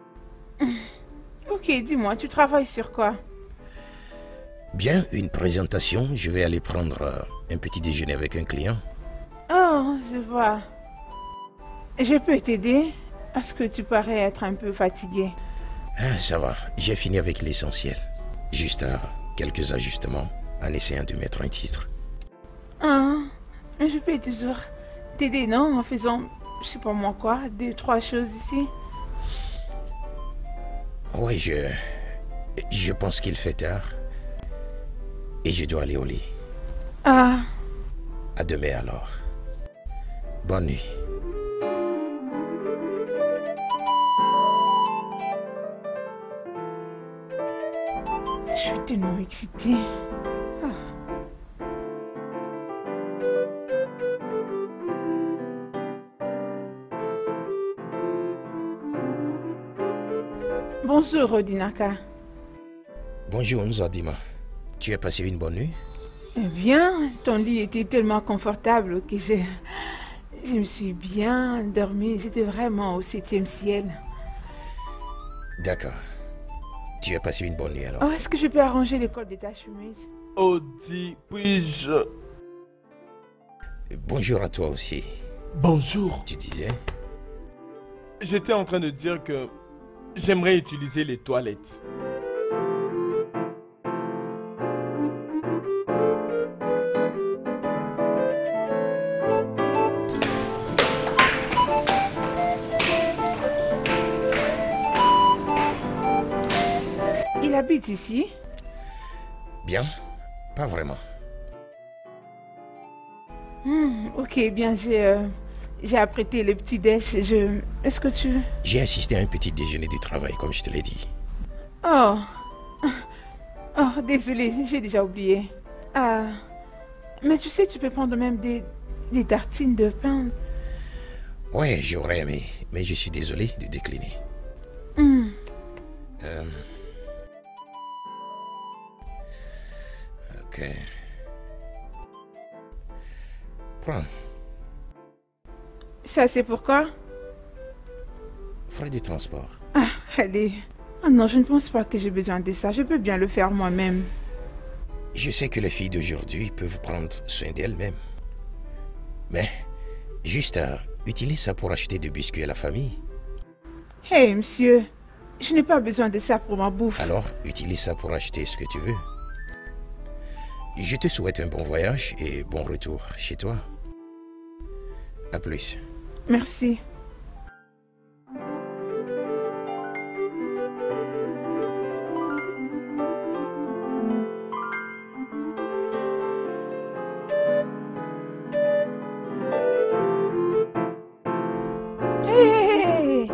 B: Ok, dis-moi, tu travailles sur quoi?
C: Bien, une présentation. Je vais aller prendre euh, un petit déjeuner avec un client.
B: Oh, je vois. Je peux t'aider? Parce que tu parais être un peu fatigué.
C: Ah, ça va, j'ai fini avec l'essentiel. Juste à quelques ajustements en essayant de mettre un titre.
B: Ah, mais je peux toujours t'aider, non? En faisant, je sais pas moi quoi, deux, trois choses ici.
C: Oui, je... Je pense qu'il fait tard. Et je dois aller au lit.
B: Ah.
C: À demain alors. Bonne nuit.
B: Je suis tellement excitée. Ah. Bonjour, Odinaka.
C: Bonjour, Nzadima. Tu as passé une bonne nuit?
B: Eh bien, ton lit était tellement confortable que je, Je me suis bien dormie. J'étais vraiment au septième ciel.
C: D'accord. Tu as passé une bonne nuit alors.
B: Oh, est-ce que je peux arranger le col de ta chemise?
G: Audi, puis-je...
C: Bonjour à toi aussi.
G: Bonjour.
C: Tu disais?
G: J'étais en train de dire que j'aimerais utiliser les toilettes.
B: Il habite ici?
C: Bien, pas vraiment.
B: Hmm, ok, bien, j'ai euh, j'ai apprêté le petit déj. Je... Est-ce que tu...
C: J'ai assisté à un petit déjeuner du travail, comme je te l'ai dit.
B: Oh. Oh, désolé, j'ai déjà oublié. Ah. Mais tu sais, tu peux prendre même des, des tartines de pain.
C: Ouais, j'aurais aimé, mais je suis désolé de décliner.
B: Hmm.
C: Euh... Ok. Prends.
B: Ça, c'est pourquoi?
C: Frais de transport.
B: Ah, allez. Ah non, je ne pense pas que j'ai besoin de ça. Je peux bien le faire moi-même.
C: Je sais que les filles d'aujourd'hui peuvent prendre soin d'elles-mêmes. Mais, juste à, utilise ça pour acheter des biscuits à la famille.
B: Hé, hey, monsieur. Je n'ai pas besoin de ça pour ma bouffe.
C: Alors, utilise ça pour acheter ce que tu veux. Je te souhaite un bon voyage et bon retour chez toi. À plus.
B: Merci. Hey!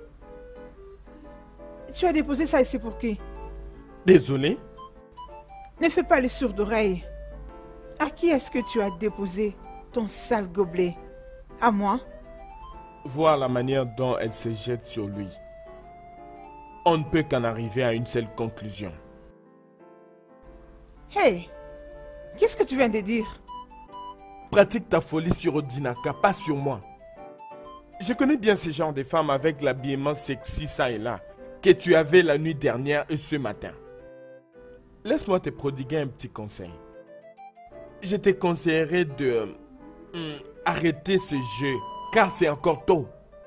B: Tu as déposé ça ici pour qui?
G: Désolé.
B: Ne fais pas les sourds d'oreille. À qui est-ce que tu as déposé ton sale gobelet? À moi?
G: Voir la manière dont elle se jette sur lui. On ne peut qu'en arriver à une seule conclusion.
B: Hey! Qu'est-ce que tu viens de dire?
G: Pratique ta folie sur Odinaka, pas sur moi. Je connais bien ce genre de femmes avec l'habillement sexy ça et là que tu avais la nuit dernière et ce matin. Laisse-moi te prodiguer un petit conseil. Je te conseillerais de euh, arrêter ce jeu, car c'est encore tôt.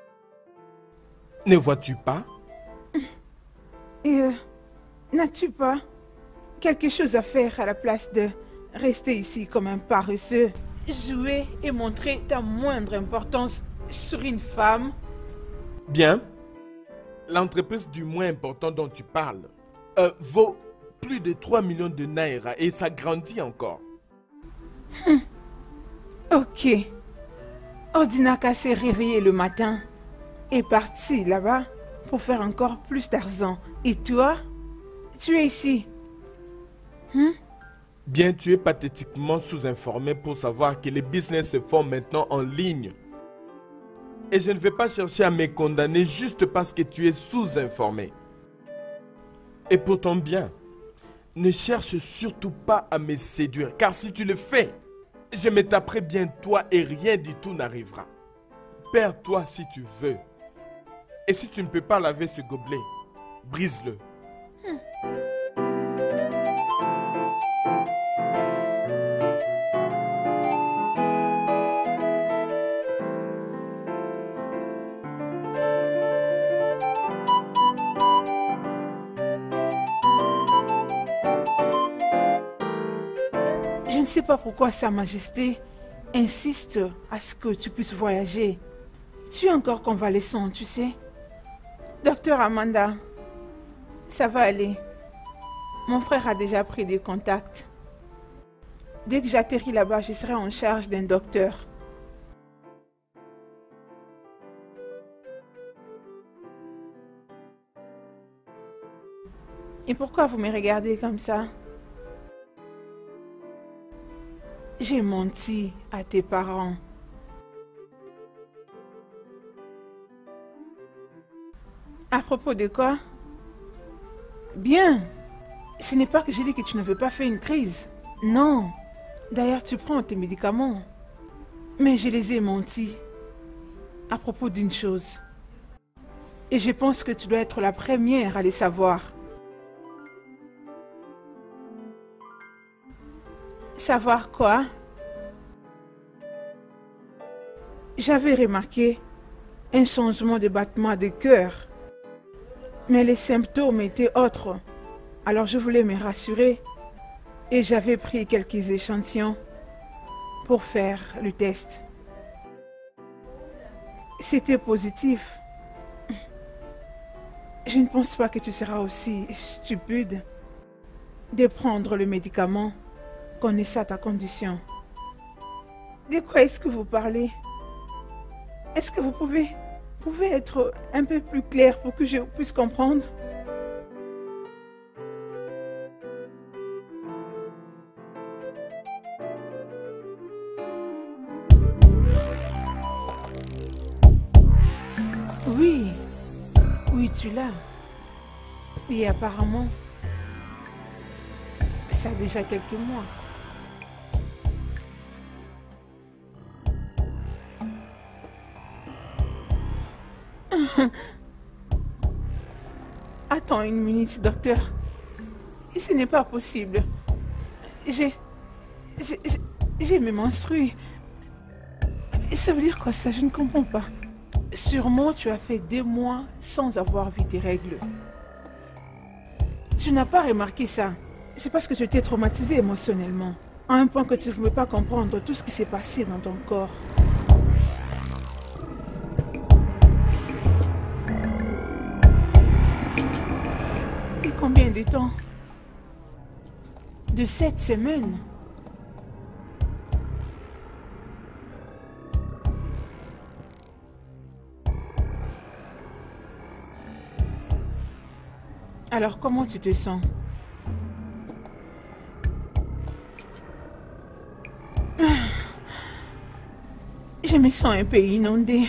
G: Ne vois-tu pas?
B: Et euh, n'as-tu pas quelque chose à faire à la place de rester ici comme un paresseux? Jouer et montrer ta moindre importance sur une femme?
G: Bien. L'entreprise du moins important dont tu parles euh, vaut plus de trois millions de naira et ça grandit encore.
B: Hum. Ok. Odinaka s'est réveillé le matin et parti là-bas pour faire encore plus d'argent. Et toi, tu es ici. Hum?
G: Bien, tu es pathétiquement sous-informé pour savoir que les business se font maintenant en ligne. Et je ne vais pas chercher à me condamner juste parce que tu es sous-informé. Et pour ton bien, ne cherche surtout pas à me séduire, car si tu le fais, je me taperai bien toi et rien du tout n'arrivera. Perds-toi si tu veux. Et si tu ne peux pas laver ce gobelet, brise-le.
B: Hum. Je ne sais pas pourquoi Sa Majesté insiste à ce que tu puisses voyager. Tu es encore convalescent, tu sais. Docteur Amanda, ça va aller. Mon frère a déjà pris des contacts. Dès que j'atterris là-bas, je serai en charge d'un docteur. Et pourquoi vous me regardez comme ça? J'ai menti à tes parents. À propos de quoi? Bien. Ce n'est pas que j'ai dit que tu ne veux pas faire une crise. Non. D'ailleurs, tu prends tes médicaments. Mais je les ai menti à propos d'une chose. Et je pense que tu dois être la première à les savoir. Savoir quoi? J'avais remarqué un changement de battement de cœur. Mais les symptômes étaient autres. Alors je voulais me rassurer. Et j'avais pris quelques échantillons pour faire le test. C'était positif. Je ne pense pas que tu seras aussi stupide de prendre le médicament connaissant ta condition. De quoi est-ce que vous parlez? Est-ce que vous pouvez, pouvez être un peu plus clair pour que je puisse comprendre? Oui, oui, tu l'as. Et apparemment, ça a déjà quelques mois. Attends une minute, docteur. Ce n'est pas possible. J'ai... J'ai... J'ai mes menstrues. Ça veut dire quoi ça? Je ne comprends pas. Sûrement, tu as fait des mois sans avoir vu tes règles. Tu n'as pas remarqué ça. C'est parce que tu étais traumatisé émotionnellement. À un point que tu ne pouvais pas comprendre tout ce qui s'est passé dans ton corps. Et combien de temps? De sept semaines. Alors, comment tu te sens? Je me sens un peu inondée.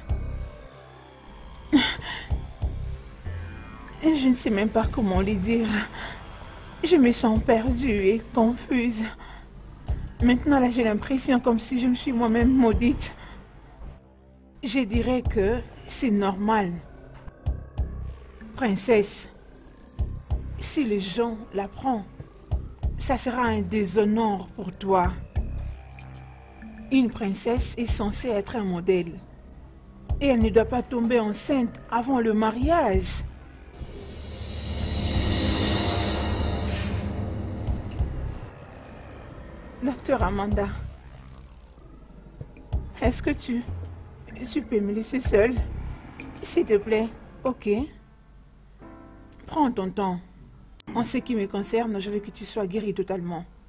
B: Je ne sais même pas comment le dire. Je me sens perdue et confuse. Maintenant, là, j'ai l'impression comme si je me suis moi-même maudite. Je dirais que c'est normal. Princesse, si les gens l'apprennent, ça sera un déshonneur pour toi. Une princesse est censée être un modèle. Et elle ne doit pas tomber enceinte avant le mariage. Docteur Amanda, est-ce que tu, tu peux me laisser seule? S'il te plaît, ok. Prends ton temps. En ce qui me concerne, je veux que tu sois guérie totalement.